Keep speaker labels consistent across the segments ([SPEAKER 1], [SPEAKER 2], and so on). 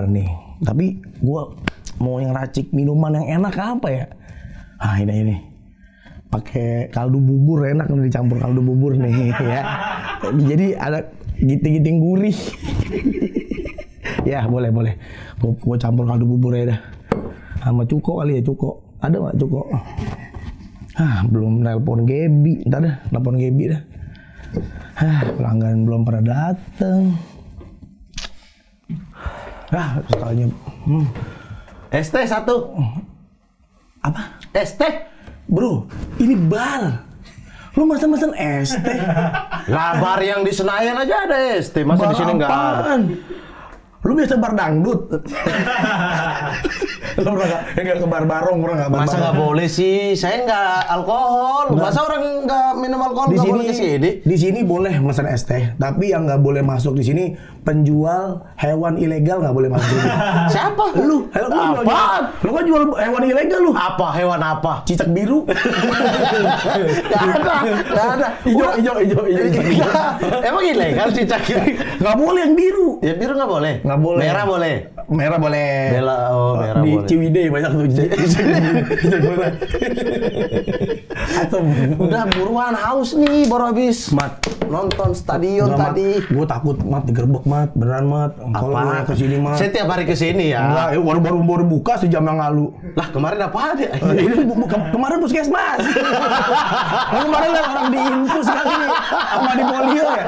[SPEAKER 1] bar nih. Tapi gua mau yang racik minuman yang enak apa ya? Ah ini. Pakai kaldu bubur enak nih, dicampur kaldu bubur nih ya. Jadi ada giting-giting gurih. Ya boleh. Gua campur kaldu bubur ya dah. Sama cuko kali ya, cuko. Ada nggak cuko? Belum nelpon Gebi. Ntar dah, nelpon Gebi dah. Pelanggan belum pernah dateng. Sekalinya.
[SPEAKER 2] ST satu.
[SPEAKER 1] Apa?
[SPEAKER 2] ST?
[SPEAKER 1] Bro, ini bar. Lu mesen ST?
[SPEAKER 2] Lah bar yang di Senayan aja ada ST. Masa di sini nggak ada?
[SPEAKER 1] Lu biasa bar dangdut? Lu pernah nggak ke bar barong?
[SPEAKER 2] Masa nggak boleh sih? Saya nggak alkohol. Masa orang nggak minum alkohol nggak boleh kesini? Di
[SPEAKER 1] sini boleh mesen es teh, tapi yang nggak boleh masuk di sini penjual hewan ilegal nggak boleh masuk.
[SPEAKER 2] Siapa?
[SPEAKER 1] Lu?
[SPEAKER 2] Apa?
[SPEAKER 1] Lu kan jual hewan ilegal lu?
[SPEAKER 2] Apa? Hewan apa?
[SPEAKER 1] Cicak biru?
[SPEAKER 2] Nggak ada.
[SPEAKER 1] Hijau.
[SPEAKER 2] Emang ilegal cicak biru?
[SPEAKER 1] Nggak boleh yang biru.
[SPEAKER 2] Ya biru nggak boleh.
[SPEAKER 1] Nggak boleh.
[SPEAKER 2] Merah boleh.
[SPEAKER 1] Merah boleh.
[SPEAKER 2] Merah
[SPEAKER 1] di
[SPEAKER 2] boleh.
[SPEAKER 1] Ciwidey banyak tuh cicak merah. Atau
[SPEAKER 2] udah buruan haus nih baru habis nonton stadion tadi.
[SPEAKER 1] Gue takut mat digerebek mat, beneran mat. Kalau gue kesini mat.
[SPEAKER 2] Saya tiap hari kesini ya.
[SPEAKER 1] Enggak, baru buka sejam yang lalu.
[SPEAKER 2] Lah kemarin apa ada?
[SPEAKER 1] Ini kemarin puskesmas. Kemarin lihat orang diinfus kali sama di polio ya.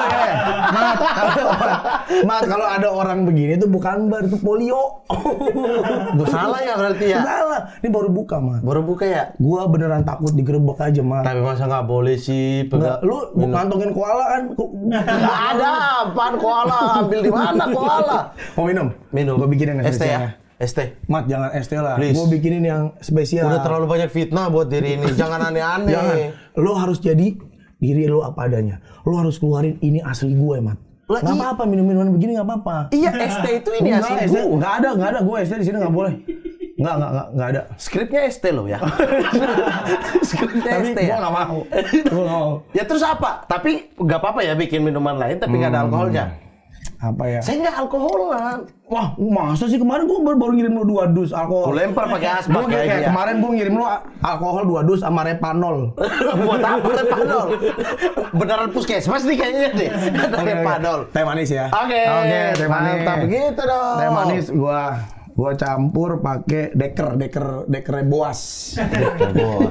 [SPEAKER 1] Mat, kalau ada orang begini tuh bukan bar, itu polio.
[SPEAKER 2] Salah ya berarti ya?
[SPEAKER 1] Salah. Ini baru buka mat.
[SPEAKER 2] Baru buka ya?
[SPEAKER 1] Gua beneran takut digerebek aja mat.
[SPEAKER 2] Tapi masa nggak boleh sih?
[SPEAKER 1] Lu ngantongin koala kan?
[SPEAKER 2] Nggak ada. Apaan koala? Ambil di mana koala?
[SPEAKER 1] Mau minum?
[SPEAKER 2] Minum.
[SPEAKER 1] Gua bikinin yang
[SPEAKER 2] ST ya? ST.
[SPEAKER 1] Mat, jangan ST lah.
[SPEAKER 2] Please.
[SPEAKER 1] Gua bikinin yang spesial.
[SPEAKER 2] Udah terlalu banyak fitnah buat diri ini. Jangan aneh-aneh.
[SPEAKER 1] Jangan. Lo harus jadi diri lo apa adanya. Lo harus keluarin ini asli gue, Mat. Nggak apa-apa, minum-minuman begini nggak apa-apa.
[SPEAKER 2] Iya, ST itu ini asli gue.
[SPEAKER 1] Nggak ada. Gue ST di sini nggak boleh. Nggak ada.
[SPEAKER 2] Skripnya ST lo ya. Skripnya
[SPEAKER 1] tapi
[SPEAKER 2] ST
[SPEAKER 1] gue
[SPEAKER 2] ya.
[SPEAKER 1] nggak mau. Gue nggak mau.
[SPEAKER 2] Ya terus apa? Tapi nggak apa-apa ya bikin minuman lain tapi nggak ada alkoholnya.
[SPEAKER 1] Apa ya?
[SPEAKER 2] Saya nggak alkoholan.
[SPEAKER 1] Wah, masa sih kemarin gue baru ngirim lo 2 dus alkohol.
[SPEAKER 2] Gue lempar pakai asbak
[SPEAKER 1] kayak kemarin gue ngirim lo alkohol 2 dus sama Repanol.
[SPEAKER 2] Buat apa Repanol? Beneran puskesmas nih kayaknya deh. Ada Repanol.
[SPEAKER 1] Teh manis ya.
[SPEAKER 2] Oke,
[SPEAKER 1] teh manis.
[SPEAKER 2] Mantap begitu dong.
[SPEAKER 1] Teh manis gua campur pakai deker boas.
[SPEAKER 2] Deker boas.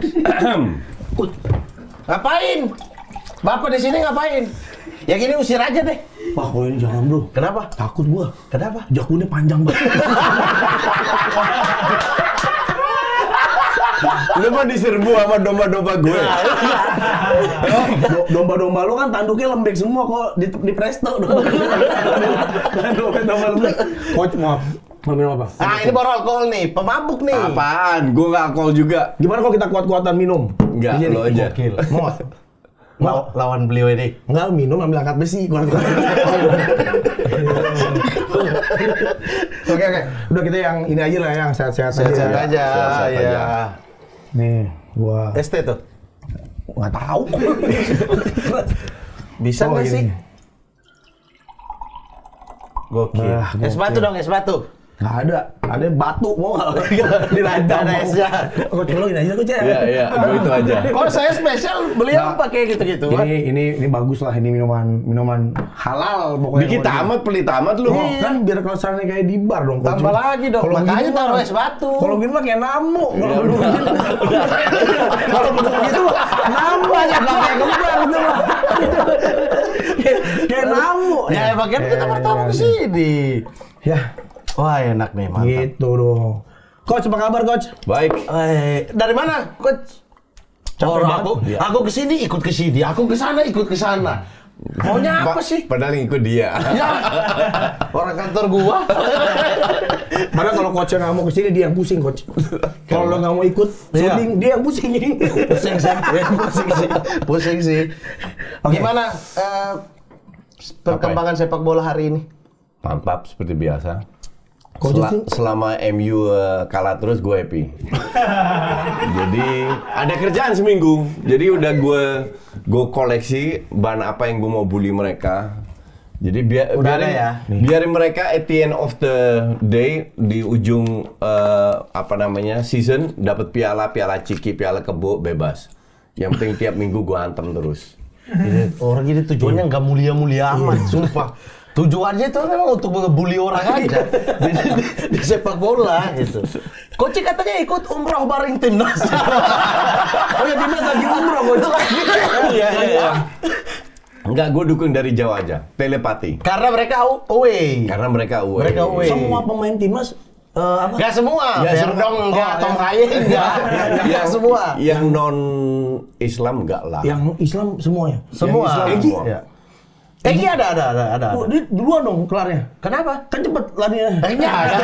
[SPEAKER 2] Ngapain? Bapak di sini ngapain? Yang ini usir aja deh.
[SPEAKER 1] Wah, kalau ini jangan bro.
[SPEAKER 2] Kenapa?
[SPEAKER 1] Takut gua.
[SPEAKER 2] Kenapa?
[SPEAKER 1] Jakunnya panjang banget.
[SPEAKER 3] Lu mah diserbu sama domba-domba gue.
[SPEAKER 1] Domba-domba lu kan tanduknya lembek semua kok di presto. Domba lembek. Coach mau minum apa?
[SPEAKER 2] Ini baru alkohol nih, pemabuk nih.
[SPEAKER 3] Apaan? Gue nggak alkohol juga.
[SPEAKER 1] Gimana kalau kita kuat-kuatan minum?
[SPEAKER 3] Enggak, lo aja.
[SPEAKER 1] Mau
[SPEAKER 2] lawan beliau ini.
[SPEAKER 1] Enggak, minum ambil angkat besi. Oke. Udah kita yang ini aja lah, yang sehat-sehat
[SPEAKER 2] aja. Ya.
[SPEAKER 1] Nih, gua
[SPEAKER 2] ST tuh.
[SPEAKER 1] Nggak tahu.
[SPEAKER 2] Bisa nggak sih? Gokil. Es batu dong, es batu.
[SPEAKER 1] Nggak ada batu, mau nggak? Dirajang
[SPEAKER 2] ada esnya.
[SPEAKER 1] Aku colongin aja, aku cek.
[SPEAKER 3] Iya, gue itu aja.
[SPEAKER 2] Kalau saya spesial, beliau pakai gitu-gitu.
[SPEAKER 1] Ini bagus lah, ini minuman halal pokoknya.
[SPEAKER 3] Dikit amat, pelit amat lu.
[SPEAKER 1] Kan biar kelasannya kayak di bar dong.
[SPEAKER 2] Tambah lagi dong, makanya taruh es batu.
[SPEAKER 1] Kalau gini mah kayak namu. Kalau begitu nambah ya, kayak kembar gitu mah. Kayak namu.
[SPEAKER 2] Ya, bagian kita pertama ke sini.
[SPEAKER 1] Ya.
[SPEAKER 2] Wah, enak nih, mantap.
[SPEAKER 1] Gitu dong. Coach, apa kabar, Coach?
[SPEAKER 3] Baik.
[SPEAKER 2] Dari mana, Coach? Aku kesini ikut ke sini, aku kesana ikut ke sana. Maunya apa sih?
[SPEAKER 3] Padahal ngikut dia.
[SPEAKER 2] Ya, orang kantor gua.
[SPEAKER 1] Padahal kalau coachnya nggak mau kesini dia yang pusing, Coach. Kalau lo nggak mau ikut syuting dia yang pusing.
[SPEAKER 2] Pusing sih. Gimana perkembangan sepak bola hari ini?
[SPEAKER 3] Mantap seperti biasa.
[SPEAKER 1] Selama
[SPEAKER 3] MU kalah terus gue happy. Jadi ada kerjaan seminggu. Jadi udah gue koleksi bahan apa yang gue mau bully mereka. Jadi
[SPEAKER 2] Udah ada ya?
[SPEAKER 3] biarin mereka at the end of the day di ujung season dapat piala ciki, piala kebo, bebas. Yang penting tiap minggu gua hantem terus.
[SPEAKER 2] Orang ini tujuannya nggak mulia-mulia amat, sumpah. Tujuannya itu memang untuk ngebully orang aja di sepak bola gitu. Coach katanya ikut umroh bareng timnas. Oh ya, timnas lagi umroh itu kan. Iya.
[SPEAKER 3] Enggak, gue dukung dari jauh aja, telepati.
[SPEAKER 2] Karena mereka away.
[SPEAKER 3] Mereka away.
[SPEAKER 1] Semua pemain timnas
[SPEAKER 2] Gak semua. Verdong enggak, Tom Haye enggak.
[SPEAKER 3] Yang
[SPEAKER 2] semua.
[SPEAKER 3] Yang non Islam enggak lah.
[SPEAKER 1] Yang Islam semuanya.
[SPEAKER 2] Semua.
[SPEAKER 3] Egi.
[SPEAKER 2] Egi ada.
[SPEAKER 1] Oh, dia duluan dong kelarnya.
[SPEAKER 2] Kenapa?
[SPEAKER 1] Kan cepet larinya.
[SPEAKER 2] Kayaknya ada.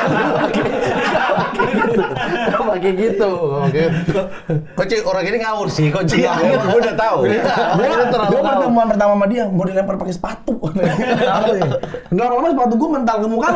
[SPEAKER 2] Pakai gitu. Coach orang ini ngawur sih, Coach.
[SPEAKER 3] Iya, gue udah tahu.
[SPEAKER 1] Gue pertemuan pertama sama dia mau dilempar pakai sepatu. Enggak lama sepatu gue mental ke muka lo.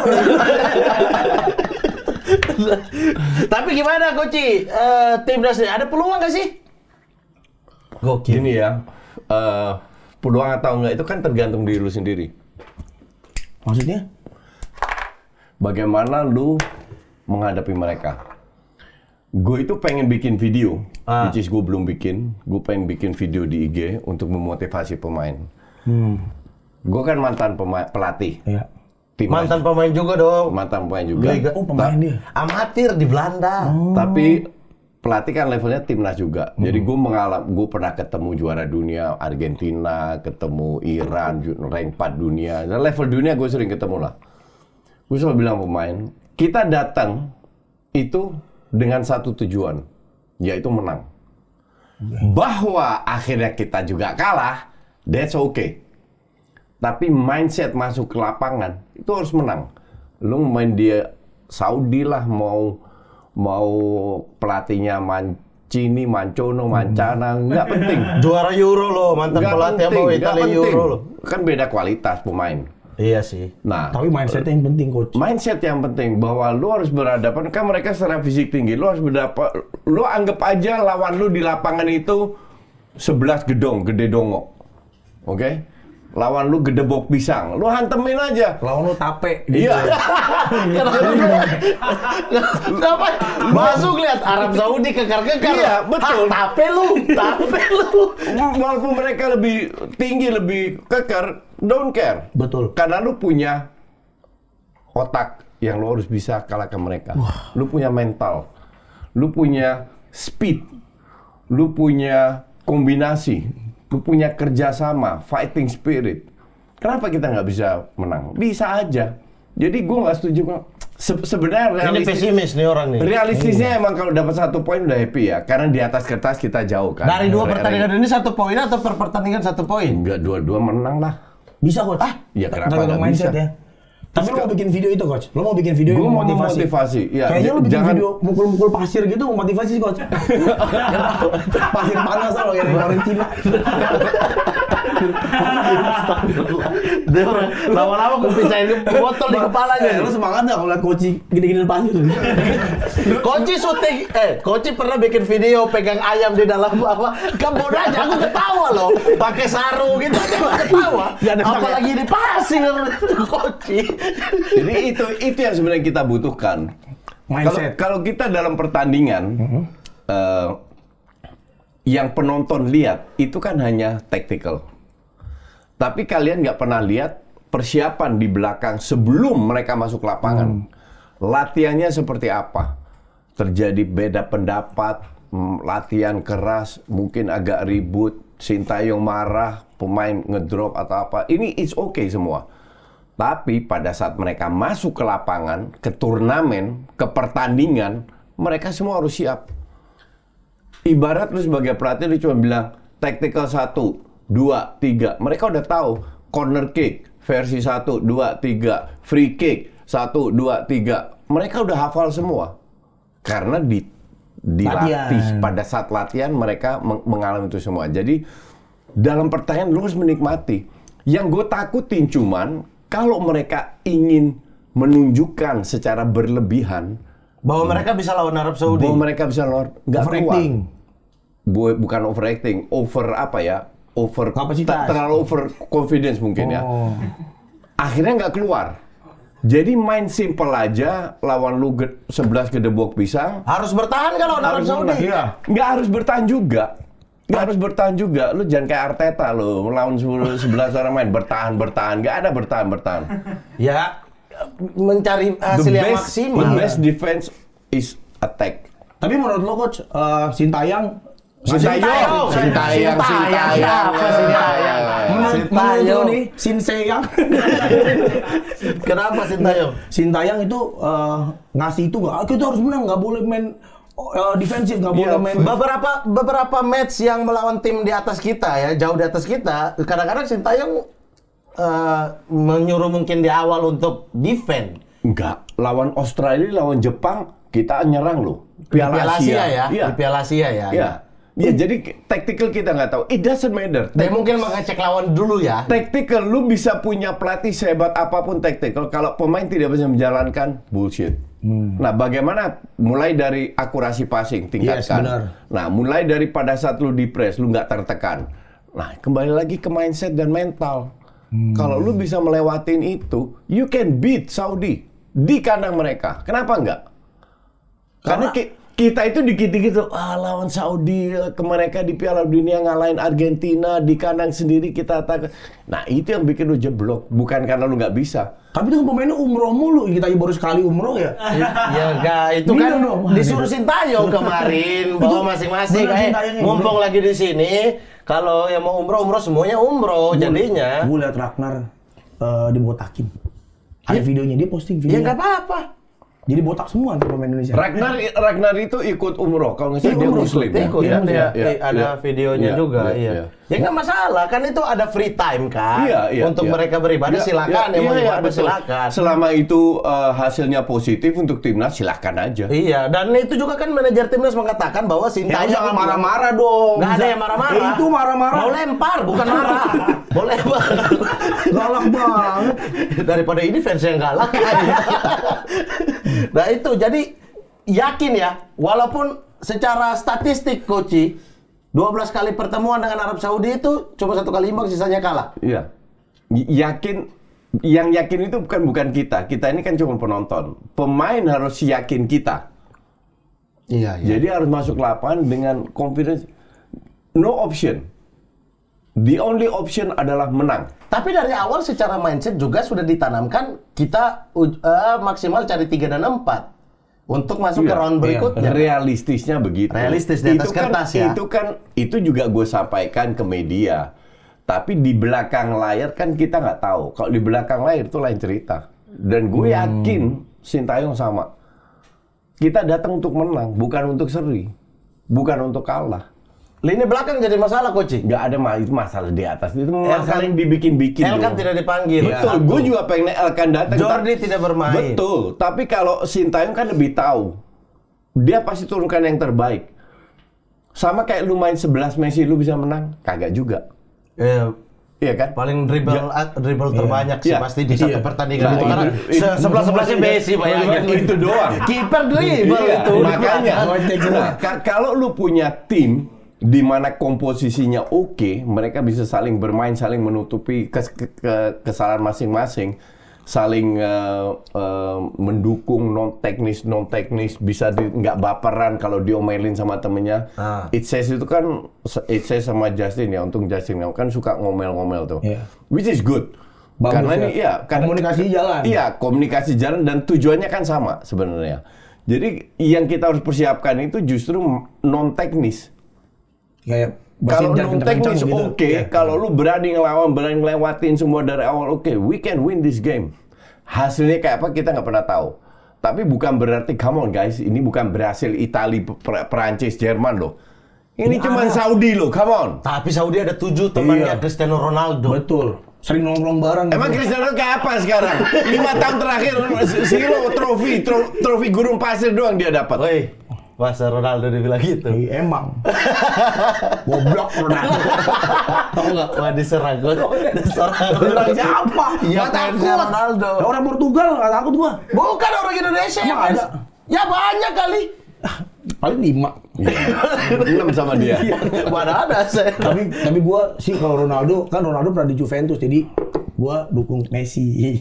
[SPEAKER 2] Tapi gimana, Coach? Timnas ada peluang nggak sih?
[SPEAKER 3] Gokil. Gini ya, peluang atau enggak itu kan tergantung diri lu sendiri.
[SPEAKER 1] Maksudnya?
[SPEAKER 3] Bagaimana lu menghadapi mereka? Gue itu pengen bikin video, which is gue belum bikin. Gue pengen bikin video di IG untuk memotivasi pemain. Gue kan mantan pelatih.
[SPEAKER 1] Iya.
[SPEAKER 3] Timnas.
[SPEAKER 2] Mantan pemain juga dong.
[SPEAKER 3] Mantan pemain juga.
[SPEAKER 1] Oh, pemain dia.
[SPEAKER 2] Amatir di Belanda.
[SPEAKER 3] Tapi pelatih kan levelnya timnas juga. Jadi gue pernah ketemu juara dunia Argentina, ketemu Iran, rank 4 dunia. Dan level dunia gue sering ketemu lah. Gue selalu bilang pemain, kita datang itu dengan satu tujuan, yaitu menang. Bahwa akhirnya kita juga kalah, that's okay. Tapi mindset masuk ke lapangan itu harus menang. Lu main dia Saudi lah, mau pelatihnya Mancini, Mancono, Mancana, nggak penting.
[SPEAKER 2] Juara Euro loh, mantan pelatih bawa Italia Euro loh.
[SPEAKER 3] Kan beda kualitas pemain.
[SPEAKER 2] Iya sih.
[SPEAKER 3] Nah,
[SPEAKER 1] tapi mindsetnya yang penting, Coach.
[SPEAKER 3] Mindset yang penting bahwa lu harus berhadapan, kan mereka secara fisik tinggi, lu harus lu anggap aja lawan lu di lapangan itu 11 gedong, gede dongo. Oke? Lawan lu gedebok pisang, lu hantemin aja.
[SPEAKER 1] Lawan lu tape.
[SPEAKER 3] Iya.
[SPEAKER 2] Kenapa? Masuk lihat Arab Saudi kekar-kekar.
[SPEAKER 3] Iya, betul.
[SPEAKER 2] Tape lu.
[SPEAKER 3] Walaupun mereka lebih tinggi, lebih kekar, don't care.
[SPEAKER 1] Betul.
[SPEAKER 3] Karena lu punya otak yang lu harus bisa kalahkan mereka. Lu punya mental, lu punya speed, lu punya kombinasi. Lu punya kerjasama, fighting spirit. Kenapa kita nggak bisa menang? Bisa aja. Jadi gue nggak setuju. Sebenarnya
[SPEAKER 2] ini pesimis nih orang nih.
[SPEAKER 3] Realistisnya emang kalau dapat 1 poin udah happy ya. Karena di atas kertas kita jauh kan.
[SPEAKER 2] Dari 2 pertandingan ini 1 poin atau per pertandingan 1 poin?
[SPEAKER 3] Enggak, 2-2 menang lah.
[SPEAKER 1] Bisa, Coach.
[SPEAKER 3] Ya kenapa nggak bisa?
[SPEAKER 1] Ya. Tapi lo mau bikin video itu, Coach? Lo mau bikin video
[SPEAKER 3] yang
[SPEAKER 1] mau
[SPEAKER 3] motivasi? Ya,
[SPEAKER 1] kayaknya lo bikin video mukul-mukul pasir gitu mau motivasi, Coach. Pasir panas lo kayak orang Cina.
[SPEAKER 2] Lama-lama gue pisahin botol di kepalanya.
[SPEAKER 1] Lo semangat nggak kalau liat Coach gini-gini pasir?
[SPEAKER 2] Coach pernah bikin video pegang ayam di dalam apa? Kebun aja aku ketawa loh. Pakai sarung gitu aja aku ketawa. Apalagi di pasir, Coach.
[SPEAKER 3] Jadi itu yang sebenarnya kita butuhkan. Kalau kita dalam pertandingan, yang penonton lihat itu kan hanya tactical. Tapi kalian nggak pernah lihat persiapan di belakang sebelum mereka masuk lapangan. Latihannya seperti apa? Terjadi beda pendapat, latihan keras, mungkin agak ribut, Sintayong marah, pemain ngedrop atau apa. Ini it's okay semua. Tapi pada saat mereka masuk ke lapangan, ke turnamen, ke pertandingan, mereka semua harus siap. Ibarat lu sebagai pelatih, lu cuma bilang, tactical 1, 2, 3. Mereka udah tahu, corner kick, versi 1, 2, 3. Free kick, 1, 2, 3. Mereka udah hafal semua. Karena dilatih, pada saat latihan mereka mengalami itu semua. Jadi, dalam pertandingan lu harus menikmati. Yang gue takutin cuman, kalau mereka ingin menunjukkan secara berlebihan
[SPEAKER 2] bahwa mereka bisa lawan Arab Saudi,
[SPEAKER 3] bahwa mereka bisa lawan, nggak
[SPEAKER 1] overacting.
[SPEAKER 3] Bukan overacting, over apa ya? Terlalu over confidence mungkin ya. akhirnya nggak keluar. Jadi main simple aja, lawan lu 11 gedebok pisang.
[SPEAKER 2] Harus bertahan kalau Arab Saudi.
[SPEAKER 3] Iya. Nggak harus bertahan juga. Nggak harus bertahan juga. Lu jangan kayak Arteta lu, melawan 11 orang main bertahan. Nggak ada bertahan.
[SPEAKER 2] Ya, mencari hasil yang maksimal.
[SPEAKER 3] The best defense is attack.
[SPEAKER 1] Tapi menurut lo coach, Sintayong.
[SPEAKER 3] Sintayong.
[SPEAKER 1] Menurut lo nih, Sintayong.
[SPEAKER 2] Kenapa Sintayong?
[SPEAKER 1] Sintayong itu ngasih itu nggak? Kita harus menang, nggak boleh main defensif, nggak boleh main.
[SPEAKER 2] Beberapa match yang melawan tim di atas kita ya, jauh di atas kita, kadang-kadang Sintayong menyuruh mungkin di awal untuk defend.
[SPEAKER 3] Enggak, lawan Australia, lawan Jepang kita nyerang loh.
[SPEAKER 2] Piala Asia ya,
[SPEAKER 3] iya.
[SPEAKER 2] di Piala Asia ya.
[SPEAKER 3] Iya. Ya, jadi tactical kita nggak tahu. It doesn't matter.
[SPEAKER 2] Dia mungkin mengecek lawan dulu ya.
[SPEAKER 3] Tactical, lu bisa punya pelatih sehebat apapun tactical, kalau pemain tidak bisa menjalankan, bullshit. Nah, bagaimana mulai dari akurasi passing tingkatkan.
[SPEAKER 1] Yes, benar.
[SPEAKER 3] Nah, mulai dari pada saat lu di press, lu nggak tertekan. Nah, kembali lagi ke mindset dan mental. Kalau lu bisa melewatin itu, you can beat Saudi di kandang mereka. Kenapa enggak? Karena kita itu dikit-dikit lawan Saudi ke mereka di Piala Dunia, ngalahin Argentina di kandang sendiri kita attack. Nah, itu yang bikin lu jeblok, bukan karena lu nggak bisa.
[SPEAKER 1] Tapi itu pemainnya umroh mulu, kita baru sekali umroh ya.
[SPEAKER 2] Ya enggak, itu kan disuruh Sintayong kemarin bawa masing-masing. Mumpung lagi di sini, kalau yang mau umroh semuanya umroh jadinya.
[SPEAKER 1] Gue liat Ragnar dibotakin. Ada videonya, dia posting videonya.
[SPEAKER 2] Ya nggak apa-apa.
[SPEAKER 1] Jadi botak semua untuk pemain Indonesia.
[SPEAKER 3] Ragnar itu ikut umroh, kalau nggak salah dia Muslim.
[SPEAKER 2] Ikut
[SPEAKER 3] ya,
[SPEAKER 2] ada videonya juga. Iya. Ya nggak masalah, kan itu ada free time kan. Untuk mereka beribadah silakan, yang mau ibadah silakan.
[SPEAKER 3] Selama itu hasilnya positif untuk timnas, silakan aja.
[SPEAKER 2] Iya, dan itu juga kan manajer timnas mengatakan bahwa Sintayong
[SPEAKER 1] jangan marah-marah dong.
[SPEAKER 2] Nggak ada yang marah-marah.
[SPEAKER 1] Itu marah-marah.
[SPEAKER 2] Mau lempar, bukan marah. Mau lempar.
[SPEAKER 1] Galak banget.
[SPEAKER 2] Daripada ini fans yang galak. Nah itu, jadi yakin ya, walaupun secara statistik Coach, 12 kali pertemuan dengan Arab Saudi itu cuma 1 kali imbang, sisanya kalah.
[SPEAKER 3] Iya. Yang yakin itu bukan kita. Kita ini kan cuma penonton. Pemain harus yakin kita.
[SPEAKER 2] Iya.
[SPEAKER 3] Jadi harus masuk lapangan dengan confidence. No option. The only option adalah menang.
[SPEAKER 2] Tapi dari awal secara mindset juga sudah ditanamkan kita maksimal cari 3 dan 4 untuk masuk ke round berikutnya.
[SPEAKER 3] Realistisnya begitu.
[SPEAKER 2] Realistis di atas kertas ya.
[SPEAKER 3] Itu juga gue sampaikan ke media. Tapi di belakang layar kan kita nggak tahu. Kalau di belakang layar itu lain cerita. Dan gue yakin Sintayong sama. Kita datang untuk menang, bukan untuk seri, bukan untuk kalah.
[SPEAKER 2] Lini belakang jadi masalah, Coach.
[SPEAKER 3] Nggak ada itu masalah di atas. Itu masalah yang dibikin-bikin.
[SPEAKER 2] Elkan tidak dipanggil.
[SPEAKER 3] Betul. Gue juga pengen Elkan datang.
[SPEAKER 2] Jordi tidak bermain.
[SPEAKER 3] Betul. Tapi kalau Sintayong kan lebih tahu. Dia pasti turunkan yang terbaik. Sama kayak lu main 11 Messi, lu bisa menang? Kagak juga. Iya kan?
[SPEAKER 2] Paling dribble terbanyak sih pasti di satu pertandingan. Karena 11-11-nya Messi bayangin.
[SPEAKER 3] Itu doang.
[SPEAKER 2] Kiper dribble itu.
[SPEAKER 3] Makanya. Kalau lu punya tim di mana komposisinya oke, mereka bisa saling bermain, saling menutupi kesalahan masing-masing, saling mendukung non teknis, bisa nggak baperan kalau diomelin sama temennya. It says sama Justin ya, untung Justin kan suka ngomel-ngomel tuh, which is good.
[SPEAKER 1] Bagus,
[SPEAKER 3] karena ini
[SPEAKER 1] komunikasi jalan.
[SPEAKER 3] Iya, komunikasi jalan dan tujuannya kan sama sebenarnya. Jadi yang kita harus persiapkan itu justru non teknis. Kalau non teknis oke, kalau lu berani ngelawan, berani ngelewatin semua dari awal oke, we can win this game. Hasilnya kayak apa kita nggak pernah tahu. Tapi bukan berarti, come on guys, ini bukan berhasil Italia, Perancis, Jerman loh. Ini cuma Saudi loh, come on.
[SPEAKER 2] Tapi Saudi ada 7 temannya Cristiano Ronaldo.
[SPEAKER 1] Betul. Sering nongkrong bareng.
[SPEAKER 3] Emang Cristiano kayak apa sekarang? 5 tahun terakhir Silo trofi gurun pasir doang dia dapat.
[SPEAKER 2] Woi, masa Ronaldo dibilang gitu?
[SPEAKER 1] Emang. Goblok Ronaldo.
[SPEAKER 2] Tahu nggak? Wah diserang gue.
[SPEAKER 1] Diserang siapa?
[SPEAKER 2] Iya takut. Ronaldo.
[SPEAKER 1] Orang Portugal nggak takut gua.
[SPEAKER 2] Bukan orang Indonesia.
[SPEAKER 1] Emang ada?
[SPEAKER 2] Ya banyak kali.
[SPEAKER 1] Paling 5.
[SPEAKER 3] 6 sama dia.
[SPEAKER 2] Mana ada saya.
[SPEAKER 1] Tapi gua sih kalau Ronaldo pernah di Juventus, jadi Gua dukung Messi.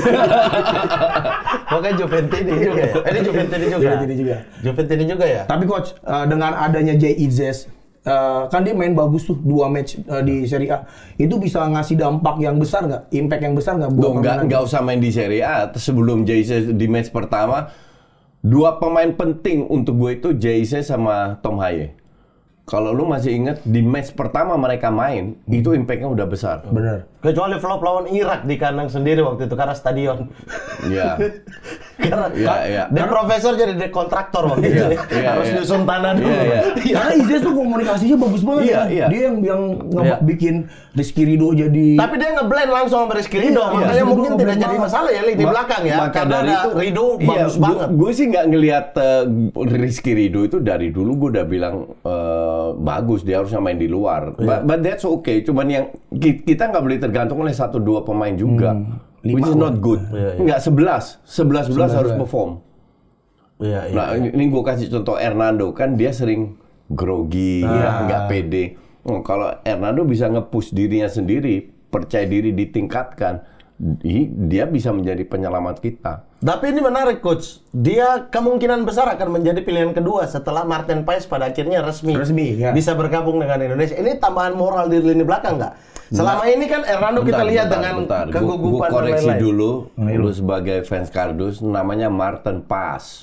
[SPEAKER 2] Bukan Juventini juga ya? Ini Juventini juga. Juventini juga ya?
[SPEAKER 1] Tapi coach, dengan adanya Jay Izzes, kan dia main bagus tuh 2 match di Serie A. Itu bisa ngasih dampak yang besar nggak? Impact yang besar nggak?
[SPEAKER 3] Nggak usah main di Serie A. Sebelum Jay di match pertama, 2 pemain penting untuk gue itu Jay sama Tom Haye. Kalau lu masih ingat di match pertama mereka main, itu impactnya udah besar.
[SPEAKER 1] Bener.
[SPEAKER 2] Kecuali flop lawan Irak di kandang sendiri waktu itu karena stadion.
[SPEAKER 3] Iya.
[SPEAKER 2] Karena
[SPEAKER 3] Iya.
[SPEAKER 2] dia profesor jadi kontraktor waktu itu. Harus nyusun tanah dulu.
[SPEAKER 1] Karena Izzes tuh komunikasinya bagus banget.
[SPEAKER 3] Iya.
[SPEAKER 1] Dia yang bikin Rizky Ridho jadi.
[SPEAKER 2] Tapi dia nge-blend langsung sama Rizky Ridho, makanya mungkin tidak jadi masalah ya di belakang ya.
[SPEAKER 3] Maka
[SPEAKER 2] Karena
[SPEAKER 3] dari itu
[SPEAKER 2] Ridho bagus banget.
[SPEAKER 3] Gue sih nggak ngelihat Rizky Ridho itu dari dulu gue udah bilang bagus, dia harusnya main di luar. But that's okay. Cuman yang kita nggak boleh tergantung oleh 1-2 pemain juga. Which is not good. Nggak 11 harus perform. Nah ini gue kasih contoh Hernando, kan dia sering grogi, nggak pede. Kalau Hernando bisa nge-push dirinya sendiri, percaya diri ditingkatkan, dia bisa menjadi penyelamat kita.
[SPEAKER 2] Tapi ini menarik coach, dia kemungkinan besar akan menjadi pilihan kedua setelah Maarten Paes pada akhirnya resmi
[SPEAKER 1] ya.
[SPEAKER 2] bisa bergabung dengan Indonesia. Ini tambahan moral di lini belakang nggak? Selama ini kan Hernando kita lihat dengan kegugupan
[SPEAKER 3] Gue koreksi
[SPEAKER 2] lain-lain.
[SPEAKER 3] dulu, lu sebagai fans kardus, namanya Maarten Paes.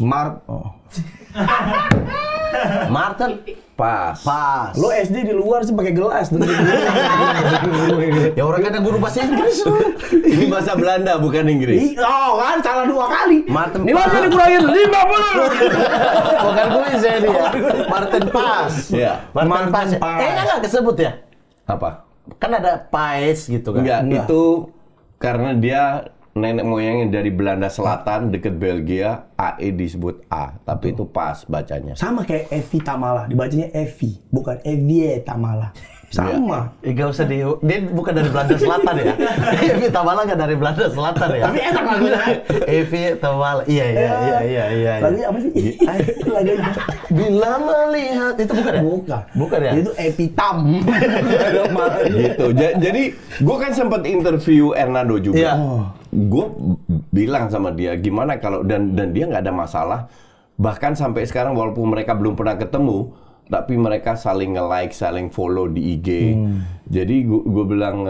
[SPEAKER 2] Maarten
[SPEAKER 3] Paes.
[SPEAKER 1] Lo SD di luar sih pakai gelas.
[SPEAKER 2] Ya orang ada guru bahasa Inggris lu.
[SPEAKER 3] Ini bahasa Belanda bukan Inggris.
[SPEAKER 1] Oh kan, salah 2 kali.
[SPEAKER 2] Maarten
[SPEAKER 1] Ini masih dikurangin 50.
[SPEAKER 2] Bukan kuis ya dia. Maarten Paes.
[SPEAKER 3] Iya.
[SPEAKER 2] Maarten Paes. Nggak kesebut ya?
[SPEAKER 3] Apa?
[SPEAKER 2] Kan ada Paes gitu kan?
[SPEAKER 3] Enggak, itu karena dia nenek moyangnya dari Belanda Selatan, deket Belgia, AE disebut A, tapi itu pas bacanya.
[SPEAKER 1] Sama kayak Evi Tamala, dibacanya Evi, bukan Evie Tamala. Sama.
[SPEAKER 2] Gak usah dia bukan dari Belanda Selatan ya. Evi Tamala nggak dari Belanda Selatan ya.
[SPEAKER 1] Tapi enak lagunya.
[SPEAKER 2] Evi Tamala, iya.
[SPEAKER 1] Lagunya apa sih? Lagunya.
[SPEAKER 2] Bila melihat itu bukan ya? Bukan ya?
[SPEAKER 1] Itu Evi Tam.
[SPEAKER 3] Gitu. Jadi gue kan sempat interview Hernando juga.
[SPEAKER 2] Iya.
[SPEAKER 3] Gue bilang sama dia gimana kalau dan dia nggak ada masalah. Bahkan sampai sekarang walaupun mereka belum pernah ketemu, tapi mereka saling nge-like, saling follow di IG. Jadi gue bilang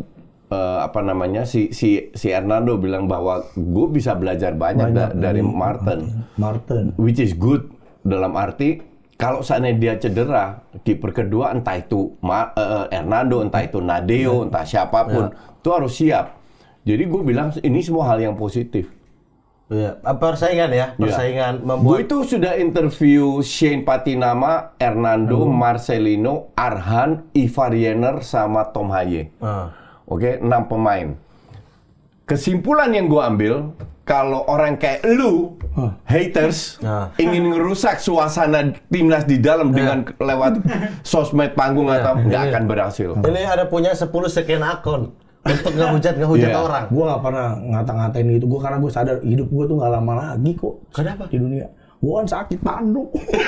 [SPEAKER 3] si Hernando bilang bahwa gue bisa belajar banyak dari Maarten, which is good dalam arti kalau seandainya dia cedera, kiper kedua entah itu Hernando, entah itu Nadeo, entah siapapun, itu harus siap. Jadi gue bilang ini semua hal yang positif.
[SPEAKER 2] Iya, persaingan ya, persaingan membuat.
[SPEAKER 3] Gue itu sudah interview Shane Patinama, Hernando, Marcelino, Arhan, Ivar Jenner, sama Tom Haye. Oke, 6 pemain. Kesimpulan yang gue ambil, kalau orang kayak lu, haters, ingin ngerusak suasana timnas di dalam dengan lewat sosmed panggung atau nggak akan berhasil.
[SPEAKER 2] Ini ada punya 10 sekian akun untuk ngehujat orang.
[SPEAKER 1] Gue gak pernah ngata-ngatain gitu. Gue karena gue sadar hidup gue tuh gak lama lagi kok.
[SPEAKER 2] Kenapa?
[SPEAKER 1] Di dunia. Gue kan sakit pandu.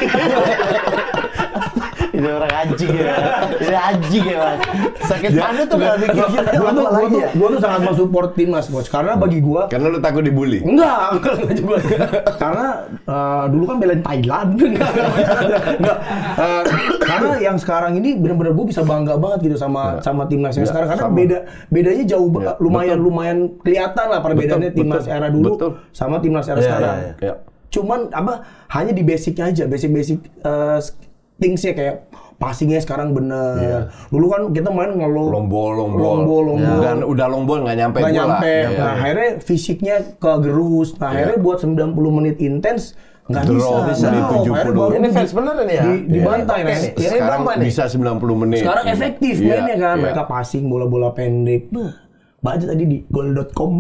[SPEAKER 2] Ini orang anjing ya. Ini anjing ya, Mas. Sakit pandu tuh gak bikin kita lama lagi ya.
[SPEAKER 1] Gue tuh sangat mensupport timnas, coach. Karena bagi gue.
[SPEAKER 3] Karena lu takut dibully?
[SPEAKER 1] Enggak juga. Karena dulu kan belain Thailand. Enggak. Karena yang sekarang ini benar-benar gue bisa bangga banget gitu sama timnas yang sekarang. Karena bedanya jauh lumayan kelihatan lah perbedaannya timnas era dulu sama timnas era sekarang. Cuman hanya di basicnya aja, basic thingsnya kayak passingnya sekarang bener. Dulu kan kita main lombol.
[SPEAKER 3] Dan udah lombol nggak nyampe bola.
[SPEAKER 1] Nah akhirnya fisiknya kegerus. Nah akhirnya buat 90 menit intens nggak bisa.
[SPEAKER 2] Ini fans bener ini ya.
[SPEAKER 1] Dibantai nih.
[SPEAKER 3] Sekarang bisa 90 menit.
[SPEAKER 1] Sekarang efektif mainnya kan. Mereka passing bola-bola pendek. Baca tadi di goal.com.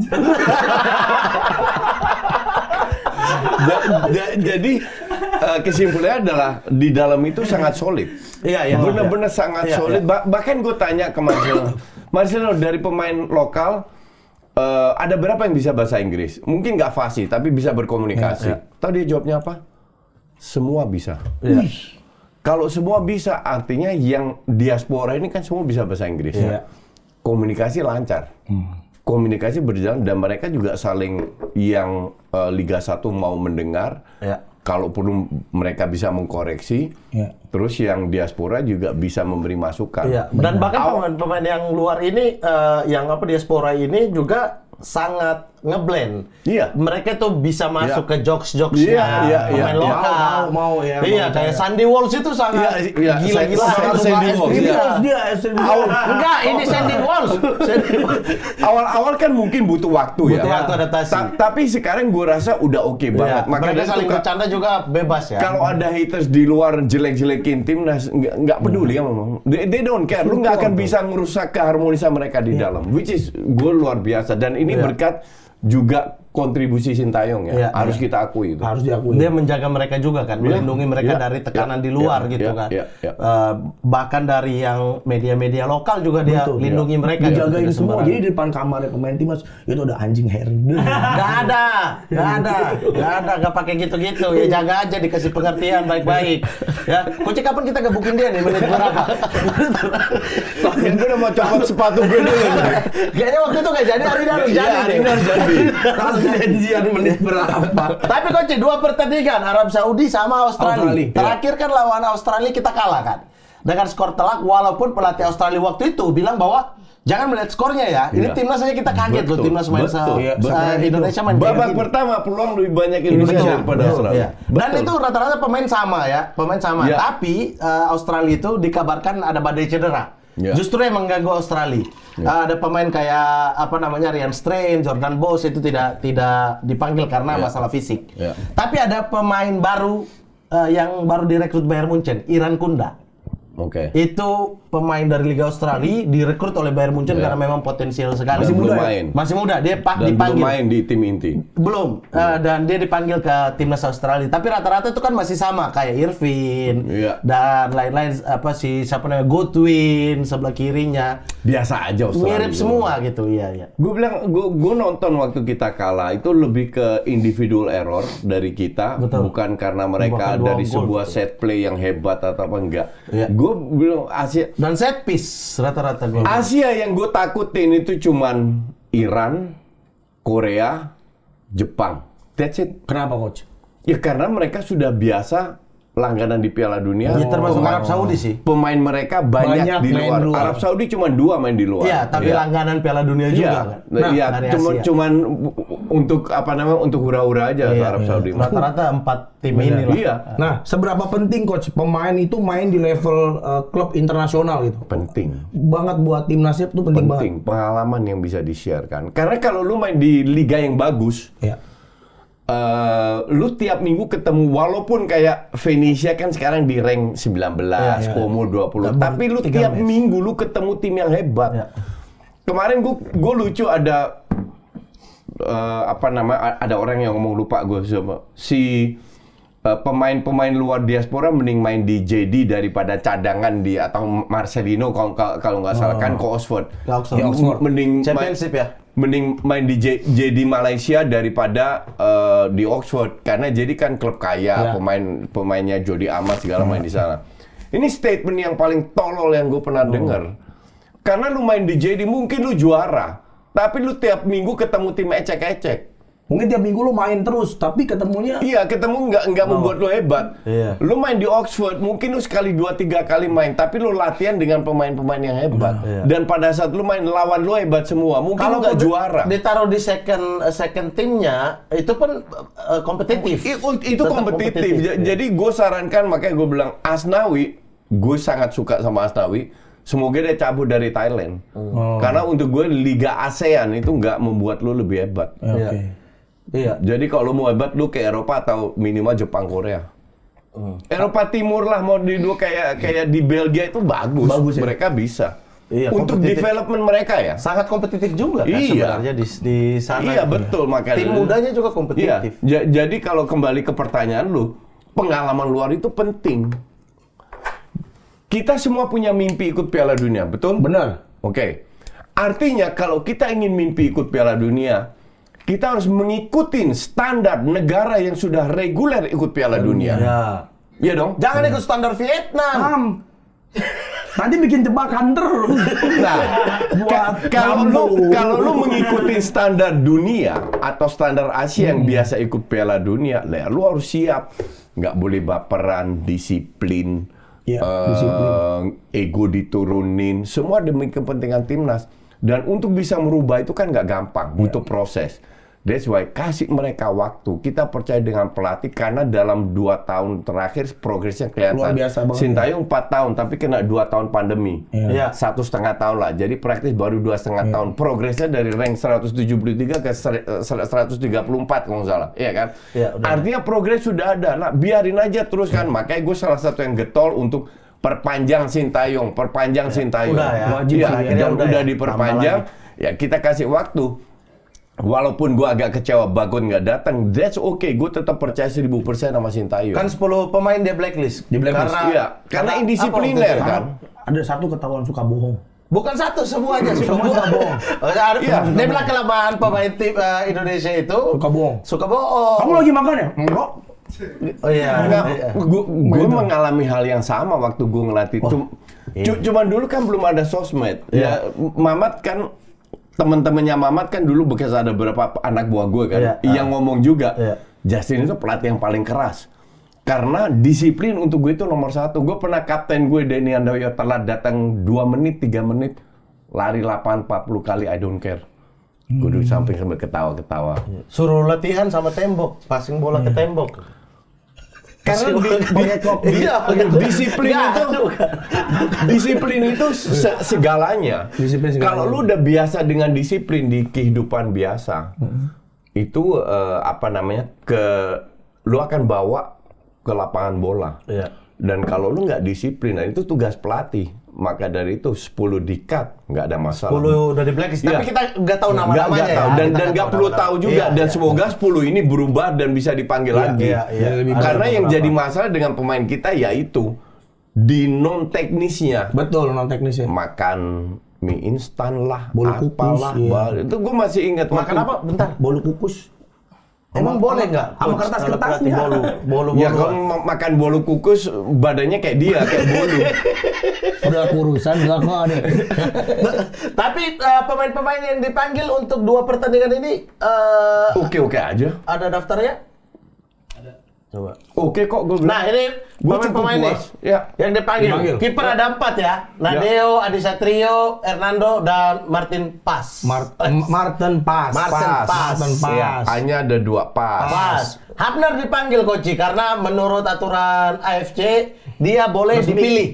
[SPEAKER 3] Jadi kesimpulannya adalah di dalam itu sangat solid.
[SPEAKER 2] Iya.
[SPEAKER 3] Benar-benar sangat solid. Bahkan gue tanya ke Marcelo dari pemain lokal ada berapa yang bisa bahasa Inggris? Mungkin nggak fasih, tapi bisa berkomunikasi. Tahu dia jawabnya apa? Semua bisa. Kalau semua bisa, artinya yang diaspora ini kan semua bisa bahasa Inggris. Komunikasi lancar. komunikasi berjalan dan mereka juga saling yang Liga 1 mau mendengar.
[SPEAKER 2] Ya.
[SPEAKER 3] Kalau perlu mereka bisa mengkoreksi.
[SPEAKER 1] Ya.
[SPEAKER 3] Terus yang diaspora juga bisa memberi masukan.
[SPEAKER 2] Iya. Dan bahkan pemain-pemain yang luar ini, yang diaspora ini juga sangat ngeblend.
[SPEAKER 3] Iya.
[SPEAKER 2] Mereka tuh bisa masuk ke jokes-jokesnya pemain lokal.
[SPEAKER 1] Mau ya.
[SPEAKER 2] Iya, kayak Sandy Walsh itu sangat gila-gila.
[SPEAKER 3] Sandy Walsh.
[SPEAKER 2] Enggak, ini Sandy Walsh.
[SPEAKER 3] Awal-awal kan mungkin butuh waktu ya.
[SPEAKER 2] Butuh waktu adaptasi.
[SPEAKER 3] Tapi sekarang gue rasa udah oke banget.
[SPEAKER 2] Mereka saling bercanda juga bebas ya.
[SPEAKER 3] Kalau ada haters di luar jelek-jelekin timnas, nggak peduli ya ngomong. They don't care. Lu nggak akan bisa merusak keharmonisan mereka di dalam. Which is gue luar biasa. Dan ini berkat juga kontribusi Sintayong ya. Harus kita akui itu.
[SPEAKER 1] Harus diakui.
[SPEAKER 2] Dia menjaga mereka juga kan, melindungi mereka dari tekanan di luar gitu kan. Bahkan dari yang media-media lokal juga dia lindungi mereka.
[SPEAKER 1] Dijagain semua. Jadi di depan kamarnya pemain timnas itu ada anjing herder.
[SPEAKER 2] Gak ada, gak pakai gitu-gitu. Ya jaga aja, dikasih pengertian baik-baik. Ya, Coach kapan kita gebukin dia nih menit berapa?
[SPEAKER 3] Gue udah mau copot sepatu gue dulu.
[SPEAKER 2] Kayaknya waktu itu gak jadi, hari ini harus jadi.
[SPEAKER 1] Janjian menit berapa?
[SPEAKER 2] Tapi Coach, 2 pertandingan Arab Saudi sama Australia. Terakhir kan lawan Australia kita kalah kan. Dengan skor telak, walaupun pelatih Australia waktu itu bilang bahwa jangan melihat skornya ya. Ini timnas aja kita kaget loh, timnas main Indonesia main
[SPEAKER 3] babak pertama peluang lebih banyak Indonesia daripada Australia.
[SPEAKER 2] Dan itu rata-rata pemain sama ya, Tapi Australia itu dikabarkan ada badai cedera. Justru yang mengganggu Australia. Ada pemain kayak Ryan Strange, Jordan Bose itu tidak dipanggil karena masalah fisik. Tapi ada pemain baru yang baru direkrut Bayern Munchen, Iran Kunda. Itu pemain dari Liga Australia direkrut oleh Bayern Munchen karena memang potensial sekali. Masih muda, dia dipanggil.
[SPEAKER 3] Belum main di tim inti.
[SPEAKER 2] Belum, dan dia dipanggil ke timnas Australia. Tapi rata-rata itu kan masih sama kayak Irvin dan lain-lain Godwin sebelah kirinya.
[SPEAKER 3] Biasa aja Australia.
[SPEAKER 2] Mirip semua gitu, iya.
[SPEAKER 3] Gue bilang, gue nonton waktu kita kalah itu lebih ke individual error dari kita, bukan karena mereka dari sebuah set play yang hebat atau apa enggak. Gue bilang Asia
[SPEAKER 2] dan set piece rata-rata gol.
[SPEAKER 3] Asia yang gue takutin itu cuman Iran, Korea, Jepang. That's it.
[SPEAKER 1] Kenapa Coach?
[SPEAKER 3] Ya karena mereka sudah biasa langganan di Piala Dunia.
[SPEAKER 2] Termasuk Arab Saudi sih.
[SPEAKER 3] Pemain mereka banyak di luar. Arab Saudi cuma 2 main di luar.
[SPEAKER 2] Iya, tapi langganan Piala Dunia juga kan.
[SPEAKER 3] Cuman untuk untuk hura-hura aja Arab Saudi.
[SPEAKER 2] Rata-rata 4 tim ini lah.
[SPEAKER 3] Iya.
[SPEAKER 1] Nah, seberapa penting Coach pemain itu main di level klub internasional gitu?
[SPEAKER 3] Penting.
[SPEAKER 1] Banget buat timnasnya itu penting banget.
[SPEAKER 3] Pengalaman yang bisa di-share-kan. Karena kalau lu main di liga yang bagus, lu tiap minggu ketemu, walaupun kayak Venezia kan sekarang di rank 19, Como 20, tapi lu tiap minggu lu ketemu tim yang hebat. Kemarin gue lucu ada ada orang yang ngomong, lupa gue pemain-pemain luar diaspora mending main di JD daripada cadangan di atau Marcelino kalau nggak salah kan ke Oxford. Mending
[SPEAKER 2] Championship
[SPEAKER 3] mending main di JD Malaysia daripada di Oxford karena jadi kan klub kaya, pemainnya Jody Amat segala main di sana. Ini statement yang paling tolol yang gue pernah dengar. Karena lu main di JD mungkin lu juara, tapi lu tiap minggu ketemu tim ecek-ecek.
[SPEAKER 1] Mungkin tiap minggu lu main terus, tapi ketemunya...
[SPEAKER 3] Iya, ketemu nggak membuat lu hebat. Lu main di Oxford, mungkin lu sekali 2-3 kali main, tapi lu latihan dengan pemain-pemain yang hebat. Dan pada saat lu main, lawan lu hebat semua. Mungkin lu nggak juara.
[SPEAKER 2] Ditaruh di second timnya, itu pun kompetitif.
[SPEAKER 3] Itu kompetitif. Jadi gue sarankan, makanya gue bilang, Asnawi, gue sangat suka sama Asnawi. Semoga dia cabut dari Thailand. Karena untuk gue, Liga ASEAN itu nggak membuat lu lebih hebat. Iya. Jadi kalau mau hebat lu ke Eropa atau minimal Jepang, Korea. Eropa Timur lah, mau di kayak di Belgia itu bagus ya? Mereka bisa. Untuk development mereka ya.
[SPEAKER 2] Sangat kompetitif juga kan sebenarnya di sana.
[SPEAKER 3] Iya betul, makanya
[SPEAKER 2] tim mudanya juga kompetitif.
[SPEAKER 3] Jadi kalau kembali ke pertanyaan lu, pengalaman luar itu penting. Kita semua punya mimpi ikut Piala Dunia, betul?
[SPEAKER 1] Benar.
[SPEAKER 3] Oke. Artinya kalau kita ingin mimpi ikut Piala Dunia, kita harus mengikuti standar negara yang sudah reguler ikut Piala Dunia. Iya dong?
[SPEAKER 2] Jangan ikut standar Vietnam.
[SPEAKER 1] Nanti bikin jebakan terus.
[SPEAKER 3] Nah, kalau lu mengikuti standar dunia atau standar Asia yang biasa ikut Piala Dunia, lu harus siap. Nggak boleh baperan, disiplin, ego diturunin, semua demi kepentingan timnas. Dan untuk bisa merubah itu kan nggak gampang, butuh proses. That's why kasih mereka waktu. Kita percaya dengan pelatih karena dalam 2 tahun terakhir progresnya kelihatan.
[SPEAKER 1] Luar biasa banget.
[SPEAKER 3] Sintayong 4 tahun tapi kena 2 tahun pandemi. 1,5 tahun lah. Jadi praktis baru 2,5 tahun. Progresnya dari rank 173 ke 134 kalau nggak salah. Iya kan? Artinya progres sudah ada. Nah, biarin aja terus kan. Makanya gue salah satu yang getol untuk perpanjang Sintayong, Sintayong.
[SPEAKER 2] Udah ya.
[SPEAKER 1] Wajib
[SPEAKER 3] Iya,
[SPEAKER 1] sih,
[SPEAKER 3] dan udah diperpanjang. Ya kita kasih waktu. Walaupun gue agak kecewa Bagon nggak datang, that's okay. Gue tetap percaya 1000% sama Sintayong.
[SPEAKER 2] Kan 10 pemain dia blacklist.
[SPEAKER 3] Karena indisipliner kan.
[SPEAKER 1] Ada satu ketahuan suka bohong.
[SPEAKER 2] Bukan satu, semuanya suka bohong. Dia bilang kelemahan pemain tim Indonesia itu
[SPEAKER 1] Suka bohong. Kamu lagi makan ya? Enggak.
[SPEAKER 2] Oh iya.
[SPEAKER 3] Gue mengalami hal yang sama waktu gue ngelatih. Cuman dulu kan belum ada sosmed. Ya, Mamat kan teman-temannya Mamat kan dulu bekas ada beberapa anak buah gue kan yang ngomong juga. Justin itu pelatih yang paling keras. Karena disiplin untuk gue itu nomor 1. Gue pernah kapten gue Denny Andoyo telat datang 2 menit, 3 menit, lari lapangan 40 kali, I don't care. Gue duduk samping sambil ketawa-ketawa.
[SPEAKER 2] Suruh latihan sama tembok, passing bola ke tembok. Karena disiplin itu segalanya. Kalau lu udah biasa dengan disiplin di kehidupan biasa, itu lu akan bawa ke lapangan bola. Dan kalau lu nggak disiplin, nah itu tugas pelatih. Maka dari itu 10 di-cut, nggak ada masalah. 10 udah di blacklist, tapi kita nggak tahu nama-namanya ya.
[SPEAKER 3] Dan nggak perlu tahu juga. Dan semoga 10 ini berubah dan bisa dipanggil lagi. Karena yang jadi masalah dengan pemain kita yaitu di non-teknisnya.
[SPEAKER 1] Betul, non-teknisnya.
[SPEAKER 3] Makan mie instan lah,
[SPEAKER 1] bolu kukus.
[SPEAKER 3] Itu gue masih ingat.
[SPEAKER 2] Makan apa? Bentar.
[SPEAKER 1] Bolu kukus.
[SPEAKER 2] Emang boleh nggak?
[SPEAKER 1] Sama kertas-kertasnya.
[SPEAKER 2] Bolu.
[SPEAKER 3] Ya kalau makan bolu kukus badannya kayak dia, kayak bolu.
[SPEAKER 1] Udah kurusan nggak kok nih.
[SPEAKER 2] Tapi pemain-pemain yang dipanggil untuk 2 pertandingan ini
[SPEAKER 3] Oke aja.
[SPEAKER 2] ada daftarnya? Ada. Coba.
[SPEAKER 3] Oke kok gue bilang.
[SPEAKER 2] Nah ini pemain-pemain nih yang dipanggil. Kiper ada 4 ya. Nadeo, Adi Satrio, Hernando, dan Martin Pas.
[SPEAKER 1] Martin Pas.
[SPEAKER 3] Hanya ada 2 pas.
[SPEAKER 2] Hafner dipanggil Koci karena menurut aturan AFC dia boleh dipilih.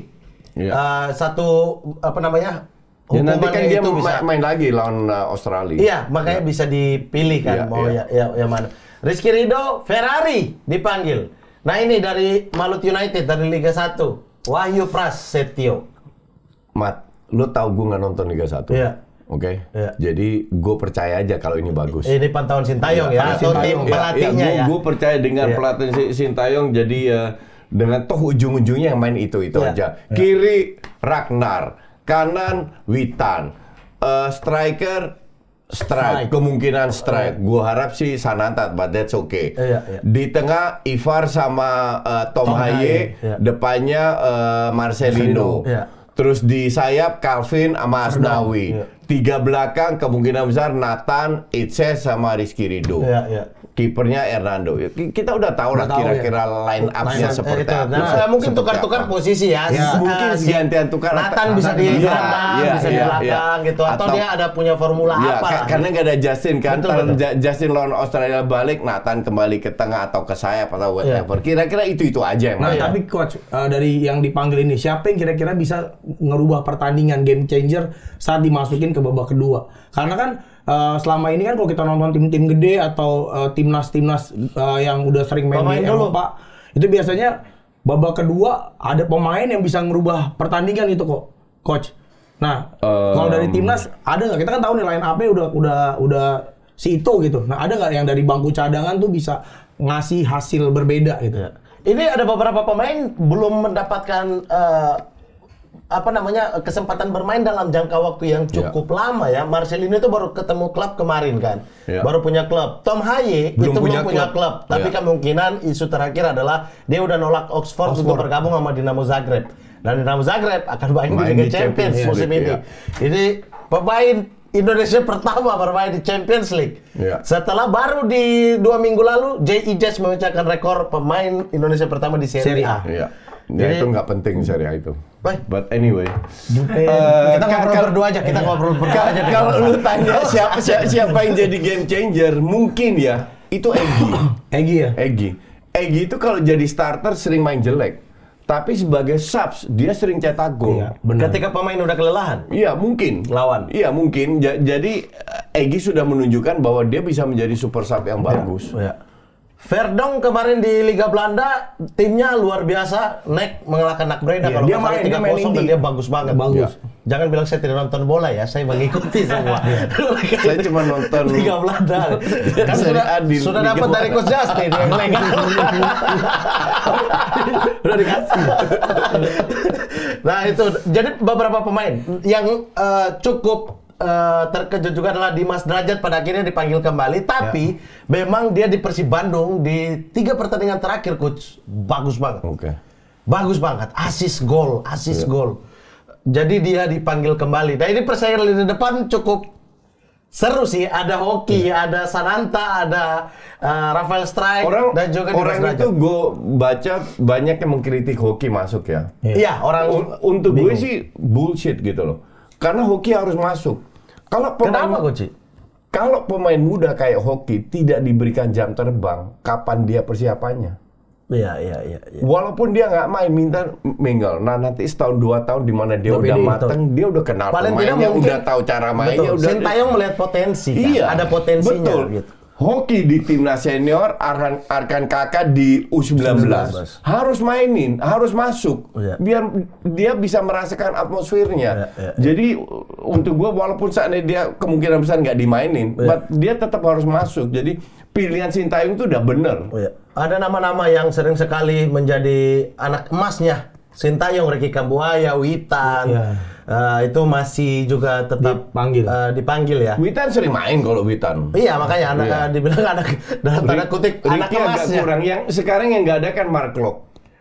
[SPEAKER 2] Satu
[SPEAKER 3] Ya, nanti kan dia
[SPEAKER 2] itu bisa
[SPEAKER 3] main lagi lawan Australia.
[SPEAKER 2] Iya, makanya bisa dipilih kan mau yang mana. Rizky Ridho, Ferrari dipanggil. Nah ini dari Malut United dari Liga 1. Wahyu Prasetyo.
[SPEAKER 3] Mat, lu tahu gue nggak nonton Liga 1?
[SPEAKER 2] Iya.
[SPEAKER 3] Oke. Jadi gue percaya aja kalau ini bagus.
[SPEAKER 2] Ini pantauan Sintayong ya, atau tim pelatihnya ya.
[SPEAKER 3] Gue percaya dengan pelatih Sintayong. Jadi dengan toh ujung-ujungnya yang main itu aja. Kiri Ragnar, kanan Witan, striker strike, kemungkinan strike. Gua harap sih Sananta, but that's okay. Di tengah Ivar sama Tom Haye, depannya Marcelino. Terus di sayap Calvin sama Asnawi. 3 belakang kemungkinan besar Nathan, Itse sama Rizky Ridho. Kipernya Hernando. Kita udah tahu lah kira-kira line up-nya seperti apa.
[SPEAKER 2] Nah, mungkin tukar-tukar posisi ya.
[SPEAKER 3] Mungkin gantian tukar.
[SPEAKER 2] Nathan bisa di kanan, bisa di belakang gitu. Atau dia ada punya formula apa.
[SPEAKER 3] Karena nggak ada Justin kan. Justin lawan Australia balik, Nathan kembali ke tengah atau ke sayap atau whatever. Kira-kira itu aja yang main.
[SPEAKER 1] Tapi coach, dari yang dipanggil ini, siapa yang kira-kira bisa ngerubah pertandingan game changer saat dimasukin ke babak kedua? Karena kan selama ini kan kalau kita nonton tim-tim gede atau timnas-timnas yang udah sering main di Eropa, itu biasanya babak kedua ada pemain yang bisa ngerubah pertandingan itu kok, coach. Nah, kalau dari timnas ada nggak? Kita kan tahu nih line up-nya udah si itu gitu. Nah, ada nggak yang dari bangku cadangan tuh bisa ngasih hasil berbeda gitu?
[SPEAKER 2] Ini ada beberapa pemain belum mendapatkan kesempatan bermain dalam jangka waktu yang cukup lama ya. Marcelino itu baru ketemu klub kemarin kan. Baru punya klub. Tom Haye belum punya klub. Tapi kemungkinan isu terakhir adalah dia udah nolak Oxford untuk bergabung sama Dinamo Zagreb. Dan Dinamo Zagreb akan main di
[SPEAKER 3] Main
[SPEAKER 2] Liga
[SPEAKER 3] di
[SPEAKER 2] Champions
[SPEAKER 3] Champions
[SPEAKER 2] musim
[SPEAKER 3] League,
[SPEAKER 2] ini.
[SPEAKER 3] iya.
[SPEAKER 2] Ini pemain Indonesia pertama bermain di Champions League.
[SPEAKER 3] Iya.
[SPEAKER 2] Setelah baru di 2 minggu lalu, J.I. memecahkan rekor pemain Indonesia pertama di Serie A.
[SPEAKER 3] Iya.
[SPEAKER 2] Jadi-
[SPEAKER 3] Itu nggak penting Serie A itu.
[SPEAKER 2] Baik.
[SPEAKER 3] But anyway.
[SPEAKER 2] Kita ngobrol berdua aja, kita ngobrol berdua aja.
[SPEAKER 3] Kalau lu tanya siapa yang jadi game changer, mungkin ya itu
[SPEAKER 1] Egy ya.
[SPEAKER 3] Egy itu kalau jadi starter sering main jelek, tapi sebagai subs dia sering cetak gol.
[SPEAKER 1] Iya, benar.
[SPEAKER 2] Ketika pemain udah kelelahan,
[SPEAKER 3] Iya mungkin.
[SPEAKER 2] lawan.
[SPEAKER 3] Iya mungkin. Jadi Egy sudah menunjukkan bahwa dia bisa menjadi super sub yang bagus.
[SPEAKER 2] Ya. Verdong kemarin di Liga Belanda, timnya luar biasa, mengalahkan NAC Breda.
[SPEAKER 1] Iya,
[SPEAKER 2] Kalau
[SPEAKER 1] dia
[SPEAKER 2] nggak salah
[SPEAKER 1] main
[SPEAKER 2] 3-0 dan
[SPEAKER 1] inti.
[SPEAKER 2] dia bagus banget.
[SPEAKER 1] Bagus.
[SPEAKER 2] Ya. Jangan bilang saya tidak nonton bola ya, saya mengikuti semua.
[SPEAKER 3] Saya cuma nonton
[SPEAKER 2] Liga Belanda. Kan
[SPEAKER 3] Serie A di
[SPEAKER 2] sudah
[SPEAKER 3] Liga
[SPEAKER 2] dapat dari Coach Justin yang legal.
[SPEAKER 1] Udah dikasih.
[SPEAKER 2] Nah itu, jadi beberapa pemain yang cukup terkejut juga adalah Dimas Derajat pada akhirnya dipanggil kembali, tapi memang dia di Persib Bandung di 3 pertandingan terakhir, Coach, bagus banget.
[SPEAKER 3] Oke.
[SPEAKER 2] Bagus banget, assist gol. Jadi dia dipanggil kembali. Nah ini persaingan lini depan cukup seru sih. Ada Hoki, ada Sananta, ada Rafael Strike, dan juga
[SPEAKER 3] orang
[SPEAKER 2] Dimas
[SPEAKER 3] itu
[SPEAKER 2] Derajat.
[SPEAKER 3] gue baca banyak yang mengkritik Hoki masuk ya.
[SPEAKER 2] Iya, orang
[SPEAKER 3] Untuk gue
[SPEAKER 2] bingung.
[SPEAKER 3] sih bullshit gitu loh. Karena Hoki harus masuk. Kalau
[SPEAKER 2] Kenapa, Coach?
[SPEAKER 3] Kalau pemain muda kayak Hoki tidak diberikan jam terbang, kapan dia persiapannya?
[SPEAKER 2] Iya.
[SPEAKER 3] Walaupun dia nggak main, minta minggal. Nah nanti setahun 2 tahun di mana dia
[SPEAKER 1] Udah
[SPEAKER 3] udah
[SPEAKER 1] pede,
[SPEAKER 3] mateng, dia udah kenal
[SPEAKER 2] Paling tidak
[SPEAKER 3] pemainnya,
[SPEAKER 2] mungkin-
[SPEAKER 3] udah tahu cara mainnya,
[SPEAKER 2] Betul.
[SPEAKER 3] udah.
[SPEAKER 2] Sintayong melihat potensi, kan?
[SPEAKER 3] Iya,
[SPEAKER 2] Ada potensinya.
[SPEAKER 3] betul.
[SPEAKER 2] Gitu.
[SPEAKER 3] Hoki di timnas senior, Arkan Kakak di U19 harus mainin, harus masuk,
[SPEAKER 2] Iya.
[SPEAKER 3] biar dia bisa merasakan atmosfernya.
[SPEAKER 2] Iya.
[SPEAKER 3] Jadi untuk gue walaupun saatnya dia kemungkinan besar nggak dimainin,
[SPEAKER 2] Iya.
[SPEAKER 3] but dia tetap harus masuk. Jadi pilihan Sintayong itu udah bener.
[SPEAKER 2] Oh, iya. Ada nama-nama yang sering sekali menjadi anak emasnya. Sintayong, Ricky Kambuaya, Witan.
[SPEAKER 1] Iya.
[SPEAKER 2] Itu masih juga tetap dipanggil ya.
[SPEAKER 3] Witan sering main kalau Witan.
[SPEAKER 2] Iya, makanya anak
[SPEAKER 3] Iya.
[SPEAKER 2] dibilang anak dalam tanda kutip anak
[SPEAKER 3] Ricky agak
[SPEAKER 2] emasnya.
[SPEAKER 3] kurang. Yang sekarang yang nggak ada kan Mark Locke.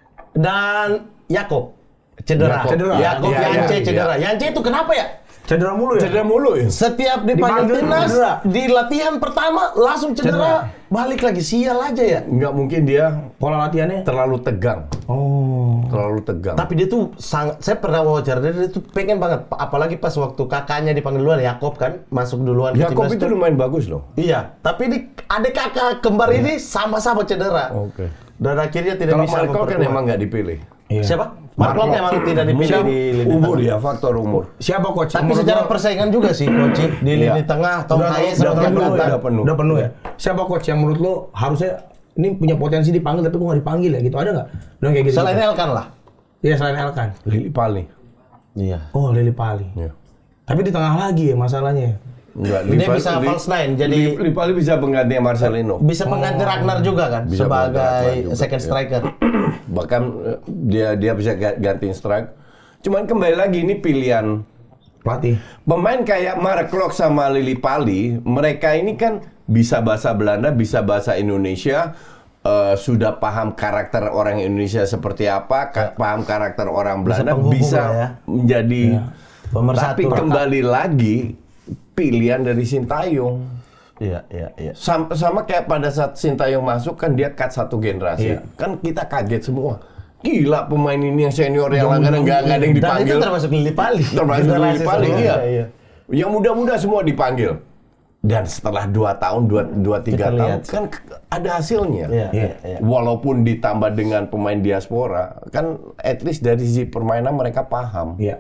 [SPEAKER 2] Dan Yakob cedera. Yakob
[SPEAKER 3] Iya,
[SPEAKER 2] Yance
[SPEAKER 3] iya.
[SPEAKER 2] cedera. Yance itu kenapa ya?
[SPEAKER 1] Cedera mulu ya.
[SPEAKER 3] Cedera mulu ya.
[SPEAKER 2] Setiap dipanggil
[SPEAKER 1] Dipanggil
[SPEAKER 2] timnas,
[SPEAKER 1] cedera.
[SPEAKER 2] di latihan pertama langsung cedera. Balik lagi, sial aja ya.
[SPEAKER 3] Nggak mungkin dia
[SPEAKER 1] Pola latihannya.
[SPEAKER 3] terlalu tegang.
[SPEAKER 1] Oh.
[SPEAKER 3] Terlalu tegang.
[SPEAKER 2] Tapi dia tuh sangat, saya pernah wawancara dia tuh pengen banget, apalagi pas waktu kakaknya dipanggil duluan, Yakob kan masuk duluan ke
[SPEAKER 3] Yakob
[SPEAKER 2] timnas
[SPEAKER 3] itu lumayan bagus loh.
[SPEAKER 2] Iya, tapi di adik kakak kembar ini sama-sama cedera.
[SPEAKER 3] Oke.
[SPEAKER 2] Dan akhirnya tidak
[SPEAKER 3] Kalau
[SPEAKER 2] bisa
[SPEAKER 3] Marco kan
[SPEAKER 2] memperkuat.
[SPEAKER 3] emang nggak dipilih.
[SPEAKER 1] Iya.
[SPEAKER 2] Siapa? Mark Locke memang tidak dipilih di lini
[SPEAKER 3] Umur
[SPEAKER 2] tengah.
[SPEAKER 3] ya, faktor umur.
[SPEAKER 1] Siapa coach?
[SPEAKER 2] Tapi
[SPEAKER 1] Menurut
[SPEAKER 2] secara
[SPEAKER 1] lo-
[SPEAKER 2] persaingan juga sih coach di lini
[SPEAKER 3] Iya.
[SPEAKER 2] tengah Tom Haye sama
[SPEAKER 1] udah
[SPEAKER 2] Tiap
[SPEAKER 1] penuh,
[SPEAKER 2] Belantang.
[SPEAKER 3] udah penuh.
[SPEAKER 1] Udah penuh ya. Siapa coach yang menurut lo harusnya ini punya potensi dipanggil tapi kok nggak dipanggil ya gitu, ada nggak? Udah kayak gitu.
[SPEAKER 2] Selain Elkan lah.
[SPEAKER 1] Iya, selain Elkan.
[SPEAKER 3] Lili Pali.
[SPEAKER 2] Iya.
[SPEAKER 1] Oh, Lili Pali.
[SPEAKER 3] Ya.
[SPEAKER 1] Tapi di tengah lagi ya masalahnya.
[SPEAKER 3] Enggak,
[SPEAKER 2] Dia bisa false nine, jadi
[SPEAKER 3] Lili Pali bisa pengganti Marcelino.
[SPEAKER 2] bisa mengganti Ragnar juga kan
[SPEAKER 3] Bisa mengganti Ragnar
[SPEAKER 2] sebagai
[SPEAKER 3] juga,
[SPEAKER 2] second
[SPEAKER 3] iya.
[SPEAKER 2] striker.
[SPEAKER 3] Bahkan dia bisa gantiin strike. Cuman kembali lagi ini pilihan
[SPEAKER 1] Pelatih.
[SPEAKER 3] pemain kayak Mark Locke sama Lili Pali, mereka ini kan bisa bahasa Belanda, bisa bahasa Indonesia, sudah paham karakter orang Indonesia seperti apa, paham karakter orang Belanda,
[SPEAKER 2] penghubung
[SPEAKER 3] bisa
[SPEAKER 2] lah ya.
[SPEAKER 3] menjadi.
[SPEAKER 2] Pemersatu.
[SPEAKER 3] Tapi kembali lagi pilihan dari Sintayong.
[SPEAKER 2] Iya.
[SPEAKER 3] Sama kayak pada saat Sintayong masuk kan dia cut satu generasi.
[SPEAKER 1] Iya.
[SPEAKER 3] Kan kita kaget semua. Gila pemain ini yang senior yang langganan nggak ada yang
[SPEAKER 2] Dan itu
[SPEAKER 3] dipanggil.
[SPEAKER 2] termasuk Lili Pali.
[SPEAKER 3] Termasuk Lili
[SPEAKER 2] Generasi
[SPEAKER 3] Pali,
[SPEAKER 2] sebelumnya,
[SPEAKER 3] iya. Yang muda-muda semua dipanggil. Dan setelah 2 tahun, 2-3
[SPEAKER 2] Kita
[SPEAKER 3] tahun
[SPEAKER 2] lihat.
[SPEAKER 3] kan ada hasilnya.
[SPEAKER 2] Iya.
[SPEAKER 3] Walaupun ditambah dengan pemain diaspora, kan at least dari sisi permainan mereka paham.
[SPEAKER 1] Iya.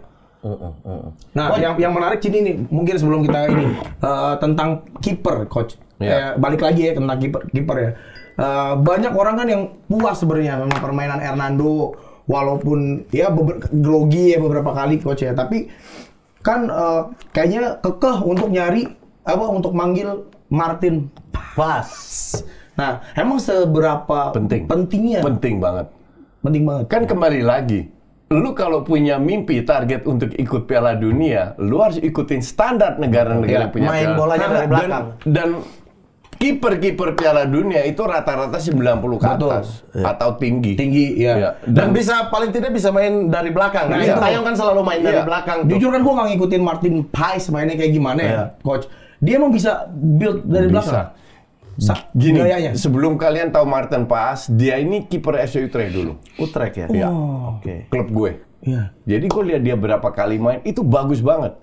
[SPEAKER 1] Nah, yang menarik sini nih, mungkin sebelum kita ini tentang kiper, coach.
[SPEAKER 3] Iya.
[SPEAKER 1] Balik lagi ya tentang kiper ya. Banyak orang kan yang puas sebenarnya sama permainan Hernando, walaupun ya grogi ya beberapa kali coach ya. Tapi kan kayaknya kekeh untuk nyari untuk manggil Martin
[SPEAKER 2] Pas.
[SPEAKER 1] Nah, emang seberapa pentingnya?
[SPEAKER 3] Penting banget.
[SPEAKER 1] Penting banget.
[SPEAKER 3] Kan kembali lagi, lu kalau punya mimpi target untuk ikut Piala Dunia, lu harus ikutin standar negara-negara yang punya
[SPEAKER 2] Main
[SPEAKER 3] Piala.
[SPEAKER 2] bolanya dari belakang.
[SPEAKER 3] Dan kiper Piala Dunia itu rata-rata 90 ke atas atau tinggi.
[SPEAKER 1] Tinggi, ya.
[SPEAKER 3] Iya.
[SPEAKER 2] Dan bisa paling tidak bisa main dari belakang. Nah,
[SPEAKER 3] Iya.
[SPEAKER 2] Sintayong kan selalu main dari belakang. Tuh.
[SPEAKER 1] Jujur kan gue nggak ngikutin Martin Paes mainnya kayak gimana ya, coach. Dia emang bisa build dari belakang.
[SPEAKER 3] Gini,
[SPEAKER 1] Gayanya.
[SPEAKER 3] sebelum kalian tahu Martin Paes, dia ini kiper FC Utrecht dulu.
[SPEAKER 2] Utrecht ya.
[SPEAKER 3] Iya.
[SPEAKER 2] Oke.
[SPEAKER 3] Klub gue.
[SPEAKER 1] Iya.
[SPEAKER 3] Jadi gue lihat dia berapa kali main, itu bagus banget.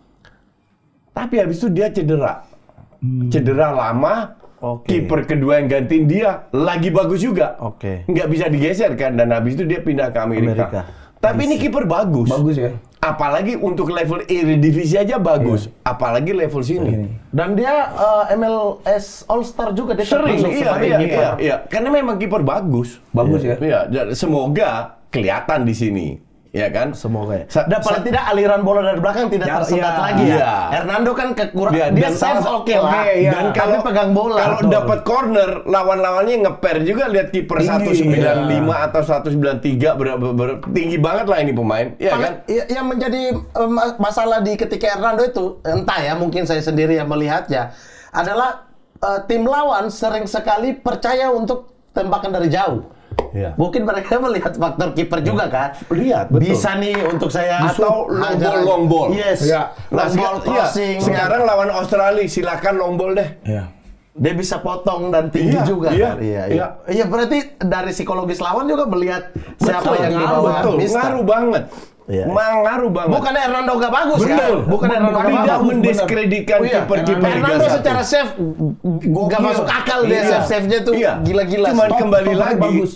[SPEAKER 3] Tapi habis itu dia cedera. Cedera lama, kiper kedua yang gantiin dia lagi bagus juga. Nggak bisa digeser kan, dan habis itu dia pindah ke Amerika. Tapi ini kiper bagus.
[SPEAKER 1] Bagus ya.
[SPEAKER 3] Apalagi untuk level Eredivisie aja bagus. Apalagi level sini.
[SPEAKER 2] Dan dia MLS All Star juga dia
[SPEAKER 3] Sering,
[SPEAKER 2] termasuk sebagai kiper.
[SPEAKER 3] iya. Karena memang kiper bagus.
[SPEAKER 1] Bagus ya.
[SPEAKER 3] Iya, semoga kelihatan di sini. Ya kan?
[SPEAKER 2] Semoga ya. Dan paling tidak aliran bola dari belakang tidak tersendat lagi ya.
[SPEAKER 3] Iya.
[SPEAKER 2] Hernando kan kekurangan.
[SPEAKER 3] Iya,
[SPEAKER 2] Dia
[SPEAKER 3] dan
[SPEAKER 2] save oke lah.
[SPEAKER 1] iya.
[SPEAKER 3] Dan kalau
[SPEAKER 2] pegang bola.
[SPEAKER 3] Kalau dapat corner, lawan-lawannya ngeper juga. Lihat kiper 195 atau 193 tinggi banget lah ini pemain. Iya kan?
[SPEAKER 2] Yang menjadi masalah di ketika Hernando itu, entah ya, mungkin saya sendiri yang melihatnya, adalah tim lawan sering sekali percaya untuk tembakan dari jauh.
[SPEAKER 3] Iya.
[SPEAKER 2] Mungkin mereka melihat faktor kiper juga kan.
[SPEAKER 3] Lihat, betul.
[SPEAKER 2] Bisa nih untuk saya
[SPEAKER 3] Atau long ball.
[SPEAKER 2] Yes.
[SPEAKER 1] Iya.
[SPEAKER 2] Long ball crossing.
[SPEAKER 3] Sekarang lawan Australia, silakan long ball deh.
[SPEAKER 1] Iya.
[SPEAKER 2] Dia bisa potong dan tinggi juga
[SPEAKER 3] iya,
[SPEAKER 2] kan.
[SPEAKER 3] iya.
[SPEAKER 2] Iya, berarti dari psikologis lawan juga melihat siapa yang dibawa.
[SPEAKER 3] Betul,
[SPEAKER 2] Mister.
[SPEAKER 3] ngaruh banget.
[SPEAKER 2] Iya.
[SPEAKER 3] Ngaruh banget.
[SPEAKER 2] Bukannya Hernando nggak bagus
[SPEAKER 3] Betul.
[SPEAKER 2] ya? Bukan Hernando nggak
[SPEAKER 3] Tidak
[SPEAKER 2] bagus.
[SPEAKER 3] mendiskreditkan kiper-kiper Liga
[SPEAKER 2] Hernando
[SPEAKER 3] 1.
[SPEAKER 2] secara save nggak masuk akal dia save-nya tuh gila-gila.
[SPEAKER 3] Cuman kembali
[SPEAKER 1] Stop
[SPEAKER 3] lagi
[SPEAKER 1] bagus.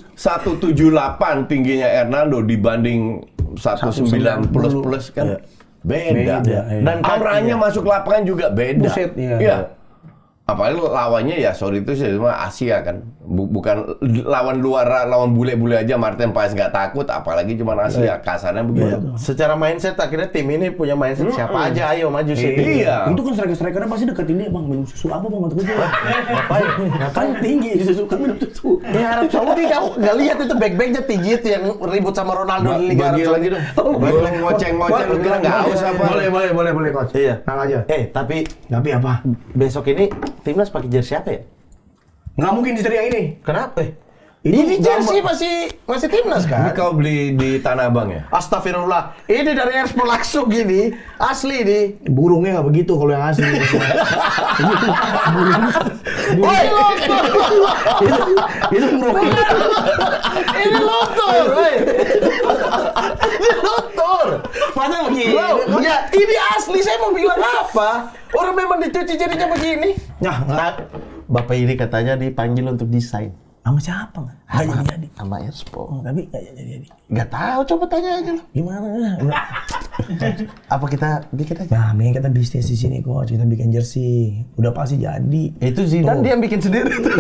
[SPEAKER 3] 178 tingginya Hernando dibanding 19 plus kan. Beda. Dan auranya masuk lapangan juga beda.
[SPEAKER 1] Buset, iya.
[SPEAKER 3] Iya. Apalagi lawannya ya sorry itu sih cuma Asia kan, bukan lawan luar, lawan bule-bule aja Martin Paes nggak takut, apalagi cuma Asia, kasarnya begitu.
[SPEAKER 2] Secara mindset akhirnya tim ini punya mindset siapa aja ayo maju sini.
[SPEAKER 3] Iya.
[SPEAKER 1] Untuk kan striker-strikernya pasti deketin dia, bang minum susu apa bang untuk gue? Ngapain tinggi susu kan minum susu.
[SPEAKER 2] Ya Arab Saudi kamu nggak lihat itu back-backnya tinggi itu yang ribut sama Ronaldo di Liga Arab Saudi.
[SPEAKER 3] Belum ngoceng-ngoceng, lu kira nggak haus apa?
[SPEAKER 1] Boleh coach.
[SPEAKER 2] Iya.
[SPEAKER 1] Nang aja.
[SPEAKER 2] Tapi
[SPEAKER 1] apa?
[SPEAKER 2] besok ini timnas pakai jersey apa ya?
[SPEAKER 1] Nggak mungkin di seri yang ini.
[SPEAKER 2] Kenapa? Ini jersey masih timnas
[SPEAKER 3] Ini
[SPEAKER 2] kan?
[SPEAKER 3] kau beli di Tanah Abang ya?
[SPEAKER 2] Astagfirullah. Ini dari Expo langsung gini, asli nih.
[SPEAKER 1] Burungnya nggak begitu kalau yang asli.
[SPEAKER 2] Woi, lotor.
[SPEAKER 1] Itu burung.
[SPEAKER 2] Ini lotor, woi. Ini lotor.
[SPEAKER 1] Padahal begini.
[SPEAKER 2] Ya, ini asli. Saya mau bilang apa? Orang memang dicuci jadinya begini.
[SPEAKER 1] Nah,
[SPEAKER 2] Bapak ini katanya dipanggil untuk desain.
[SPEAKER 1] sama siapa nggak? Nggak jadi.
[SPEAKER 2] Sama Expo.
[SPEAKER 1] Tapi nggak jadi.
[SPEAKER 2] Nggak tahu, coba tanya aja lo.
[SPEAKER 1] Gimana?
[SPEAKER 2] Apa kita bikin aja?
[SPEAKER 1] Nah, mending kita bisnis di sini coach, kita bikin jersey. Udah pasti jadi.
[SPEAKER 2] Itu Zidane dia yang bikin sendiri tuh.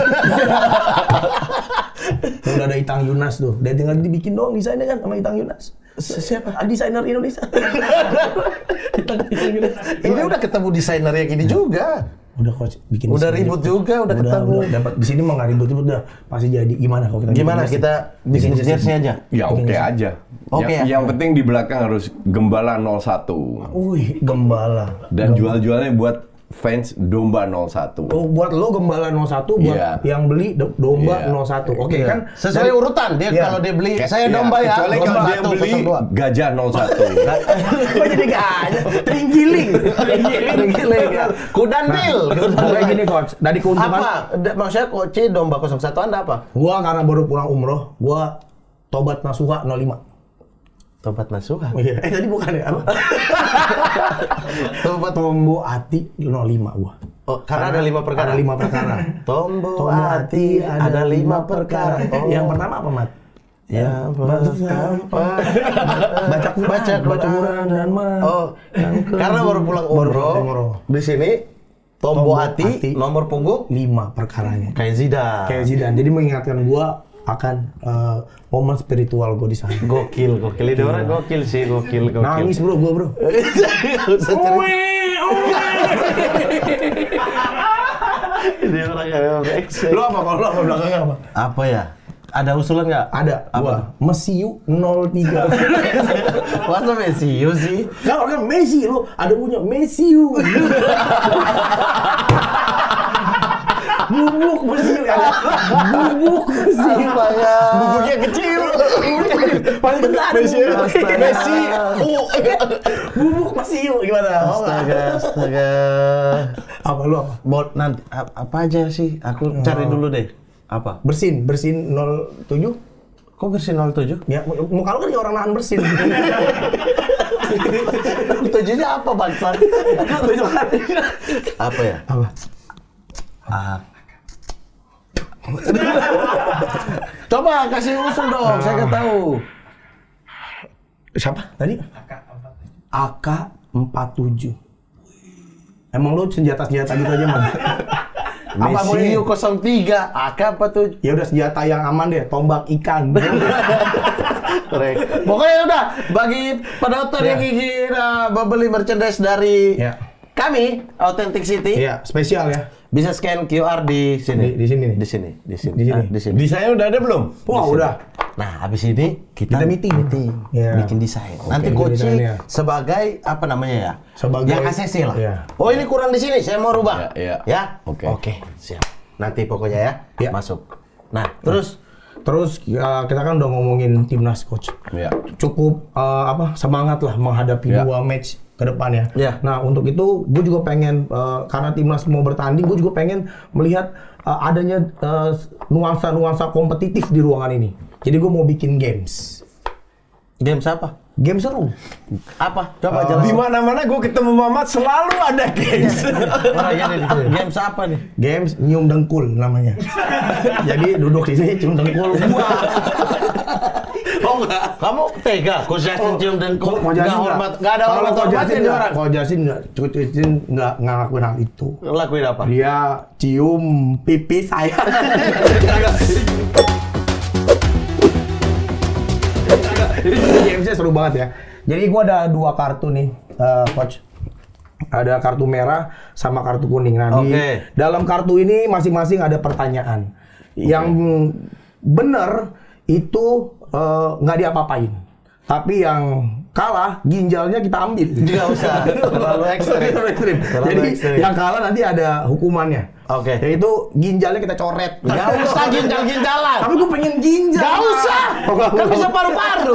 [SPEAKER 1] Udah ada Itang Yunas tuh. Dia tinggal dibikin doang desainnya kan sama Itang Yunas. Siapa? Desainer Indonesia. Itang Yunas.
[SPEAKER 2] Ini udah ketemu desainer yang ini juga.
[SPEAKER 1] Udah coach bikin.
[SPEAKER 2] Udah ribut juga, udah ketemu.
[SPEAKER 1] Dapat di sini mah nggak ribut, udah pasti jadi. Gimana kalau kita?
[SPEAKER 2] Gimana kita bikin jersey aja?
[SPEAKER 3] Ya oke aja.
[SPEAKER 2] Oke ya.
[SPEAKER 3] Yang penting di belakang harus Gembala 01.
[SPEAKER 1] Wih, Gembala.
[SPEAKER 3] Dan jual-jualnya buat fans Domba 01.
[SPEAKER 1] Oh, buat lo Gembala 01, buat yang beli Domba 01. Oke kan?
[SPEAKER 2] Sesuai urutan dia kalau dia beli saya Domba ya.
[SPEAKER 3] Kecuali kalau dia beli Gajah 01.
[SPEAKER 1] Kok jadi gajah? Ringgiling.
[SPEAKER 2] Ringgiling ya. Kudandil.
[SPEAKER 1] Kayak gini coach, dari keuntungan.
[SPEAKER 2] Apa? Maksudnya coach Domba 01 Anda apa?
[SPEAKER 1] Gua karena baru pulang umroh, gua tobat nasuha 05.
[SPEAKER 2] Tobat nasuha.
[SPEAKER 1] Iya, tadi bukan ya apa? Tobat Tombo Ati 05 gua.
[SPEAKER 2] Oh, karena ada 5 perkara.
[SPEAKER 1] Ada 5 perkara.
[SPEAKER 2] Tombo Ati ada 5 perkara.
[SPEAKER 1] Oh. Yang pertama apa, Mat?
[SPEAKER 2] Ya, baca
[SPEAKER 1] Quran dan
[SPEAKER 2] Oh, karena baru pulang umroh. Di sini Tombo Ati nomor punggung
[SPEAKER 1] 5 perkaranya.
[SPEAKER 2] Kayak Zidane.
[SPEAKER 1] Jadi mengingatkan gua akan momen spiritual gue di sana.
[SPEAKER 2] Gokil. Ini orang gokil sih, gokil.
[SPEAKER 1] Nangis bro.
[SPEAKER 2] Usah cerita. Ini orang yang brengsek.
[SPEAKER 1] Lo apa kalau lo apa belakangnya apa?
[SPEAKER 2] Apa ya? Ada usulan nggak?
[SPEAKER 1] Ada. Apa? Mesiu 03.
[SPEAKER 2] Masa Mesiu sih?
[SPEAKER 1] Kalau kan Messi lo ada punya Mesiu. Bubuk Messi ya. Bubuk Messi.
[SPEAKER 2] Astaga.
[SPEAKER 3] Bubuknya kecil.
[SPEAKER 1] Paling bentar.
[SPEAKER 3] Messi.
[SPEAKER 1] Bubuk Messi gimana?
[SPEAKER 2] Astaga.
[SPEAKER 1] Apa lu apa?
[SPEAKER 2] Bot nanti apa aja sih? Aku cari dulu deh. Apa?
[SPEAKER 1] Bersin 07.
[SPEAKER 2] Kok versi 07?
[SPEAKER 1] Ya, muka lu kan kayak orang nahan bersin.
[SPEAKER 2] Tujuhnya apa bangsa? Apa ya?
[SPEAKER 1] Apa?
[SPEAKER 2] Coba kasih usul dong, saya nggak tahu.
[SPEAKER 1] Siapa tadi? AK-47. Emang lu senjata-senjata gitu aja, Man? Apa
[SPEAKER 2] Messi
[SPEAKER 1] boleh?
[SPEAKER 2] 03, AK-47.
[SPEAKER 1] Ya udah senjata yang aman deh, tombak ikan.
[SPEAKER 2] Pokoknya udah, bagi penonton yang ingin membeli merchandise dari kami, Authentic City,
[SPEAKER 1] Iya, spesial ya.
[SPEAKER 2] bisa scan QR di sini.
[SPEAKER 1] Di sini nih.
[SPEAKER 2] Di sini.
[SPEAKER 1] Di sini.
[SPEAKER 2] Di sini.
[SPEAKER 3] Desainnya udah ada belum?
[SPEAKER 1] Wah, udah.
[SPEAKER 2] Nah, habis ini kita
[SPEAKER 1] meeting.
[SPEAKER 2] Iya. Bikin desain. Nanti
[SPEAKER 1] bikin
[SPEAKER 2] Koci
[SPEAKER 1] desainnya.
[SPEAKER 2] sebagai apa namanya ya?
[SPEAKER 1] Sebagai
[SPEAKER 2] yang ACC lah.
[SPEAKER 1] Iya.
[SPEAKER 2] Oh, ini kurang di sini, saya mau rubah.
[SPEAKER 3] Iya.
[SPEAKER 2] Ya?
[SPEAKER 3] Oke.
[SPEAKER 2] Oke, siap. Nanti pokoknya ya,
[SPEAKER 1] Iya.
[SPEAKER 2] masuk. Nah, terus
[SPEAKER 1] kita kan udah ngomongin timnas, Coach.
[SPEAKER 3] Iya.
[SPEAKER 1] Cukup semangat lah menghadapi
[SPEAKER 3] Ya.
[SPEAKER 1] 2 match ke depan ya.
[SPEAKER 2] Ya.
[SPEAKER 1] Nah, untuk itu gue juga pengen karena timnas mau bertanding, gue juga pengen melihat adanya nuansa-nuansa kompetitif di ruangan ini. Jadi gue mau bikin games.
[SPEAKER 2] games apa?
[SPEAKER 1] Game seru.
[SPEAKER 2] Apa? Coba
[SPEAKER 3] Di
[SPEAKER 2] jelasin.
[SPEAKER 3] mana-mana gue ketemu Mamat selalu ada games.
[SPEAKER 2] Games apa nih?
[SPEAKER 1] Games nyium dengkul namanya. Jadi duduk di sini cium dengkul gua.
[SPEAKER 2] Oh enggak, kamu tega? Coach Justin cium dan
[SPEAKER 1] Kok
[SPEAKER 2] nggak hormat, nggak ada hormat hormatnya di orang.
[SPEAKER 1] Kalau Jasin nggak ngelakuin hal itu.
[SPEAKER 2] Lakuin apa?
[SPEAKER 1] Dia cium pipi saya. Ini gamesnya seru banget ya. Jadi gua ada 2 kartu nih, Coach. Ada kartu merah sama kartu kuning. Nah, di dalam kartu ini masing-masing ada pertanyaan. Yang bener itu nggak diapa-apain. Tapi yang kalah ginjalnya kita ambil.
[SPEAKER 2] Nggak usah, terlalu ekstrim.
[SPEAKER 1] Jadi yang kalah nanti ada hukumannya.
[SPEAKER 2] Oke.
[SPEAKER 1] Yaitu ginjalnya kita coret.
[SPEAKER 2] Nggak usah ginjal-ginjalan.
[SPEAKER 1] Tapi gue pengen ginjal.
[SPEAKER 2] Nggak usah. Kan bisa paru-paru.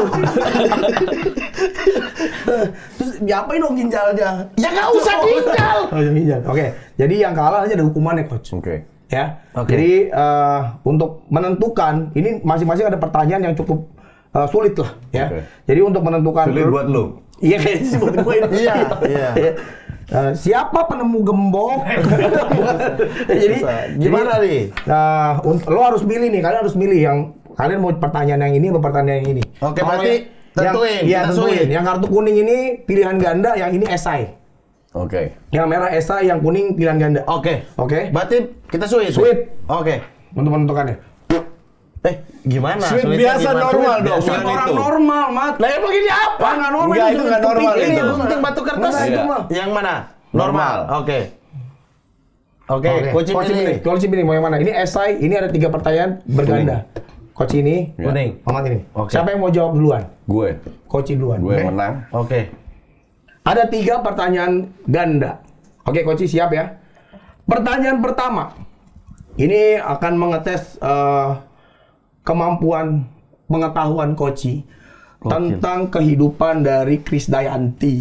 [SPEAKER 1] Terus diapain dong ginjalnya?
[SPEAKER 2] Ya nggak usah ginjal.
[SPEAKER 1] Oh, ginjal. Oke. Jadi yang kalah nanti ada hukumannya, Coach.
[SPEAKER 3] Oke.
[SPEAKER 1] Ya.
[SPEAKER 2] Oke.
[SPEAKER 1] Jadi untuk menentukan ini masing-masing ada pertanyaan yang cukup sulit lah, ya.
[SPEAKER 3] Oke.
[SPEAKER 1] Jadi untuk menentukan
[SPEAKER 3] Sulit buat lo.
[SPEAKER 1] Iya kayaknya sih buat gue ini.
[SPEAKER 2] Iya, iya.
[SPEAKER 1] Siapa penemu gembok? Jadi
[SPEAKER 2] Gimana nih?
[SPEAKER 1] lo harus milih nih, kalian harus milih yang kalian mau pertanyaan yang ini atau pertanyaan yang ini.
[SPEAKER 2] Oke,
[SPEAKER 1] Kalau
[SPEAKER 2] berarti
[SPEAKER 1] yang-
[SPEAKER 2] tentuin,
[SPEAKER 1] Iya,
[SPEAKER 2] kita
[SPEAKER 1] tentuin.
[SPEAKER 2] suit.
[SPEAKER 1] Yang kartu kuning ini pilihan ganda, yang ini esai.
[SPEAKER 3] Oke.
[SPEAKER 1] Yang merah esai, yang kuning pilihan ganda.
[SPEAKER 2] Oke.
[SPEAKER 1] Oke.
[SPEAKER 2] Berarti kita sweet.
[SPEAKER 1] Sweet.
[SPEAKER 2] Oke.
[SPEAKER 1] Untuk menentukannya.
[SPEAKER 2] Gimana?
[SPEAKER 3] Sweet
[SPEAKER 2] Sweetnya
[SPEAKER 3] biasa
[SPEAKER 2] gimana?
[SPEAKER 3] normal
[SPEAKER 2] Sweet
[SPEAKER 3] dong.
[SPEAKER 2] biasa.
[SPEAKER 3] Bukan
[SPEAKER 1] Orang
[SPEAKER 3] itu.
[SPEAKER 1] normal, Mat.
[SPEAKER 2] Lah emang ini apa?
[SPEAKER 1] Nggak normal.
[SPEAKER 3] Enggak, itu nggak normal
[SPEAKER 1] Ini
[SPEAKER 3] itu.
[SPEAKER 1] yang
[SPEAKER 2] Gunting batu kertas.
[SPEAKER 1] Nah, itu
[SPEAKER 3] Iya.
[SPEAKER 1] mah.
[SPEAKER 2] Yang mana? Normal. Oke. Oke, Coach pilih.
[SPEAKER 1] Coach pilih mau yang mana? Ini esai, ini ada 3 pertanyaan berganda. Coach ini,
[SPEAKER 3] Ya.
[SPEAKER 2] Kuning.
[SPEAKER 1] Mamat ini.
[SPEAKER 2] Oke.
[SPEAKER 1] Siapa yang mau jawab duluan?
[SPEAKER 3] Gue.
[SPEAKER 1] Coach duluan.
[SPEAKER 3] Gue
[SPEAKER 1] oke?
[SPEAKER 3] menang.
[SPEAKER 2] Oke.
[SPEAKER 1] Ada 3 pertanyaan ganda. Oke, Coach siap ya? Pertanyaan pertama. Ini akan mengetes kemampuan pengetahuan Coach tentang kehidupan dari Krisdayanti.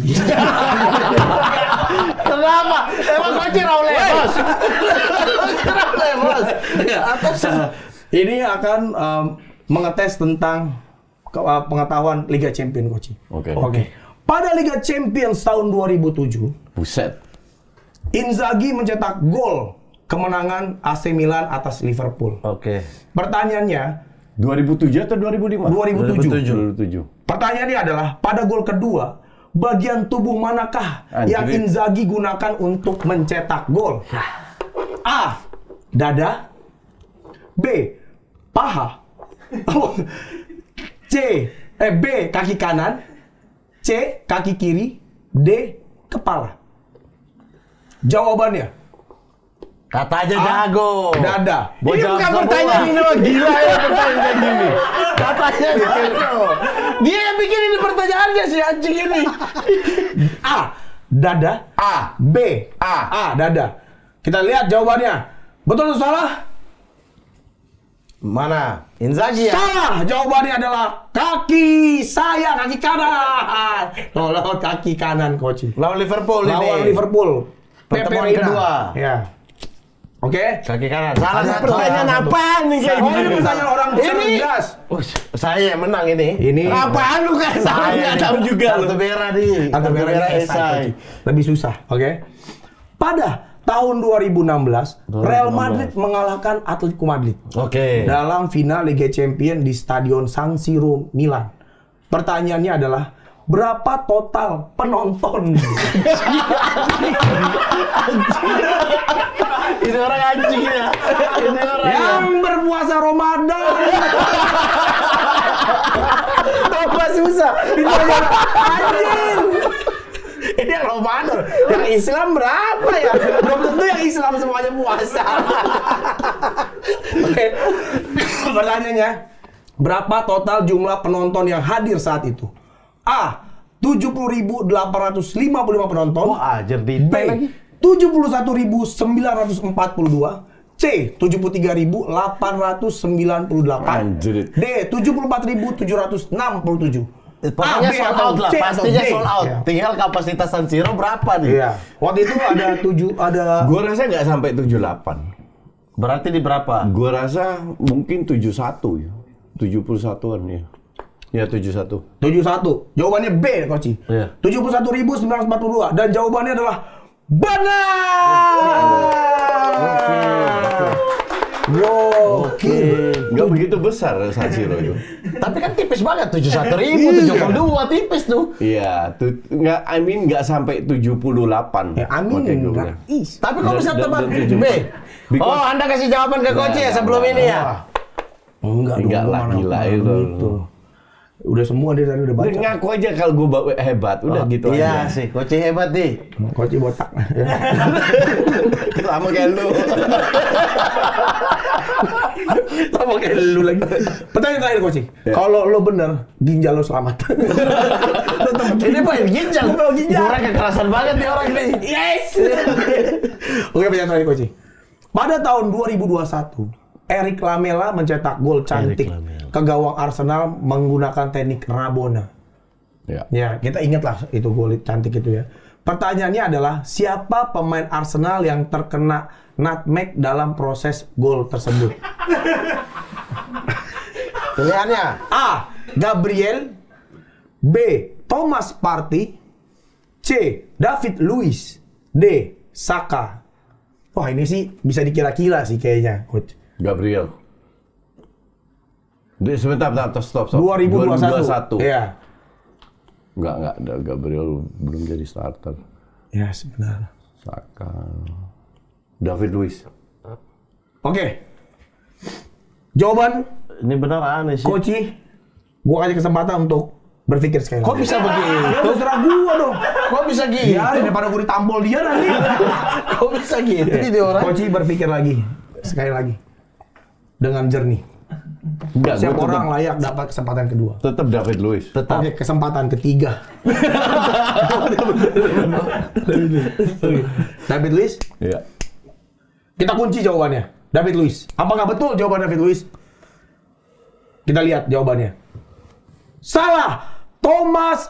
[SPEAKER 2] Kenapa? Emang Coach Raulebos? Raulebos.
[SPEAKER 1] Ini akan mengetes tentang pengetahuan Liga Champions, Coach.
[SPEAKER 3] Oke.
[SPEAKER 1] Pada Liga Champions tahun 2007,
[SPEAKER 3] Buset.
[SPEAKER 1] Inzaghi mencetak gol kemenangan AC Milan atas Liverpool.
[SPEAKER 2] Oke.
[SPEAKER 1] Pertanyaannya,
[SPEAKER 3] 2007 atau 2005?
[SPEAKER 1] 2007. Pertanyaannya adalah, pada gol kedua, bagian tubuh manakah yang
[SPEAKER 3] Anjir.
[SPEAKER 1] Inzaghi gunakan untuk mencetak gol? A. Dada. B. Paha. B. Kaki kanan. C. Kaki kiri. D. Kepala. Jawabannya.
[SPEAKER 2] Kata aja
[SPEAKER 1] A.
[SPEAKER 2] jago.
[SPEAKER 1] Dada.
[SPEAKER 2] Ini bukan
[SPEAKER 3] Pertanyaan ini mah gila ya pertanyaan kayak gini.
[SPEAKER 2] Katanya jago. Dia yang bikin ini pertanyaannya si anjing ini.
[SPEAKER 1] A. Dada.
[SPEAKER 3] A.
[SPEAKER 1] B.
[SPEAKER 3] A.
[SPEAKER 1] Dada. Kita lihat jawabannya. Betul atau salah?
[SPEAKER 2] Mana? Inzaghi ya?
[SPEAKER 1] Salah. Jawabannya adalah kaki kanan. Lawan kaki kanan, Coach.
[SPEAKER 2] Lawan Liverpool ini.
[SPEAKER 1] Lawan Liverpool.
[SPEAKER 2] Pertemuan
[SPEAKER 1] Pepe Reina.
[SPEAKER 2] kedua.
[SPEAKER 1] Ya. Oke.
[SPEAKER 2] Kaki kanan. Salah
[SPEAKER 1] Ada
[SPEAKER 2] satu.
[SPEAKER 3] Pertanyaan apaan nih kayak
[SPEAKER 1] Oh,
[SPEAKER 3] gini?
[SPEAKER 1] ini pertanyaan orang cerdas.
[SPEAKER 2] Saya yang menang ini.
[SPEAKER 1] Ini.
[SPEAKER 3] Apaan lu kan? Saya nggak tahu juga lu.
[SPEAKER 2] Kartu merah nih.
[SPEAKER 1] Kartu merah
[SPEAKER 2] esai.
[SPEAKER 1] Lebih susah, oke? Pada tahun 2016, Real Madrid mengalahkan Atletico Madrid
[SPEAKER 2] Oke.
[SPEAKER 1] dalam final Liga Champions di Stadion San Siro, Milan. Pertanyaannya adalah berapa total penonton?
[SPEAKER 2] Ini orang anjing ya. Ini orang
[SPEAKER 1] yang berpuasa Ramadan.
[SPEAKER 2] Apa susah?
[SPEAKER 1] Itu aja anjing.
[SPEAKER 2] Ini yang Ramadan. Yang Islam berapa ya?
[SPEAKER 1] Belum tentu yang Islam semuanya puasa. Oke. Pertanyaannya, berapa total jumlah penonton yang hadir saat itu? A. 70.855 penonton.
[SPEAKER 2] Wah, ajar di
[SPEAKER 1] B.
[SPEAKER 2] lagi.
[SPEAKER 1] 71.942. C. 73.898.
[SPEAKER 3] Anjir.
[SPEAKER 1] D. 74.767.
[SPEAKER 2] Pokoknya
[SPEAKER 1] B
[SPEAKER 2] sold
[SPEAKER 1] atau
[SPEAKER 2] out lah,
[SPEAKER 1] C atau
[SPEAKER 2] pastinya
[SPEAKER 1] D.
[SPEAKER 2] sold out.
[SPEAKER 1] Iya.
[SPEAKER 2] Tinggal kapasitas San Siro berapa nih?
[SPEAKER 1] Iya. Waktu itu ada
[SPEAKER 3] Gua rasa nggak sampai 78.
[SPEAKER 2] Berarti di berapa?
[SPEAKER 3] Gua rasa mungkin 71 ya. 71-an ya. Ya 71.
[SPEAKER 1] 71. Jawabannya B, Coach.
[SPEAKER 2] Iya.
[SPEAKER 1] 71.942 dan jawabannya adalah benar. Gokil.
[SPEAKER 3] Nggak begitu besar San Siro itu.
[SPEAKER 2] Tapi kan tipis banget, 71.000, 72 tipis tuh.
[SPEAKER 3] Iya, nggak sampai 78.
[SPEAKER 1] Ya, amin.
[SPEAKER 3] Makanya gua
[SPEAKER 1] Nggak
[SPEAKER 3] bilang.
[SPEAKER 1] is.
[SPEAKER 2] Tapi kok bisa
[SPEAKER 3] Dan
[SPEAKER 2] tebak
[SPEAKER 3] tujuh.
[SPEAKER 2] B?
[SPEAKER 3] Because-
[SPEAKER 2] Oh, Anda kasih jawaban ke Coach ya
[SPEAKER 3] Nggak,
[SPEAKER 2] sebelum
[SPEAKER 3] nggak,
[SPEAKER 2] ini ya?
[SPEAKER 1] Enggak
[SPEAKER 3] Enggak
[SPEAKER 1] dong,
[SPEAKER 3] lah,
[SPEAKER 1] mana
[SPEAKER 3] gila
[SPEAKER 1] pernah
[SPEAKER 3] itu.
[SPEAKER 1] gitu. Udah semua dia tadi udah
[SPEAKER 3] Udah
[SPEAKER 1] baca.
[SPEAKER 3] ngaku aja kalau gue hebat, udah gitu
[SPEAKER 2] Iya
[SPEAKER 3] aja.
[SPEAKER 2] sih, Coach hebat nih.
[SPEAKER 1] Coach botak.
[SPEAKER 3] Sama kayak lu.
[SPEAKER 1] Sama kayak lu lagi. Pertanyaan terakhir, Coach. Kalau lo bener, ginjal lo selamat.
[SPEAKER 2] Ini main ginjal.
[SPEAKER 1] Gua mau ginjal.
[SPEAKER 2] Orang kekerasan banget nih orang nih.
[SPEAKER 1] Yes. Oke, pertanyaan terakhir, Coach. Pada tahun 2021, Eric Lamela mencetak gol cantik
[SPEAKER 2] Lamela.
[SPEAKER 1] ke gawang Arsenal menggunakan teknik Rabona.
[SPEAKER 3] Ya.
[SPEAKER 1] Ya, kita ingatlah itu gol cantik itu ya. Pertanyaannya adalah siapa pemain Arsenal yang terkena nutmeg dalam proses gol tersebut?
[SPEAKER 2] Pilihannya.
[SPEAKER 1] A. Gabriel. B. Thomas Partey. C. David Luiz. D. Saka. Wah, ini sih bisa dikira-kira sih kayaknya, Coach.
[SPEAKER 3] Gabriel. Sebentar, stop.
[SPEAKER 1] 2021. Iya.
[SPEAKER 3] Enggak, Gabriel belum jadi starter.
[SPEAKER 1] Ya, sebenarnya.
[SPEAKER 3] Saka. David Luiz.
[SPEAKER 1] Oke. Jawaban
[SPEAKER 2] Ini benar aneh sih.
[SPEAKER 1] Coach, gua kasih kesempatan untuk berpikir sekali
[SPEAKER 2] Kok
[SPEAKER 1] lagi.
[SPEAKER 2] bisa begitu?
[SPEAKER 1] Ya, terserah gua dong.
[SPEAKER 2] Kok bisa gitu?
[SPEAKER 1] Biarin daripada gua ditampol dia nanti.
[SPEAKER 2] Kok bisa gitu jadi orang?
[SPEAKER 1] Coach berpikir lagi. Sekali lagi. Dengan jernih.
[SPEAKER 3] Enggak,
[SPEAKER 1] Siapa
[SPEAKER 3] gua
[SPEAKER 1] orang layak dapat kesempatan kedua.
[SPEAKER 3] tetap David Luiz.
[SPEAKER 2] Tetap.
[SPEAKER 1] Oke, kesempatan ketiga. David Luiz,
[SPEAKER 3] Iya.
[SPEAKER 1] kita kunci jawabannya. David Luiz. Apakah betul jawaban David Luiz? Kita lihat jawabannya. Salah. Thomas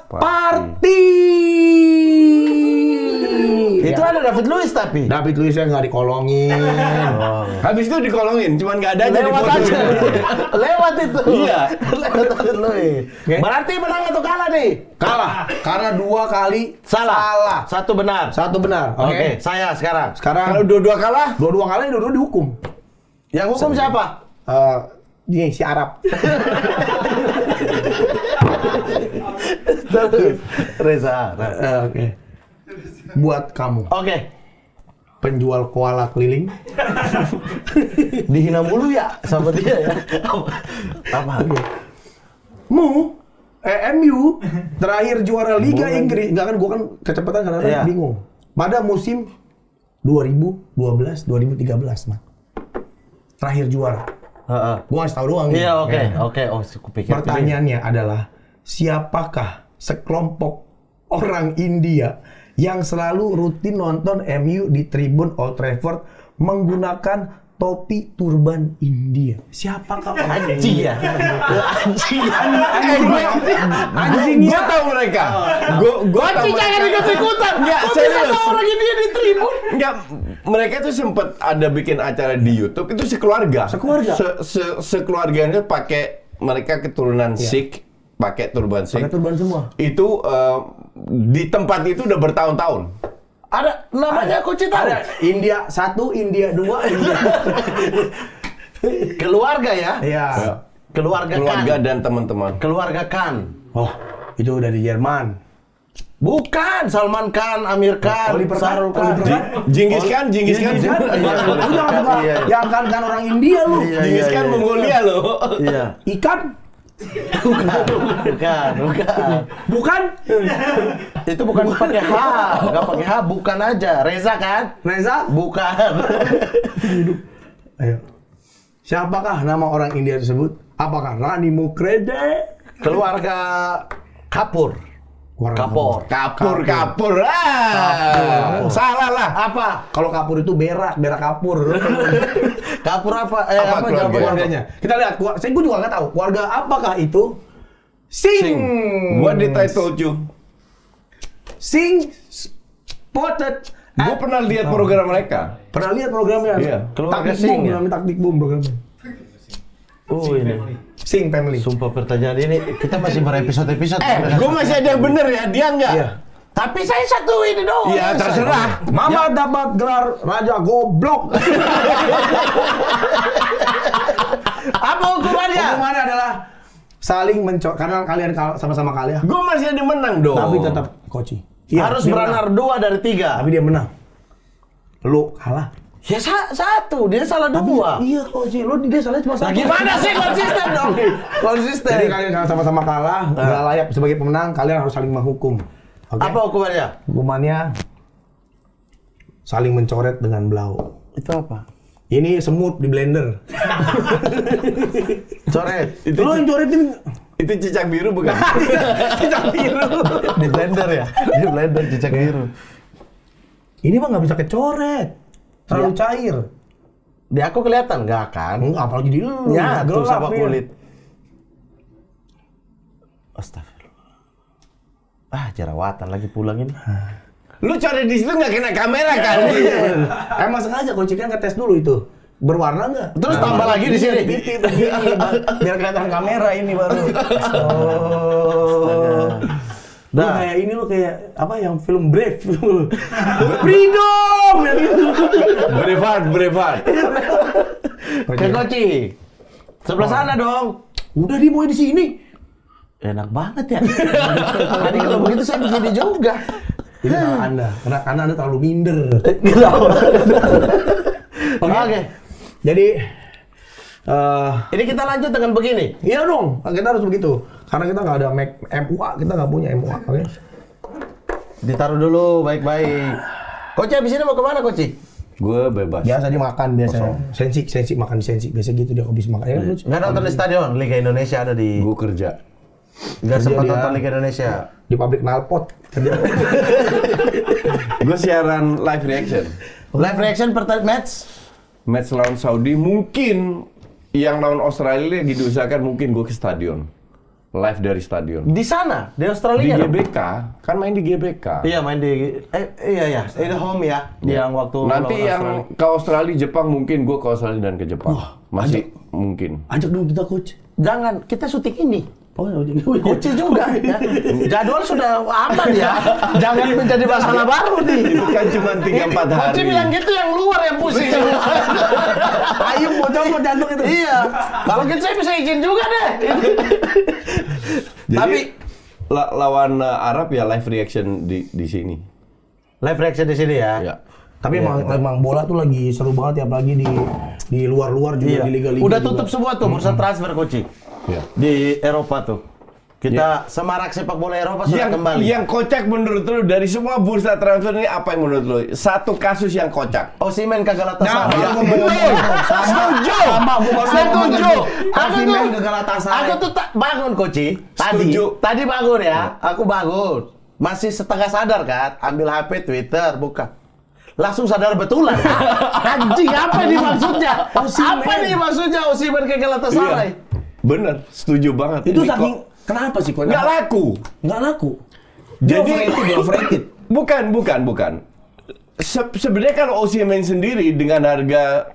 [SPEAKER 1] Partey.
[SPEAKER 2] Itu
[SPEAKER 1] Ya.
[SPEAKER 2] ada David Luiz tapi.
[SPEAKER 1] David Luiz yang nggak dikolongin.
[SPEAKER 3] Habis itu dikolongin, cuman nggak ada aja di
[SPEAKER 2] Lewat
[SPEAKER 3] foto.
[SPEAKER 2] aja. Lewat itu.
[SPEAKER 3] Iya.
[SPEAKER 2] Lewat David Luiz.
[SPEAKER 1] Oke.
[SPEAKER 2] Berarti menang atau kalah nih?
[SPEAKER 1] Kalah karena 2 kali
[SPEAKER 2] Salah. Satu benar.
[SPEAKER 1] Satu benar.
[SPEAKER 2] Oke,
[SPEAKER 1] Oke.
[SPEAKER 2] saya sekarang.
[SPEAKER 1] Sekarang
[SPEAKER 3] Kalau dua-dua kalah,
[SPEAKER 1] dua-dua kali dua-dua dihukum.
[SPEAKER 2] Yang hukum siapa?
[SPEAKER 1] Ini si Arab.
[SPEAKER 2] Terus. Reza.
[SPEAKER 1] Oke. Buat kamu
[SPEAKER 2] Oke.
[SPEAKER 1] penjual koala keliling,
[SPEAKER 2] Dihina mulu ya sama dia ya. Apa?
[SPEAKER 1] MU terakhir juara Liga Inggris. Enggak kan, gua kan kecepatan karena
[SPEAKER 2] Iya.
[SPEAKER 1] bingung. Pada musim 2012-2013, Mak. Terakhir juara.
[SPEAKER 2] Heeh.
[SPEAKER 1] Gua ngasih tahu doang. nih.
[SPEAKER 2] Iya, oke.
[SPEAKER 1] Ya.
[SPEAKER 2] Oke, oh, kupikir.
[SPEAKER 1] Pertanyaannya adalah siapakah sekelompok orang India yang selalu rutin nonton MU di tribun Old Trafford menggunakan
[SPEAKER 4] topi turban India. Siapakah orang
[SPEAKER 2] Anjing
[SPEAKER 4] India?
[SPEAKER 2] ya. Anjing.
[SPEAKER 3] Gue tahu mereka. Gue tahu.
[SPEAKER 2] Jangan ikut-ikutan.
[SPEAKER 3] Enggak,
[SPEAKER 2] Kok
[SPEAKER 3] serius.
[SPEAKER 2] bisa tahu orang India di tribun?
[SPEAKER 3] Enggak, mereka tuh sempet ada bikin acara di YouTube itu sekeluarga.
[SPEAKER 4] Sekeluarga?
[SPEAKER 3] Sekeluarganya pakai mereka keturunan Sikh, pakai turban Sikh.
[SPEAKER 4] Pakai turban semua.
[SPEAKER 3] Itu di tempat itu udah bertahun-tahun.
[SPEAKER 2] Ada namanya Coach tahu.
[SPEAKER 4] Ada India 1, India 2, India.
[SPEAKER 2] Keluarga ya.
[SPEAKER 4] Iya.
[SPEAKER 2] Keluarga
[SPEAKER 3] Keluarga
[SPEAKER 2] Khan.
[SPEAKER 3] dan teman-teman.
[SPEAKER 2] Keluarga Khan.
[SPEAKER 4] Oh, itu udah di Jerman.
[SPEAKER 2] Bukan Salman Khan, Amir Khan,
[SPEAKER 4] Oliver Khan,
[SPEAKER 2] Sarul Khan.
[SPEAKER 4] Oliver Khan.
[SPEAKER 3] Jinggis Khan.
[SPEAKER 4] Lu jangan suka yang kan orang India lu.
[SPEAKER 2] Iya,
[SPEAKER 3] Jinggis Khan Mongolia loh.
[SPEAKER 2] Iya.
[SPEAKER 4] Ikan? Bukan?
[SPEAKER 2] Itu bukan pakai H, nggak pakai H, bukan aja. Reza kan?
[SPEAKER 4] Reza?
[SPEAKER 2] Bukan.
[SPEAKER 4] Ayo. Siapakah nama orang India tersebut? Apakah Rani Mukrede?
[SPEAKER 2] Keluarga Kapur. Kapur.
[SPEAKER 3] Kapur. Salah lah.
[SPEAKER 2] Apa?
[SPEAKER 4] Kalau kapur itu berak kapur.
[SPEAKER 2] Kapur apa?
[SPEAKER 3] Apa keluarga?
[SPEAKER 4] Keluarganya. Kita lihat, saya juga nggak tahu. Keluarga apakah itu? Sing.
[SPEAKER 3] What did I told you?
[SPEAKER 4] Sing spotted.
[SPEAKER 3] Gue pernah lihat program mereka.
[SPEAKER 4] Pernah lihat programnya?
[SPEAKER 3] Iya.
[SPEAKER 2] Keluarga
[SPEAKER 4] Taktik
[SPEAKER 2] Sing,
[SPEAKER 4] Boom,
[SPEAKER 2] ya?
[SPEAKER 4] namanya Taktik Boom programnya.
[SPEAKER 2] Oh ini.
[SPEAKER 4] Sing Family.
[SPEAKER 2] Sumpah pertanyaan ini kita masih berepisode-episode.
[SPEAKER 3] Gue masih ada yang bener ya, dia enggak.
[SPEAKER 4] Iya.
[SPEAKER 2] Tapi saya satu ini doang.
[SPEAKER 3] Iya, terserah.
[SPEAKER 4] Mama dapat gelar Raja Goblok.
[SPEAKER 2] Apa hukumannya?
[SPEAKER 4] Hukumannya adalah saling karena kalian sama-sama kalah.
[SPEAKER 3] Gue masih ada menang dong.
[SPEAKER 4] Tapi tetap Koci.
[SPEAKER 2] Harus
[SPEAKER 4] dia
[SPEAKER 2] beranar
[SPEAKER 4] menang.
[SPEAKER 2] 2 dari 3.
[SPEAKER 4] Tapi dia menang. Lu kalah.
[SPEAKER 2] Ya satu, dia salah 2.
[SPEAKER 4] Iya Koci, lu dia salah cuma
[SPEAKER 2] Nah,
[SPEAKER 4] satu.
[SPEAKER 2] gimana sih konsisten dong? Konsisten.
[SPEAKER 4] Jadi kalian sama-sama kalah, nggak layak sebagai pemenang, kalian harus saling menghukum. Oke?
[SPEAKER 2] Apa hukumannya?
[SPEAKER 4] Hukumannya saling mencoret dengan blau.
[SPEAKER 2] Itu apa?
[SPEAKER 4] Ini semut di blender.
[SPEAKER 2] Coret.
[SPEAKER 3] Itu
[SPEAKER 4] Lu yang coretin
[SPEAKER 3] itu cicak biru bukan?
[SPEAKER 4] cicak biru.
[SPEAKER 2] Di blender ya? Di blender cicak biru.
[SPEAKER 4] Ini mah nggak bisa kecoret, terlalu cair.
[SPEAKER 2] Di aku kelihatan nggak kan?
[SPEAKER 4] Enggak, apalagi di lu.
[SPEAKER 2] Ya, tuh
[SPEAKER 4] gelap
[SPEAKER 2] sama
[SPEAKER 4] ya.
[SPEAKER 2] kulit. Astagfirullah. Jerawatan lagi pulang ini.
[SPEAKER 3] Lu coret di situ nggak kena kamera kan?
[SPEAKER 4] Emang sengaja kalau kan ngetes dulu itu. Berwarna nggak?
[SPEAKER 2] Terus tambah lagi di sini.
[SPEAKER 4] Biar kelihatan kamera ini baru. Lu kayak ini lu kayak apa yang film Brave. Freedom yang itu.
[SPEAKER 3] Brevat.
[SPEAKER 2] Ke Koci. Sebelah sana dong.
[SPEAKER 4] Udah di mau di sini.
[SPEAKER 2] Enak banget ya. Tadi kalau begitu saya begini juga.
[SPEAKER 4] Ini salah Anda, karena Anda terlalu minder.
[SPEAKER 2] Oke.
[SPEAKER 4] Jadi
[SPEAKER 2] Ini kita lanjut dengan begini.
[SPEAKER 4] iya dong, kita harus begitu. Karena kita nggak ada MUA, kita nggak punya MUA, oke?
[SPEAKER 2] Ditaruh dulu baik-baik. Koci abis ini mau kemana Koci?
[SPEAKER 3] Gue bebas.
[SPEAKER 4] Biasa dia makan biasa. Sensi makan di sensi. Biasa gitu dia habis makan. Ya, kan,
[SPEAKER 2] Nggak nonton di stadion. Liga Indonesia ada di.
[SPEAKER 3] Gue kerja.
[SPEAKER 2] Nggak sempat
[SPEAKER 4] dia.
[SPEAKER 2] nonton Liga Indonesia.
[SPEAKER 4] di pabrik knalpot.
[SPEAKER 3] Gue siaran live reaction.
[SPEAKER 2] Live reaction match.
[SPEAKER 3] Match lawan Saudi mungkin yang lawan Australia lagi diusahakan mungkin gue ke stadion. Live dari stadion.
[SPEAKER 2] Di sana, di
[SPEAKER 3] Di
[SPEAKER 2] Australia. dong?
[SPEAKER 3] GBK, kan main di GBK.
[SPEAKER 2] Iya main di. Iya. Ini home ya. Yang waktu.
[SPEAKER 3] Nanti
[SPEAKER 2] lawan
[SPEAKER 3] yang
[SPEAKER 2] Australia.
[SPEAKER 3] ke Australia, Jepang mungkin gue ke Australia dan ke Jepang. Masih mungkin.
[SPEAKER 4] Ajak dong kita coach.
[SPEAKER 2] Jangan, kita syuting ini.
[SPEAKER 4] Oh,
[SPEAKER 2] Koci juga ya. Jadwal sudah aman ya. Jangan menjadi masalah baru nih.
[SPEAKER 3] Itu kan cuma 3-4 hari.
[SPEAKER 2] Koci bilang gitu yang luar yang pusing.
[SPEAKER 4] Ayo bocor jantung itu.
[SPEAKER 2] Iya. Kalau gitu saya bisa izin juga deh.
[SPEAKER 3] Jadi,
[SPEAKER 2] Tapi
[SPEAKER 3] lawan Arab ya live reaction di sini.
[SPEAKER 2] live reaction di sini ya.
[SPEAKER 3] Ya.
[SPEAKER 4] Tapi emang bola tuh lagi seru banget ya, apalagi di luar-luar juga di liga-liga.
[SPEAKER 2] Udah
[SPEAKER 4] juga.
[SPEAKER 2] tutup semua tuh bursa transfer Koci.
[SPEAKER 3] Ya.
[SPEAKER 2] Di Eropa tuh. Kita semarak sepak bola Eropa sudah kembali.
[SPEAKER 3] Yang kocak menurut lu dari semua bursa transfer ini apa yang menurut lu? Satu kasus yang kocak.
[SPEAKER 2] Osimhen ke Galatasaray.
[SPEAKER 4] Nah,
[SPEAKER 2] Setuju. Setuju.
[SPEAKER 4] Osimhen ke Galatasaray.
[SPEAKER 2] Aku tuh tak bangun Koci.
[SPEAKER 3] Setuju.
[SPEAKER 2] Tadi bangun ya. Aku bangun. Masih setengah sadar kan. Ambil HP Twitter buka. langsung sadar betulan. Anjing, apa nih maksudnya?
[SPEAKER 1] Osimhen.
[SPEAKER 2] Apa nih maksudnya Osimhen ke Galatasaray?
[SPEAKER 3] Bener, setuju banget.
[SPEAKER 1] Itu
[SPEAKER 3] Ini
[SPEAKER 1] saking
[SPEAKER 3] kok
[SPEAKER 1] kenapa sih kok?
[SPEAKER 3] nggak laku.
[SPEAKER 1] Nggak laku.
[SPEAKER 3] Jadi
[SPEAKER 1] Dia overrated.
[SPEAKER 3] bukan. Sebenarnya kalau Osimhen sendiri dengan harga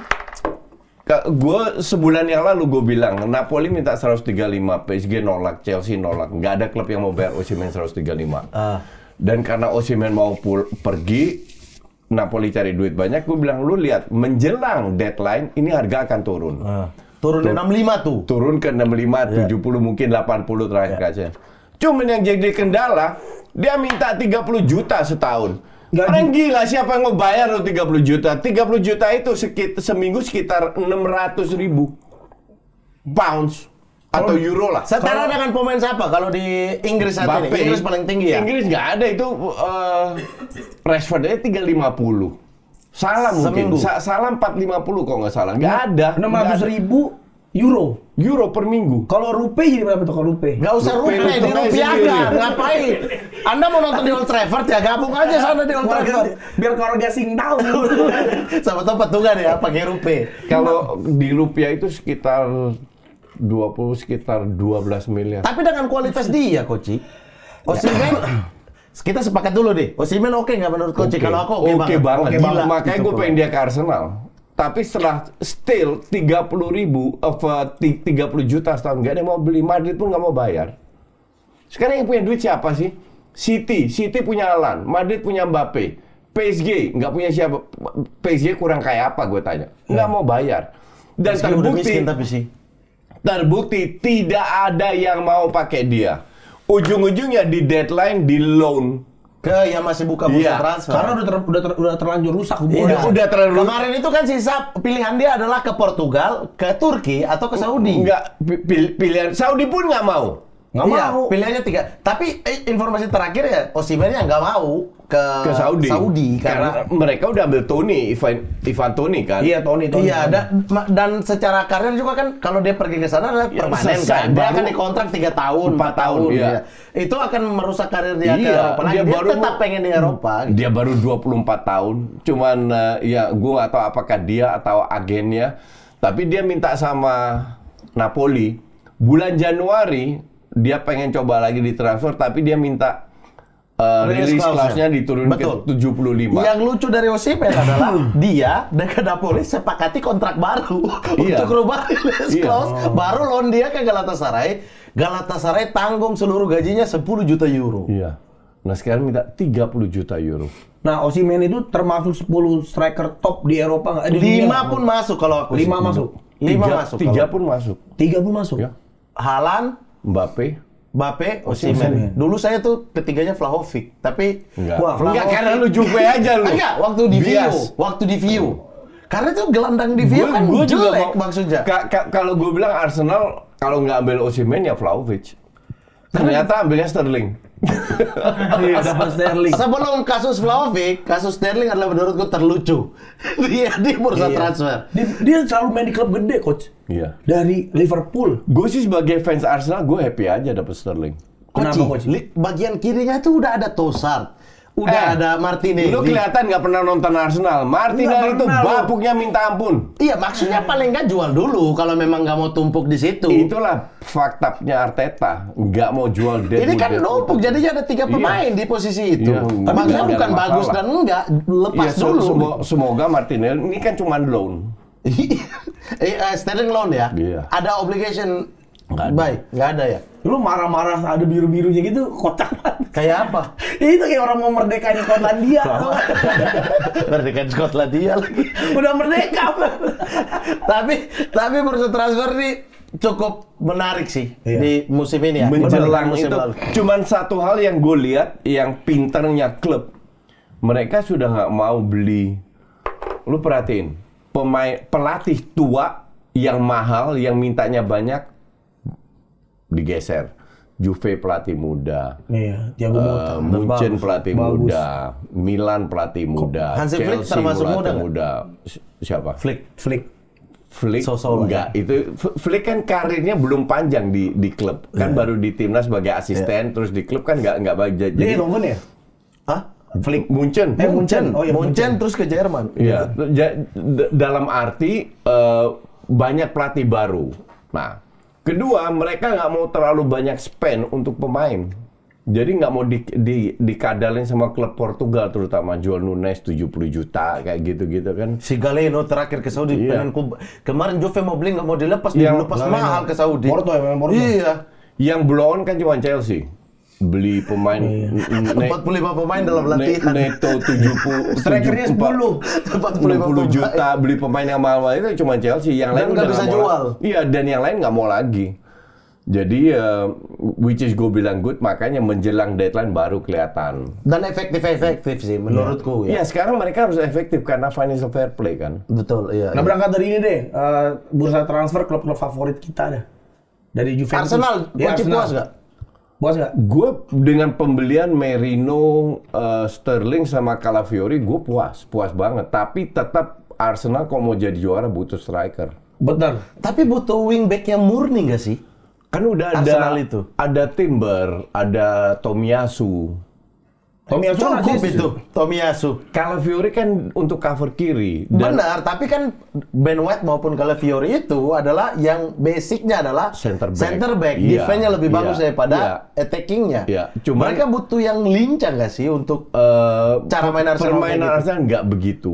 [SPEAKER 3] gue sebulan yang lalu gue bilang Napoli minta 135, PSG nolak, Chelsea nolak, nggak ada klub yang mau bayar Osimhen 135. Dan karena Osimhen mau pergi, Napoli cari duit banyak, gue bilang lu lihat menjelang deadline ini harga akan turun.
[SPEAKER 2] Turun 65 tuh.
[SPEAKER 3] Turun ke 65, 70 mungkin 80 terakhir kaca. Cuman yang jadi kendala, dia minta 30 juta setahun. Orang gila, siapa yang mau bayar lo 30 juta? 30 juta itu seminggu sekitar 600 ribu pounds atau euro lah.
[SPEAKER 2] Setara dengan pemain siapa kalau di Inggris saat ini? Inggris paling tinggi ya?
[SPEAKER 3] Inggris nggak ada itu. Rashford aja 350. Salah mungkin.
[SPEAKER 2] Seminggu.
[SPEAKER 3] Salah 450 kok nggak salah. Nggak ada.
[SPEAKER 1] 600.000 euro.
[SPEAKER 3] Euro per minggu.
[SPEAKER 1] Kalau rupiah jadi berapa tuh kalau rupiah?
[SPEAKER 2] Gak usah
[SPEAKER 3] Rupiah,
[SPEAKER 2] rupiah, di
[SPEAKER 3] rupiah
[SPEAKER 2] rupiahkan.
[SPEAKER 3] sendiri.
[SPEAKER 2] Ngapain? Anda mau nonton di Old Trafford ya, gabung aja sana di Old Trafford.
[SPEAKER 1] Biar keluarga sing tahu.
[SPEAKER 2] Sama tuh patungan ya, pakai rupiah.
[SPEAKER 3] Kalau di rupiah itu sekitar 12 miliar.
[SPEAKER 2] Tapi dengan kualitas dia, Koci. Osimhen, kita sepakat dulu deh. Osimhen oke nggak menurut Koci? Kalau aku
[SPEAKER 3] Oke banget.
[SPEAKER 2] Oke banget.
[SPEAKER 3] Makanya gue pengen dia ke Arsenal. Tapi setelah still 30 juta setahun nggak ada yang mau beli, Madrid pun nggak mau bayar. Sekarang yang punya duit siapa sih? City punya Haaland, Madrid punya Mbappe, PSG nggak punya siapa? PSG kurang kayak apa? Gue tanya, nggak mau bayar. Dan
[SPEAKER 2] Meski udah miskin tapi sih.
[SPEAKER 3] terbukti tidak ada yang mau pakai dia. Ujung-ujungnya di deadline di loan.
[SPEAKER 2] Ke yang masih buka bursa
[SPEAKER 3] Iya.
[SPEAKER 2] transfer.
[SPEAKER 1] Karena udah terlanjur rusak hubungan.
[SPEAKER 3] Udah terlalu.
[SPEAKER 2] Kemarin itu kan sisa pilihan dia adalah ke Portugal, ke Turki, atau ke Saudi.
[SPEAKER 3] Enggak, pilihan Saudi pun nggak mau.
[SPEAKER 1] Nggak
[SPEAKER 2] Iya,
[SPEAKER 1] mau.
[SPEAKER 2] pilihannya 3. Tapi informasi terakhir ya, Osimhen yang nggak mau ke
[SPEAKER 3] Saudi. Karena mereka udah ambil Toni, Ivan Toni kan.
[SPEAKER 1] Iya, Toni.
[SPEAKER 2] Iya, dan secara karir juga kan kalau dia pergi ke sana adalah
[SPEAKER 3] Ya,
[SPEAKER 2] permanen
[SPEAKER 3] selesai.
[SPEAKER 2] kan. Dia
[SPEAKER 3] Baru
[SPEAKER 2] akan dikontrak 3 tahun,
[SPEAKER 3] 4 tahun, iya.
[SPEAKER 2] iya. Itu akan merusak karir dia ke
[SPEAKER 3] Iya,
[SPEAKER 2] Eropa lagi. Dia tetap pengen di Eropa. Gitu.
[SPEAKER 3] Dia baru 24 tahun. Cuman ya gue nggak tahu apakah dia atau agennya. Tapi dia minta sama Napoli bulan Januari dia pengen coba lagi di transfer, tapi dia minta release clause-nya diturun ke 75.
[SPEAKER 2] Yang lucu dari Osimhen adalah dia dengan Napoli sepakati kontrak baru
[SPEAKER 3] Iya.
[SPEAKER 2] untuk rubah release
[SPEAKER 3] Iya.
[SPEAKER 2] clause. Baru loan dia ke Galatasaray. Galatasaray tanggung seluruh gajinya 10 juta euro.
[SPEAKER 3] Iya. Nah sekarang minta 30 juta euro.
[SPEAKER 1] Nah, Osimhen itu termasuk 10 striker top di Eropa nggak? Di dunia
[SPEAKER 2] 5 pun masuk kalau aku.
[SPEAKER 1] 5 masuk.
[SPEAKER 2] 5 masuk.
[SPEAKER 3] 3 pun masuk.
[SPEAKER 1] 3 pun masuk.
[SPEAKER 3] Ya.
[SPEAKER 2] Haaland,
[SPEAKER 3] Mbappe.
[SPEAKER 2] Osimhen. Dulu saya tuh ketiganya Vlahovic, tapi
[SPEAKER 3] Enggak.
[SPEAKER 1] Wah,
[SPEAKER 3] Enggak, karena lu Juve aja lu.
[SPEAKER 2] enggak, waktu di View,
[SPEAKER 3] Bias.
[SPEAKER 2] waktu di View. Karena itu gelandang di View kan
[SPEAKER 3] Gua juga
[SPEAKER 2] jelek
[SPEAKER 3] mau-
[SPEAKER 2] maksudnya.
[SPEAKER 3] Kalau gue bilang Arsenal kalau nggak ambil Osimhen ya Vlahovic. Ternyata ambilnya Sterling.
[SPEAKER 1] Iya, dapat Sterling.
[SPEAKER 2] Sebelum kasus Vlahovic, kasus Sterling adalah menurutku terlucu. Dia di bursa
[SPEAKER 1] Iya.
[SPEAKER 2] transfer.
[SPEAKER 1] Dia selalu main di klub gede, coach.
[SPEAKER 3] Iya.
[SPEAKER 1] Dari Liverpool.
[SPEAKER 3] Gue sih sebagai fans Arsenal gue happy aja dapet Sterling.
[SPEAKER 1] Kenapa,
[SPEAKER 2] Coach?
[SPEAKER 1] Coach?
[SPEAKER 2] Bagian kirinya tuh udah ada Trossard, udah ada Martinelli.
[SPEAKER 3] Lu kelihatan nggak pernah nonton Arsenal. Martinelli
[SPEAKER 1] Nggak
[SPEAKER 3] itu
[SPEAKER 1] pernah, lu.
[SPEAKER 3] bapuknya minta ampun.
[SPEAKER 2] Iya, maksudnya paling nggak jual dulu kalau memang nggak mau tumpuk di situ.
[SPEAKER 3] Itulah faktanya Arteta. Nggak mau jual
[SPEAKER 2] Ini kan numpuk, jadinya ada 3 pemain di posisi itu.
[SPEAKER 3] Iya,
[SPEAKER 2] Maksudnya
[SPEAKER 3] nggak ada
[SPEAKER 2] bukan bagus
[SPEAKER 3] masalah.
[SPEAKER 2] dan enggak, lepas
[SPEAKER 3] Iya,
[SPEAKER 2] dulu.
[SPEAKER 3] semoga Martinelli ini kan cuma loan.
[SPEAKER 2] Sterling loan ya?
[SPEAKER 3] Iya.
[SPEAKER 2] Ada obligation
[SPEAKER 3] Nggak ada.
[SPEAKER 2] baik? Nggak ada ya?
[SPEAKER 1] Lu marah-marah ada biru-birunya gitu, kocak banget.
[SPEAKER 2] Kayak apa?
[SPEAKER 1] Itu kayak orang mau merdekain Skotlandia.
[SPEAKER 2] Merdeka Skotlandia lagi.
[SPEAKER 1] Udah merdeka.
[SPEAKER 2] Tapi bursa transfer ini cukup menarik sih
[SPEAKER 1] Iya.
[SPEAKER 2] di musim ini ya.
[SPEAKER 3] Menjelang
[SPEAKER 2] Dibandingkan musim
[SPEAKER 3] itu
[SPEAKER 2] lalu.
[SPEAKER 3] cuman satu hal yang gue lihat yang pinternya klub, mereka sudah nggak mau beli. Lu perhatiin pelatih tua yang mahal yang mintanya banyak digeser. Juve pelatih muda,
[SPEAKER 1] Iya, Thiago Motta.
[SPEAKER 3] Munchen
[SPEAKER 2] bagus.
[SPEAKER 3] pelatih
[SPEAKER 1] Bagus.
[SPEAKER 3] muda, Milan pelatih muda,
[SPEAKER 2] Hansi Flick
[SPEAKER 3] Chelsea
[SPEAKER 2] termasuk
[SPEAKER 3] pelatih
[SPEAKER 2] muda nggak?
[SPEAKER 3] muda. Siapa?
[SPEAKER 2] Flick.
[SPEAKER 3] Flick
[SPEAKER 2] So-so lah
[SPEAKER 3] enggak, itu Flick kan karirnya belum panjang di klub. Kan baru di timnas sebagai asisten, terus di klub kan enggak baik.
[SPEAKER 1] Dia Eindhoven ya?
[SPEAKER 2] Hah?
[SPEAKER 3] Munchen.
[SPEAKER 1] Munchen. Oh ya,
[SPEAKER 2] Munchen terus ke Jerman.
[SPEAKER 3] Iya. Dalam arti banyak pelatih baru. Nah, kedua mereka nggak mau terlalu banyak spend untuk pemain. Jadi nggak mau dikadalin sama klub Portugal, terutama jual Nunes 70 juta kayak gitu-gitu kan.
[SPEAKER 2] Si Galeno terakhir ke Saudi.
[SPEAKER 3] Iya.
[SPEAKER 2] Kemarin Juve mau beli nggak mau dilepas,
[SPEAKER 3] Yang
[SPEAKER 2] dilepas mahal ke Saudi.
[SPEAKER 1] Porto ya, memang Porto.
[SPEAKER 2] Iya.
[SPEAKER 3] Yang blow on kan cuma Chelsea. Beli pemain
[SPEAKER 2] 45 pemain dalam latihan.
[SPEAKER 3] Neto 70
[SPEAKER 1] Strikernya 10.
[SPEAKER 3] 60 juta beli pemain yang mahal itu cuma Chelsea, yang lain
[SPEAKER 2] nggak
[SPEAKER 3] udah
[SPEAKER 2] bisa
[SPEAKER 3] nggak mau
[SPEAKER 2] jual.
[SPEAKER 3] Iya, dan yang lain nggak mau lagi. Jadi which is gue bilang good, makanya menjelang deadline baru kelihatan.
[SPEAKER 2] Dan efektif sih menurutku ya.
[SPEAKER 3] Iya, sekarang mereka harus efektif karena financial fair play kan.
[SPEAKER 2] Betul, iya.
[SPEAKER 1] Nah, berangkat dari ini deh, bursa transfer klub-klub favorit kita dah. Dari Juventus.
[SPEAKER 2] Arsenal,
[SPEAKER 1] Ya,
[SPEAKER 2] kunci puas nggak?
[SPEAKER 1] Puas nggak?
[SPEAKER 3] Gue dengan pembelian Merino, Sterling sama Calafiori, gue puas banget. Tapi tetap Arsenal kalau mau jadi juara butuh striker.
[SPEAKER 1] Betul.
[SPEAKER 2] Tapi butuh wingback yang murni nggak sih?
[SPEAKER 3] Kan udah
[SPEAKER 2] Arsenal itu.
[SPEAKER 3] ada Timber, ada Tomiyasu.
[SPEAKER 1] Tomiyasu kan
[SPEAKER 2] Cukup
[SPEAKER 1] asis.
[SPEAKER 2] itu, Tomiyasu.
[SPEAKER 3] Calafiori kan untuk cover kiri. Dan
[SPEAKER 2] Benar, tapi kan Ben White maupun Calafiori itu adalah yang basicnya adalah
[SPEAKER 3] Center back.
[SPEAKER 2] center back.
[SPEAKER 3] Iya,
[SPEAKER 2] Defense-nya lebih
[SPEAKER 3] iya,
[SPEAKER 2] bagus daripada
[SPEAKER 3] iya.
[SPEAKER 2] attacking-nya.
[SPEAKER 3] Iya, cuman-
[SPEAKER 2] Mereka butuh yang lincah nggak sih untuk cara main Arsenal
[SPEAKER 3] permainan
[SPEAKER 2] kayak gitu?
[SPEAKER 3] Arsenal nggak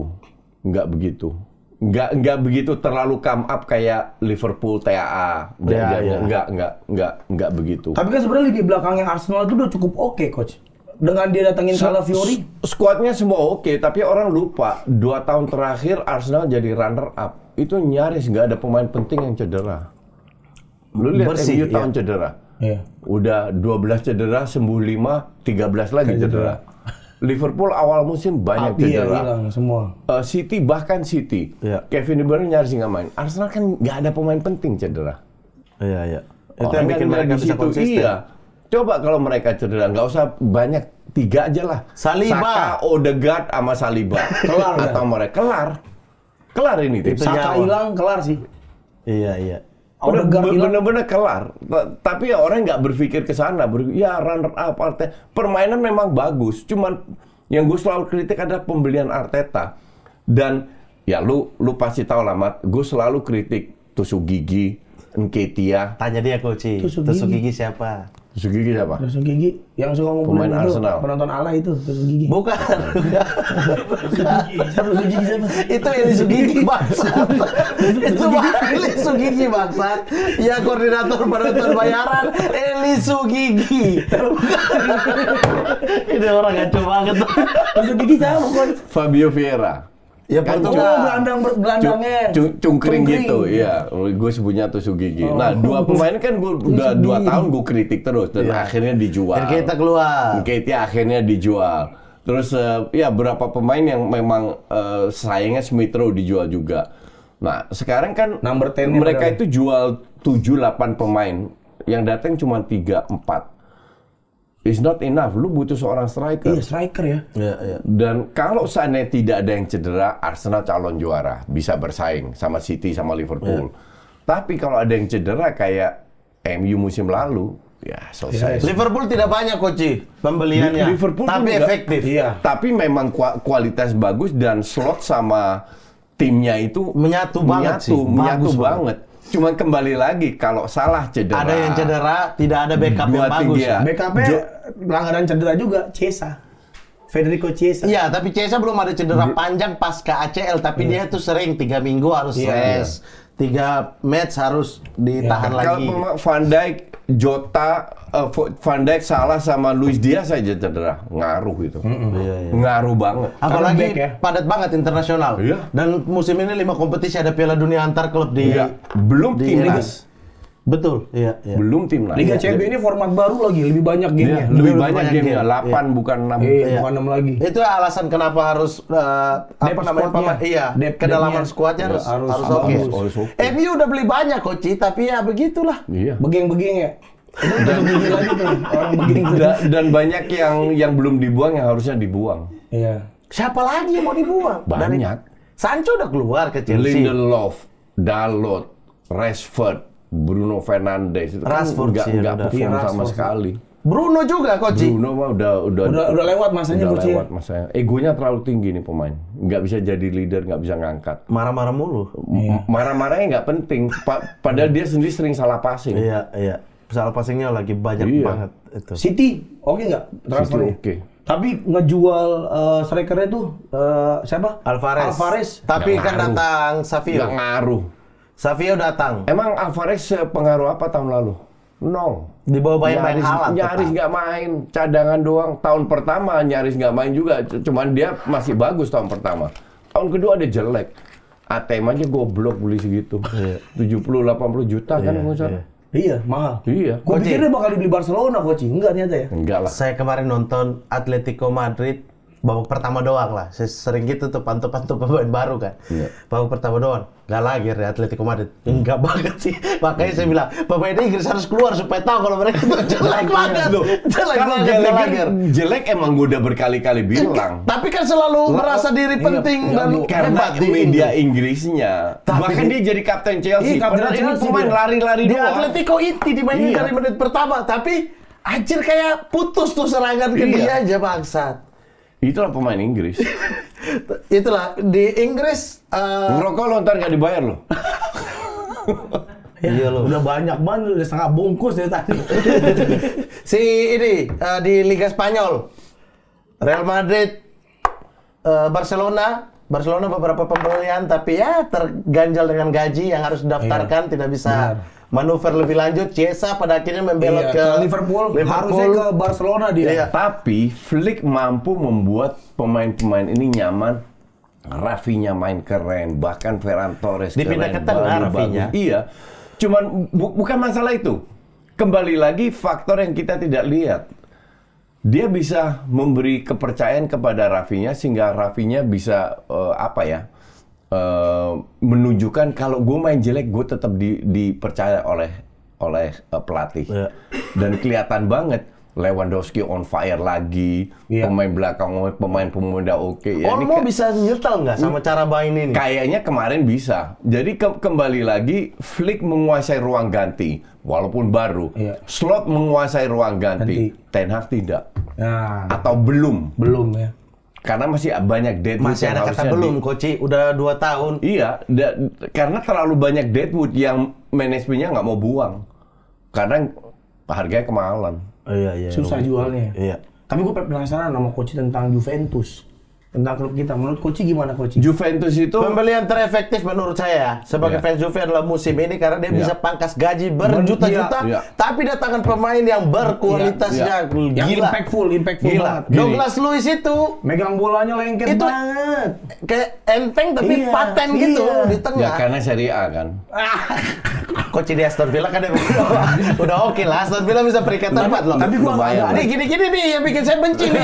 [SPEAKER 3] begitu. Nggak begitu terlalu come up kayak Liverpool TAA.
[SPEAKER 2] iya.
[SPEAKER 3] Nggak begitu.
[SPEAKER 1] Tapi kan sebenarnya di belakangnya Arsenal itu udah cukup oke, coach. Dengan dia datangin Calafiori.
[SPEAKER 3] Skuadnya semua oke, tapi orang lupa 2 tahun terakhir Arsenal jadi runner up. Itu nyaris nggak ada pemain penting yang cedera. Lu lihat
[SPEAKER 2] Bersih,
[SPEAKER 3] MU
[SPEAKER 2] iya.
[SPEAKER 3] tahun cedera.
[SPEAKER 1] Iya.
[SPEAKER 3] Udah 12 cedera, sembuh 5, 13 lagi cedera. Liverpool awal musim banyak
[SPEAKER 1] Iya,
[SPEAKER 3] cedera.
[SPEAKER 1] hilang semua.
[SPEAKER 3] City, bahkan City.
[SPEAKER 2] Iya.
[SPEAKER 3] Kevin De Bruyne nyaris nggak main. Arsenal kan nggak ada pemain penting cedera.
[SPEAKER 2] Iya. Itu
[SPEAKER 3] Orang
[SPEAKER 2] yang bikin
[SPEAKER 3] nggak
[SPEAKER 2] mereka
[SPEAKER 3] di
[SPEAKER 2] bisa
[SPEAKER 3] situ.
[SPEAKER 2] konsisten.
[SPEAKER 3] Iya. Coba kalau mereka cedera, nggak usah banyak, 3 aja lah.
[SPEAKER 2] Saliba.
[SPEAKER 3] Saka, Odegaard, sama Saliba.
[SPEAKER 1] Kelar,
[SPEAKER 3] Atau mereka kelar ini tim.
[SPEAKER 2] Itu
[SPEAKER 1] Saka
[SPEAKER 2] nyawa.
[SPEAKER 1] hilang, kelar sih.
[SPEAKER 2] Iya.
[SPEAKER 3] Udah
[SPEAKER 1] Odegaard hilang.
[SPEAKER 3] bener-bener kelar. Tapi ya orang nggak berpikir ke sana. Ya runner up Arteta. Permainan memang bagus. Cuman yang gue selalu kritik adalah pembelian Arteta. Dan ya lu pasti tahu lah, Mat. Gue selalu kritik tusuk gigi, Nketiah.
[SPEAKER 2] Tanya dia coach.
[SPEAKER 1] Tusuk
[SPEAKER 2] Tusuk
[SPEAKER 1] gigi.
[SPEAKER 2] gigi siapa?
[SPEAKER 3] Tusuk gigi siapa?
[SPEAKER 1] Tusuk gigi yang suka ngumpulin
[SPEAKER 3] Pemain
[SPEAKER 1] itu,
[SPEAKER 3] Arsenal.
[SPEAKER 1] penonton ala itu, tusuk gigi.
[SPEAKER 2] Bukan.
[SPEAKER 1] Siapa tusuk gigi siapa?
[SPEAKER 2] Itu Eli Sugigi bangsat. Itu Eli Sugigi bangsat. Ya koordinator penonton bayaran Eli Sugigi. Ini orang ngaco banget.
[SPEAKER 1] Tusuk gigi siapa, coach?
[SPEAKER 3] Fabio Vieira.
[SPEAKER 2] Ya
[SPEAKER 3] Kan
[SPEAKER 1] Oh,
[SPEAKER 2] Portugal.
[SPEAKER 1] gelandangnya.
[SPEAKER 3] Cungkring gitu, iya. Gue sebutnya tusuk gigi. Nah, 2 pemain kan gue udah 2 tahun gue kritik terus dan akhirnya dijual.
[SPEAKER 2] Kita keluar.
[SPEAKER 3] Nketiah akhirnya dijual. Terus ya berapa pemain yang memang sayangnya Smith Rowe dijual juga. Nah, sekarang kan
[SPEAKER 1] Number 10-nya
[SPEAKER 3] mereka
[SPEAKER 1] padahal.
[SPEAKER 3] itu jual 7-8 pemain, yang datang cuma 3-4. It's not enough. Lu butuh seorang striker.
[SPEAKER 1] Iya, striker ya.
[SPEAKER 2] Iya.
[SPEAKER 3] Dan kalau seandainya tidak ada yang cedera, Arsenal calon juara, bisa bersaing sama City sama Liverpool. Tapi kalau ada yang cedera kayak MU musim lalu, ya selesai.
[SPEAKER 2] Liverpool tidak banyak coach pembeliannya.
[SPEAKER 3] Liverpool pun
[SPEAKER 2] tapi
[SPEAKER 3] enggak.
[SPEAKER 2] efektif.
[SPEAKER 1] Iya.
[SPEAKER 3] Tapi memang kualitas bagus dan slot sama timnya itu
[SPEAKER 2] Menyatu banget sih.
[SPEAKER 3] menyatu
[SPEAKER 2] Bagus
[SPEAKER 3] banget. Cuman kembali lagi kalau salah cedera.
[SPEAKER 2] Ada yang cedera, tidak ada backup yang bagus.
[SPEAKER 3] Iya.
[SPEAKER 1] BKP pelanggaran cedera juga, Chiesa. Federico Chiesa.
[SPEAKER 2] Iya, tapi Chiesa belum ada cedera panjang pasca ACL, tapi dia tuh sering 3 minggu harus rest. 3 match harus ditahan
[SPEAKER 3] Kalau
[SPEAKER 2] lagi.
[SPEAKER 3] Van Dijk, Jota, Van Dijk salah sama Luis Diaz saja cedera, ngaruh itu. Ngaruh banget.
[SPEAKER 2] Apalagi
[SPEAKER 1] Comeback ya.
[SPEAKER 2] padat banget internasional.
[SPEAKER 3] Iya.
[SPEAKER 2] Dan musim ini 5 kompetisi, ada Piala Dunia antar klub di
[SPEAKER 3] Iya. Belum
[SPEAKER 2] di
[SPEAKER 3] timnas.
[SPEAKER 2] Betul, iya.
[SPEAKER 3] Belum timnas.
[SPEAKER 1] Liga CB ini format baru lagi, lebih banyak
[SPEAKER 3] Iya,
[SPEAKER 1] gamenya.
[SPEAKER 3] lebih
[SPEAKER 2] Lebih
[SPEAKER 3] banyak
[SPEAKER 2] banyak
[SPEAKER 3] gamenya,
[SPEAKER 2] game.
[SPEAKER 3] 8 bukan 6.
[SPEAKER 1] Iya, bukan 6 lagi.
[SPEAKER 2] Itu alasan kenapa harus
[SPEAKER 1] Depth squadnya.
[SPEAKER 2] kedalaman
[SPEAKER 1] Depth-nya.
[SPEAKER 2] skuadnya
[SPEAKER 1] Ya,
[SPEAKER 2] harus
[SPEAKER 1] harus
[SPEAKER 2] oke.
[SPEAKER 3] harus oke.
[SPEAKER 2] MU udah beli banyak coach, tapi ya begitulah.
[SPEAKER 3] Iya.
[SPEAKER 1] Begeng-begeng ya. Itu tusuk gigi lagi tuh, orang begeng tuh.
[SPEAKER 3] Dan banyak yang belum dibuang yang harusnya dibuang.
[SPEAKER 1] Iya.
[SPEAKER 2] Siapa lagi yang mau dibuang?
[SPEAKER 3] Banyak.
[SPEAKER 2] Sancho udah keluar ke Chelsea.
[SPEAKER 3] Lindelof, Dalot, Rashford, Bruno Fernandes itu kan
[SPEAKER 2] Rashford sih,
[SPEAKER 3] nggak
[SPEAKER 2] udah.
[SPEAKER 3] perform
[SPEAKER 1] Iya,
[SPEAKER 3] sama
[SPEAKER 1] Rashford.
[SPEAKER 3] sekali.
[SPEAKER 2] Bruno juga Koci.
[SPEAKER 3] Bruno mah
[SPEAKER 1] Udah lewat masanya
[SPEAKER 3] udah
[SPEAKER 1] Koci.
[SPEAKER 3] lewat masanya. Egonya terlalu tinggi nih pemain. Nggak bisa jadi leader, nggak bisa ngangkat.
[SPEAKER 2] Marah-marah mulu.
[SPEAKER 3] Marah-marahnya nggak penting. Padahal dia sendiri sering salah passing.
[SPEAKER 2] Iya. Salah passingnya lagi banyak
[SPEAKER 3] Iya.
[SPEAKER 2] banget itu.
[SPEAKER 1] City, oke nggak transfernya?
[SPEAKER 3] Oke.
[SPEAKER 1] Tapi ngejual strikernya tuh siapa?
[SPEAKER 2] Alvarez. Tapi
[SPEAKER 3] Nggak
[SPEAKER 2] kan
[SPEAKER 3] ngaruh.
[SPEAKER 2] datang Savio.
[SPEAKER 3] Nggak ngaruh.
[SPEAKER 2] Savio datang.
[SPEAKER 3] Emang Alvarez sepengaruh apa tahun lalu? Nol.
[SPEAKER 2] Di bawah main Haaland.
[SPEAKER 3] Nyaris nggak main, cadangan doang. Tahun pertama nyaris nggak main juga. Cuman dia masih bagus tahun pertama. Tahun kedua dia jelek. ATM aja goblok beli segitu. 70-80 juta kan nggak usah.
[SPEAKER 1] Iya, mahal.
[SPEAKER 3] Iya.
[SPEAKER 1] Gue pikir dia bakal dibeli Barcelona, Coach. Enggak ternyata ya.
[SPEAKER 3] Enggak lah.
[SPEAKER 2] Saya kemarin nonton Atletico Madrid babak pertama doang lah. Saya sering gitu tuh pantau-pantau pemain baru kan.
[SPEAKER 3] Iya.
[SPEAKER 2] Babak pertama doang. Gak lagi ya Atletico Madrid. Enggak banget sih. Makanya saya bilang, pemain Inggris harus keluar supaya tahu kalau mereka tuh jelek banget. Jelek
[SPEAKER 3] Kalau
[SPEAKER 2] banget.
[SPEAKER 3] jelek emang gue udah berkali-kali bilang.
[SPEAKER 2] Tapi kan selalu merasa diri penting dan
[SPEAKER 3] Karena
[SPEAKER 2] hebat di
[SPEAKER 3] media Inggrisnya. Bahkan dia jadi kapten Chelsea.
[SPEAKER 1] Iya, kapten
[SPEAKER 3] Padahal ini
[SPEAKER 1] Chelsea
[SPEAKER 3] pemain
[SPEAKER 1] dia.
[SPEAKER 3] lari-lari
[SPEAKER 2] di
[SPEAKER 3] doang.
[SPEAKER 2] Atletico inti dimainin
[SPEAKER 3] Iya.
[SPEAKER 2] dari menit pertama. Tapi anjir kayak putus tuh serangan ke dia aja bangsat.
[SPEAKER 3] Itulah pemain Inggris.
[SPEAKER 2] Itulah di Inggris
[SPEAKER 3] Ngerokok lo ntar nggak dibayar lo.
[SPEAKER 1] Iya loh. Udah banyak banget, udah setengah bungkus dari tadi.
[SPEAKER 2] si ini di Liga Spanyol Real Madrid Barcelona beberapa pembelian tapi ya terganjal dengan gaji yang harus didaftarkan, tidak bisa manuver lebih lanjut. Chiesa pada akhirnya membelot ke
[SPEAKER 1] Liverpool. Harusnya ke Barcelona dia.
[SPEAKER 2] Iya.
[SPEAKER 3] Tapi Flick mampu membuat pemain-pemain ini nyaman. Rafinha main keren, bahkan Ferran Torres
[SPEAKER 2] Dipindah
[SPEAKER 3] keren,
[SPEAKER 2] ke tengah
[SPEAKER 3] bagus.
[SPEAKER 2] Rafinha.
[SPEAKER 3] Iya, cuman bukan masalah itu. Kembali lagi faktor yang kita tidak lihat. Dia bisa memberi kepercayaan kepada Rafinha sehingga Rafinha bisa menunjukkan kalau gue main jelek gue tetap dipercaya oleh pelatih.
[SPEAKER 2] Iya.
[SPEAKER 3] Dan kelihatan banget Lewandowski on fire lagi, pemain belakang, pemain pemuda oke. Ya,
[SPEAKER 2] Olmo bisa nyetel nggak sama cara main ini?
[SPEAKER 3] Kayaknya kemarin bisa. Jadi kembali lagi Flick menguasai ruang ganti walaupun baru.
[SPEAKER 1] Iya.
[SPEAKER 3] Slot menguasai ruang ganti. Ten Hag tidak.
[SPEAKER 1] Nah,
[SPEAKER 3] Atau belum.
[SPEAKER 1] belum ya.
[SPEAKER 3] Karena masih banyak deadwood
[SPEAKER 2] Masih
[SPEAKER 3] yang
[SPEAKER 2] ada kata
[SPEAKER 3] harusnya
[SPEAKER 2] belum, Koci. Udah 2 tahun.
[SPEAKER 3] Iya, karena terlalu banyak deadwood yang manajemennya nggak mau buang. Karena harganya kemahalan.
[SPEAKER 2] Iya.
[SPEAKER 1] Susah jualnya.
[SPEAKER 2] Iya.
[SPEAKER 1] Tapi gue penasaran sama Coach tentang Juventus. Tentang klub kita. Menurut Coach gimana Coach?
[SPEAKER 3] Juventus itu
[SPEAKER 2] Pembelian terefektif menurut saya sebagai fans Juve adalah musim ini karena dia bisa pangkas gaji berjuta-juta,
[SPEAKER 3] Iya.
[SPEAKER 2] tapi datangkan pemain yang berkualitasnya
[SPEAKER 1] Yang
[SPEAKER 2] gila.
[SPEAKER 1] impactful
[SPEAKER 2] Gila.
[SPEAKER 1] banget.
[SPEAKER 2] Douglas Luiz itu
[SPEAKER 1] Megang bolanya lengket
[SPEAKER 2] Itu-
[SPEAKER 1] banget.
[SPEAKER 2] kayak enteng tapi
[SPEAKER 1] Iya,
[SPEAKER 2] paten gitu
[SPEAKER 1] iya.
[SPEAKER 2] di
[SPEAKER 3] ya
[SPEAKER 2] tengah.
[SPEAKER 3] karena Serie A kan.
[SPEAKER 2] Coach di Aston Villa kan udah oke lah. Aston Villa bisa peringkat 4 loh.
[SPEAKER 1] Tapi gua
[SPEAKER 3] Lumayan.
[SPEAKER 1] agak
[SPEAKER 2] Ini gini-gini nih yang bikin saya benci nih.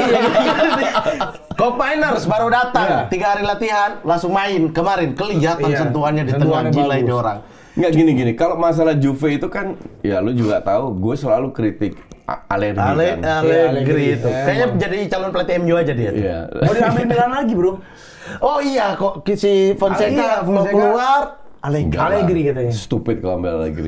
[SPEAKER 2] Copainers baru datang, 3 hari latihan langsung main. Kemarin kelihatan
[SPEAKER 1] Iya,
[SPEAKER 2] sentuhannya di tengah,
[SPEAKER 1] sentuhannya
[SPEAKER 2] gila ini
[SPEAKER 1] bagus.
[SPEAKER 2] orang.
[SPEAKER 3] Nggak gini. Kalau masalah Juve itu kan, ya lu juga tahu, gue selalu kritik alergi kan.
[SPEAKER 2] Allegri itu.
[SPEAKER 1] Iya,
[SPEAKER 2] Kayaknya jadi calon pelatih MU aja dia.
[SPEAKER 3] Iya.
[SPEAKER 1] Mau diambil Milan lagi bro.
[SPEAKER 2] Oh iya, kok si Fonseca mau
[SPEAKER 1] Fonseca.
[SPEAKER 2] keluar. Allegri.
[SPEAKER 3] Enggak lah.
[SPEAKER 1] Allegri katanya.
[SPEAKER 3] Stupid kalau ambil Allegri.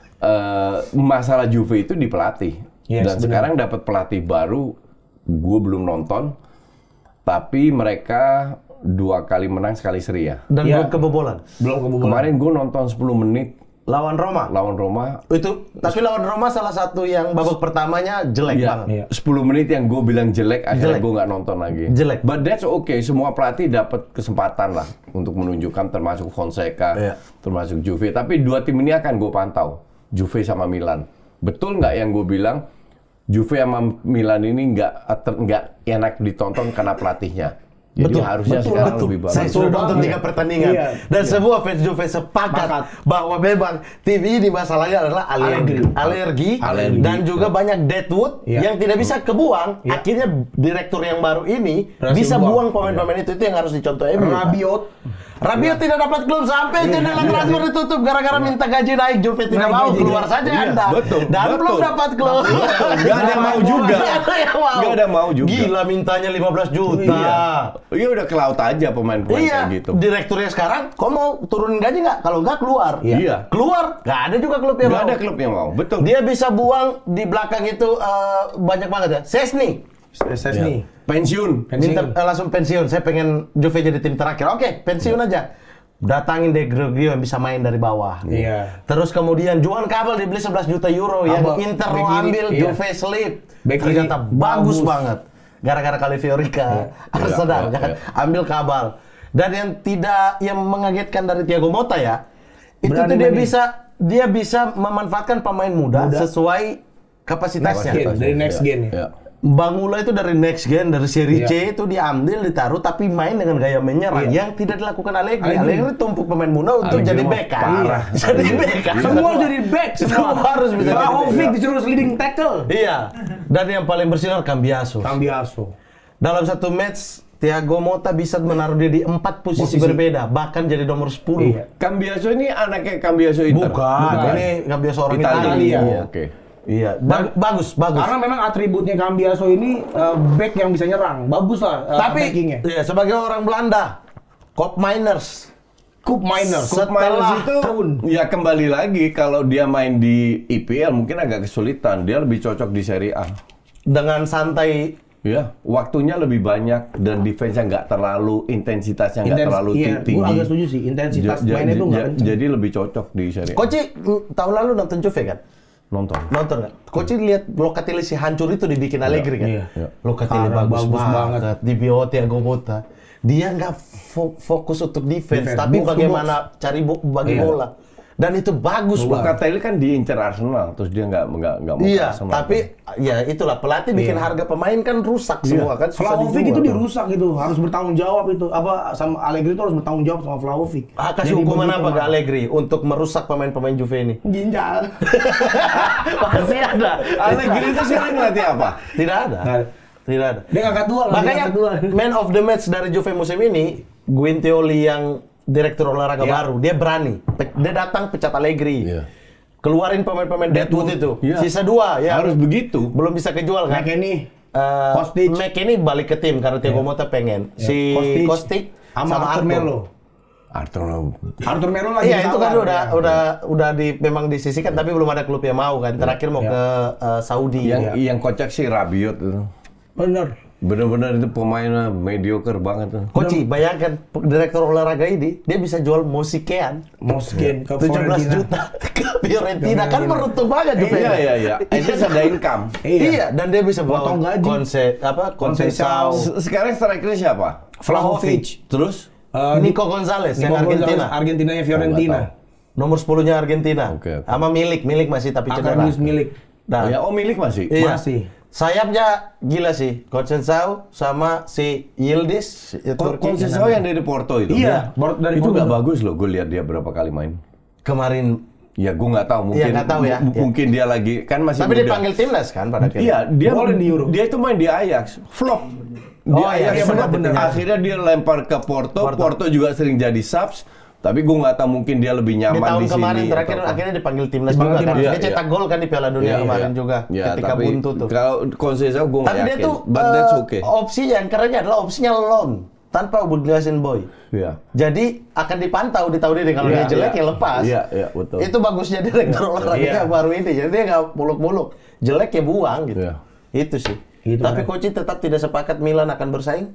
[SPEAKER 3] Masalah Juve itu di pelatih.
[SPEAKER 1] Yes,
[SPEAKER 3] Dan
[SPEAKER 1] benar.
[SPEAKER 3] sekarang dapat pelatih baru, gue belum nonton. Tapi mereka 2 kali menang, sekali seri ya.
[SPEAKER 2] Dan
[SPEAKER 1] Iya.
[SPEAKER 2] belum kebobolan.
[SPEAKER 1] Belum kebobolan.
[SPEAKER 3] Kemarin gue nonton 10 menit
[SPEAKER 2] Lawan Roma.
[SPEAKER 3] lawan Roma.
[SPEAKER 2] Itu tapi lawan Roma salah satu yang babak pertamanya jelek banget.
[SPEAKER 1] Iya.
[SPEAKER 3] 10 menit yang gue bilang jelek, akhirnya
[SPEAKER 2] Jelek.
[SPEAKER 3] gue nggak nonton lagi.
[SPEAKER 2] Jelek.
[SPEAKER 3] But that's okay, semua pelatih dapat kesempatan lah untuk menunjukkan, termasuk Fonseca,
[SPEAKER 2] Iya.
[SPEAKER 3] termasuk Juve. Tapi 2 tim ini akan gue pantau, Juve sama Milan. Betul nggak yang gue bilang, Juve sama Milan ini nggak enak ditonton karena pelatihnya. Jadi harusnya sekarang lebih bagus.
[SPEAKER 2] Saya sudah nonton 3 pertandingan
[SPEAKER 1] Iya.
[SPEAKER 2] dan semua fans Juve sepakat bahwa memang tim ini masalahnya adalah alergi dan juga banyak deadwood
[SPEAKER 1] Iya.
[SPEAKER 2] yang tidak bisa kebuang. Akhirnya direktur yang baru ini
[SPEAKER 1] Berhasil
[SPEAKER 2] bisa
[SPEAKER 1] buang.
[SPEAKER 2] buang pemain-pemain itu yang harus dicontoh MU. Rabiot tidak dapat klub sampai jendela transfer ditutup gara-gara minta gaji naik. Juve tidak
[SPEAKER 1] Naik
[SPEAKER 2] mau,
[SPEAKER 1] gaji.
[SPEAKER 2] keluar saja
[SPEAKER 3] Iya,
[SPEAKER 2] Anda.
[SPEAKER 3] betul,
[SPEAKER 2] Dan
[SPEAKER 3] betul.
[SPEAKER 2] belum dapat klub.
[SPEAKER 3] Nggak ada yang mau juga.
[SPEAKER 2] Nggak ada yang mau.
[SPEAKER 3] Nggak ada yang mau juga.
[SPEAKER 2] Gila mintanya 15 juta.
[SPEAKER 3] Iya. Iya udah ke laut aja pemain-pemain
[SPEAKER 2] Iya,
[SPEAKER 3] kayak gitu.
[SPEAKER 2] direkturnya sekarang, kau mau turunin gaji nggak? Kalau nggak keluar.
[SPEAKER 3] Iya.
[SPEAKER 2] Keluar, nggak ada juga klub yang
[SPEAKER 3] Nggak
[SPEAKER 2] mau.
[SPEAKER 3] ada klub yang mau, betul.
[SPEAKER 2] Dia bisa buang di belakang itu banyak banget ya. Sesni,
[SPEAKER 4] Sesni.
[SPEAKER 3] Pensiun.
[SPEAKER 2] minta langsung pensiun. Saya pengen Juve jadi tim terakhir. Oke, pensiun aja. Datangin De Gregorio yang bisa main dari bawah.
[SPEAKER 4] Iya.
[SPEAKER 2] Terus kemudian Juan Cabal dibeli 11 juta euro yang
[SPEAKER 4] Cabal,
[SPEAKER 2] Inter
[SPEAKER 4] bek
[SPEAKER 2] mau
[SPEAKER 4] kiri,
[SPEAKER 2] ambil,
[SPEAKER 4] iya.
[SPEAKER 2] Juve slip.
[SPEAKER 4] Bek kiri,
[SPEAKER 2] Ternyata bagus
[SPEAKER 4] bagus.
[SPEAKER 2] banget. Gara-gara kali Fiorica, Arsenal
[SPEAKER 3] iya,
[SPEAKER 2] kan
[SPEAKER 3] iya.
[SPEAKER 2] ambil Cabal. Dan yang mengagetkan dari Thiago Motta ya, itu
[SPEAKER 4] Berani
[SPEAKER 2] tuh
[SPEAKER 4] mainin.
[SPEAKER 2] dia bisa memanfaatkan pemain muda sesuai kapasitasnya.
[SPEAKER 4] Next gen, dari next gen ya.
[SPEAKER 3] Ya.
[SPEAKER 2] Bangula itu dari next gen, dari seri C
[SPEAKER 4] Iya.
[SPEAKER 2] itu diambil, ditaruh, tapi main dengan gaya menyerang yang tidak dilakukan Allegri. Allegri tumpuk pemain muda untuk
[SPEAKER 3] Allegri
[SPEAKER 2] jadi
[SPEAKER 3] mah
[SPEAKER 2] back kan.
[SPEAKER 3] parah.
[SPEAKER 2] Jadi back kan.
[SPEAKER 4] Semua jadi back,
[SPEAKER 2] Semua harus bisa jadi back.
[SPEAKER 4] Vlahovic disuruh leading tackle.
[SPEAKER 2] Iya. Dan yang paling bersinar Cambiaso.
[SPEAKER 4] Cambiaso.
[SPEAKER 2] Dalam satu match, Thiago Motta bisa menaruh dia di 4 posisi berbeda, bahkan jadi nomor 10.
[SPEAKER 4] Iya.
[SPEAKER 3] Cambiaso ini anaknya Cambiaso Inter.
[SPEAKER 2] Bukan. Ini Cambiaso orang
[SPEAKER 3] Italia.
[SPEAKER 2] Italia.
[SPEAKER 3] Oh, oke.
[SPEAKER 2] Iya, bagus.
[SPEAKER 4] Karena memang atributnya Cambiaso ini back yang bisa nyerang. Bagus lah
[SPEAKER 2] Tapi
[SPEAKER 4] backingnya.
[SPEAKER 2] iya, sebagai orang Belanda, Cup Miners.
[SPEAKER 4] Cup Miners.
[SPEAKER 3] Cup Miners itu
[SPEAKER 4] tahun.
[SPEAKER 3] ya kembali lagi kalau dia main di IPL mungkin agak kesulitan. Dia lebih cocok di Serie A.
[SPEAKER 2] Dengan santai.
[SPEAKER 3] Ya, waktunya lebih banyak dan defense-nya nggak terlalu intensitasnya nggak terlalu
[SPEAKER 4] Iya,
[SPEAKER 3] tinggi.
[SPEAKER 4] gue agak setuju sih. Intensitas mainnya tuh nggak kenceng.
[SPEAKER 3] Jadi lebih cocok di Serie A.
[SPEAKER 2] Koci tahun lalu nonton Juve kan?
[SPEAKER 3] Nonton.
[SPEAKER 2] Nonton kan? Koci lihat Locatelli si hancur itu dibikin Allegri kan?
[SPEAKER 4] Iya.
[SPEAKER 3] Iya.
[SPEAKER 2] Locatelli
[SPEAKER 4] Parah,
[SPEAKER 2] bagus
[SPEAKER 4] bagus
[SPEAKER 2] banget. Di Thiago Motta. Dia nggak fokus untuk defense, tapi
[SPEAKER 4] box to
[SPEAKER 2] bagaimana cari bagi
[SPEAKER 4] Iya.
[SPEAKER 2] bola. Dan itu bagus banget.
[SPEAKER 3] Locatelli kan diincar Arsenal, terus dia nggak mau ke
[SPEAKER 2] Iya,
[SPEAKER 3] Arsenal.
[SPEAKER 2] tapi ya itulah pelatih bikin harga pemain kan rusak semua kan, susah
[SPEAKER 4] Vlahovic
[SPEAKER 2] dijual.
[SPEAKER 4] itu dirusak gitu, harus bertanggung jawab itu. Apa sama Allegri itu harus bertanggung jawab sama Vlahovic.
[SPEAKER 2] Kasih
[SPEAKER 4] Jadi
[SPEAKER 2] hukuman
[SPEAKER 4] begitu
[SPEAKER 2] apa ke
[SPEAKER 4] mah.
[SPEAKER 2] Allegri untuk merusak pemain-pemain Juve ini?
[SPEAKER 4] Ginjal.
[SPEAKER 2] Pasti ada.
[SPEAKER 3] Allegri itu sekarang ngelatih apa?
[SPEAKER 2] Tidak ada.
[SPEAKER 4] Nggak ada.
[SPEAKER 2] Tidak ada.
[SPEAKER 4] Dia ngangkat dua lah.
[SPEAKER 2] Makanya man of the match dari Juve musim ini, Guinteoli yang direktur olahraga
[SPEAKER 4] Iya.
[SPEAKER 2] baru, dia berani. Dia datang pecat Allegri.
[SPEAKER 3] Iya.
[SPEAKER 2] Keluarin pemain-pemain Deadwood itu.
[SPEAKER 3] Iya.
[SPEAKER 2] Sisa 2 ya.
[SPEAKER 3] Harus begitu.
[SPEAKER 2] Belum bisa kejual kan?
[SPEAKER 4] McKennie.
[SPEAKER 2] Eh,
[SPEAKER 4] Kostic.
[SPEAKER 2] McKennie balik ke tim karena Thiago Motta pengen. Si Kostic
[SPEAKER 4] sama Arthur Melo. Arthur Melo lagi
[SPEAKER 2] Iya itu kan
[SPEAKER 4] ditawar.
[SPEAKER 2] udah memang disisikan tapi belum ada klub yang mau kan. Terakhir mau ke Saudi.
[SPEAKER 3] Yang kocak sih Rabiot itu.
[SPEAKER 4] Bener.
[SPEAKER 3] Bener-bener itu pemainnya mediocre banget tuh.
[SPEAKER 2] Koci, bayangkan direktur olahraga ini dia bisa jual Mosikean
[SPEAKER 4] Moskin ke
[SPEAKER 2] 17
[SPEAKER 4] Fiorentina.
[SPEAKER 2] juta ke Fiorentina kan beruntung banget Juve.
[SPEAKER 3] Iya. Itu ada income.
[SPEAKER 2] Iya, dan dia bisa bawa
[SPEAKER 4] Potong gaji.
[SPEAKER 2] Conceição,
[SPEAKER 3] Sekarang strikernya siapa?
[SPEAKER 4] Vlahovic.
[SPEAKER 3] Terus?
[SPEAKER 2] Nico Gonzalez yang Argentina.
[SPEAKER 4] Argentinanya Fiorentina.
[SPEAKER 2] Nomor 10-nya Argentina.
[SPEAKER 3] Oke.
[SPEAKER 2] Sama milik masih tapi cedera.
[SPEAKER 4] Akadus milik.
[SPEAKER 2] Nah,
[SPEAKER 3] Ya, milik masih.
[SPEAKER 2] iya.
[SPEAKER 4] Masih.
[SPEAKER 2] Sayapnya gila sih, Conceição sama si Yildiz Turki.
[SPEAKER 3] Conceição yang dari Porto itu.
[SPEAKER 4] Iya, dari
[SPEAKER 3] itu
[SPEAKER 4] Porto.
[SPEAKER 3] nggak bagus loh. Gue lihat dia berapa kali main.
[SPEAKER 2] Kemarin.
[SPEAKER 3] Ya, gue nggak tahu. Mungkin
[SPEAKER 2] Iya, nggak tahu ya.
[SPEAKER 3] Mungkin dia lagi kan masih
[SPEAKER 2] Tapi
[SPEAKER 3] muda.
[SPEAKER 2] dipanggil timnas kan pada akhirnya.
[SPEAKER 3] Iya, dia
[SPEAKER 4] Golin di Euro.
[SPEAKER 3] Dia itu main di Ajax, flop. Di
[SPEAKER 2] Oh,
[SPEAKER 3] Ajax
[SPEAKER 2] iya,
[SPEAKER 3] flop.
[SPEAKER 4] benar.
[SPEAKER 3] Akhirnya dia lempar ke Porto juga sering jadi subs. Tapi gue nggak tahu mungkin dia lebih
[SPEAKER 2] Di
[SPEAKER 3] nyaman
[SPEAKER 2] tahun
[SPEAKER 3] di sini.
[SPEAKER 2] kemarin terakhir
[SPEAKER 3] atau apa.
[SPEAKER 2] akhirnya dipanggil timnas
[SPEAKER 4] Dipanggil
[SPEAKER 2] juga kan.
[SPEAKER 3] timnas.
[SPEAKER 2] Dia
[SPEAKER 3] Iya,
[SPEAKER 2] cetak
[SPEAKER 3] iya.
[SPEAKER 2] gol kan di Piala Dunia kemarin juga
[SPEAKER 3] Ya,
[SPEAKER 2] ketika
[SPEAKER 3] tapi
[SPEAKER 2] buntu tuh.
[SPEAKER 3] Kalau Conceição gue nggak
[SPEAKER 2] Tapi dia
[SPEAKER 3] yakin.
[SPEAKER 2] tuh
[SPEAKER 3] But that's okay.
[SPEAKER 2] opsinya yang kerennya adalah opsinya loan tanpa obligation boy.
[SPEAKER 3] Iya.
[SPEAKER 2] Jadi akan dipantau di tahun ini kalau
[SPEAKER 3] Iya,
[SPEAKER 2] dia jelek
[SPEAKER 3] iya.
[SPEAKER 2] ya lepas.
[SPEAKER 3] Iya, iya, betul.
[SPEAKER 2] Itu bagusnya direktur olahraga
[SPEAKER 4] Iya.
[SPEAKER 2] baru ini. Jadi dia nggak muluk-muluk. Jelek ya buang gitu.
[SPEAKER 3] Iya.
[SPEAKER 2] Itu sih.
[SPEAKER 4] Itu
[SPEAKER 2] Tapi
[SPEAKER 4] kan.
[SPEAKER 2] Koci tetap tidak sepakat Milan akan bersaing.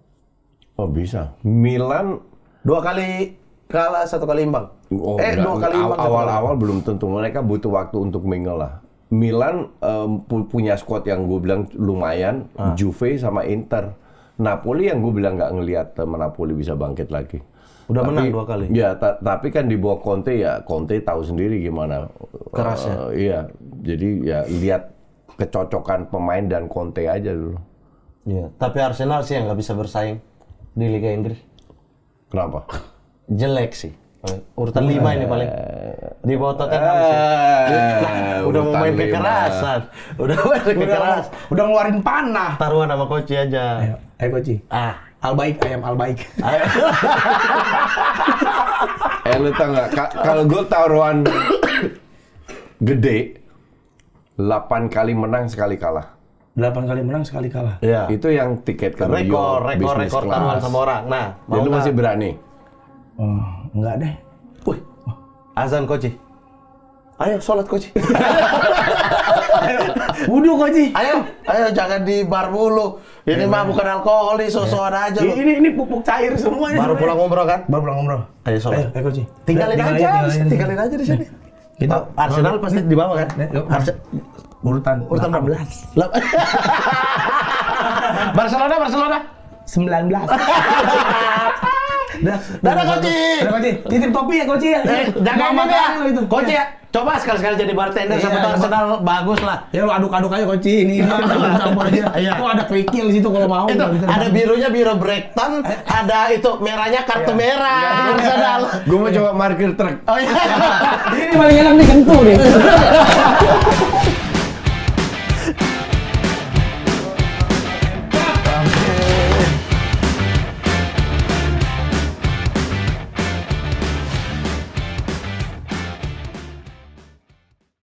[SPEAKER 3] Oh bisa. Milan
[SPEAKER 2] 2 kali kalah, 1 kali imbang.
[SPEAKER 3] enggak,
[SPEAKER 2] 2 kali imbang. 1 kali
[SPEAKER 3] awal-awal belum tentu. Mereka butuh waktu untuk mingle lah. Milan punya squad yang gue bilang lumayan. Juve sama Inter. Napoli yang gue bilang nggak ngelihat Napoli bisa bangkit lagi.
[SPEAKER 2] Udah menang 2 kali.
[SPEAKER 3] Ya, tapi kan di bawah Conte ya Conte tahu sendiri gimana
[SPEAKER 2] Kerasnya.
[SPEAKER 3] Iya, jadi ya lihat kecocokan pemain dan Conte aja dulu.
[SPEAKER 2] Iya. Tapi Arsenal sih yang nggak bisa bersaing di Liga Inggris.
[SPEAKER 3] Kenapa?
[SPEAKER 2] Jelek sih. Urutan 5 ini paling. Di bawah Tottenham sih. Udah mau main kekerasan. Udah main kekerasan.
[SPEAKER 4] Udah ngeluarin panah.
[SPEAKER 2] Taruhan sama Koci aja.
[SPEAKER 4] Ayo Koci. Albaik, ayam albaik.
[SPEAKER 3] Lu tau nggak? Kalau gue taruhan gede, 8 kali menang sekali kalah.
[SPEAKER 1] 8 kali menang, sekali kalah.
[SPEAKER 2] Iya.
[SPEAKER 3] Itu yang tiket ke New York,
[SPEAKER 2] Rekor
[SPEAKER 3] business
[SPEAKER 2] taruhan
[SPEAKER 3] class.
[SPEAKER 2] sama orang. Nah,
[SPEAKER 3] Jadi lu masih berani?
[SPEAKER 1] Oh, enggak deh.
[SPEAKER 2] Wih, azan Koci. Ayo sholat Koci.
[SPEAKER 1] Wudhu Koci.
[SPEAKER 2] ayo jangan di bar mulu. Ini mah bukan alkohol, nih sosokan aja lu.
[SPEAKER 1] Ini pupuk cair semuanya.
[SPEAKER 2] Baru pulang umroh kan?
[SPEAKER 1] Baru pulang umroh.
[SPEAKER 2] Ayo sholat.
[SPEAKER 1] Ayo Koci.
[SPEAKER 2] Tinggalin aja di sini.
[SPEAKER 1] Kita
[SPEAKER 2] Arsenal pasti di bawah kan?
[SPEAKER 1] Yuk, urutan
[SPEAKER 2] 14. Barcelona.
[SPEAKER 1] 19.
[SPEAKER 2] Dadah Koci.
[SPEAKER 1] Dadah Koci. Titip topi ya Koci ya.
[SPEAKER 2] Jangan
[SPEAKER 1] Mama
[SPEAKER 2] ini ya.
[SPEAKER 1] kamu itu.
[SPEAKER 2] Koci ya. Coba sekali-sekali jadi bartender
[SPEAKER 1] Iya,
[SPEAKER 2] sama
[SPEAKER 1] iya.
[SPEAKER 2] Arsenal bagus lah.
[SPEAKER 1] Ya lu aduk-aduk aja Koci ini campur aja.
[SPEAKER 2] Iya.
[SPEAKER 1] Tuh ada kerikil di situ kalau mau.
[SPEAKER 2] Itu ada birunya biru Brighton, ada itu merahnya kartu merah. Arsenal.
[SPEAKER 3] Gue mau coba parkir truk.
[SPEAKER 2] Oh iya.
[SPEAKER 1] Ini paling enak nih kentu nih.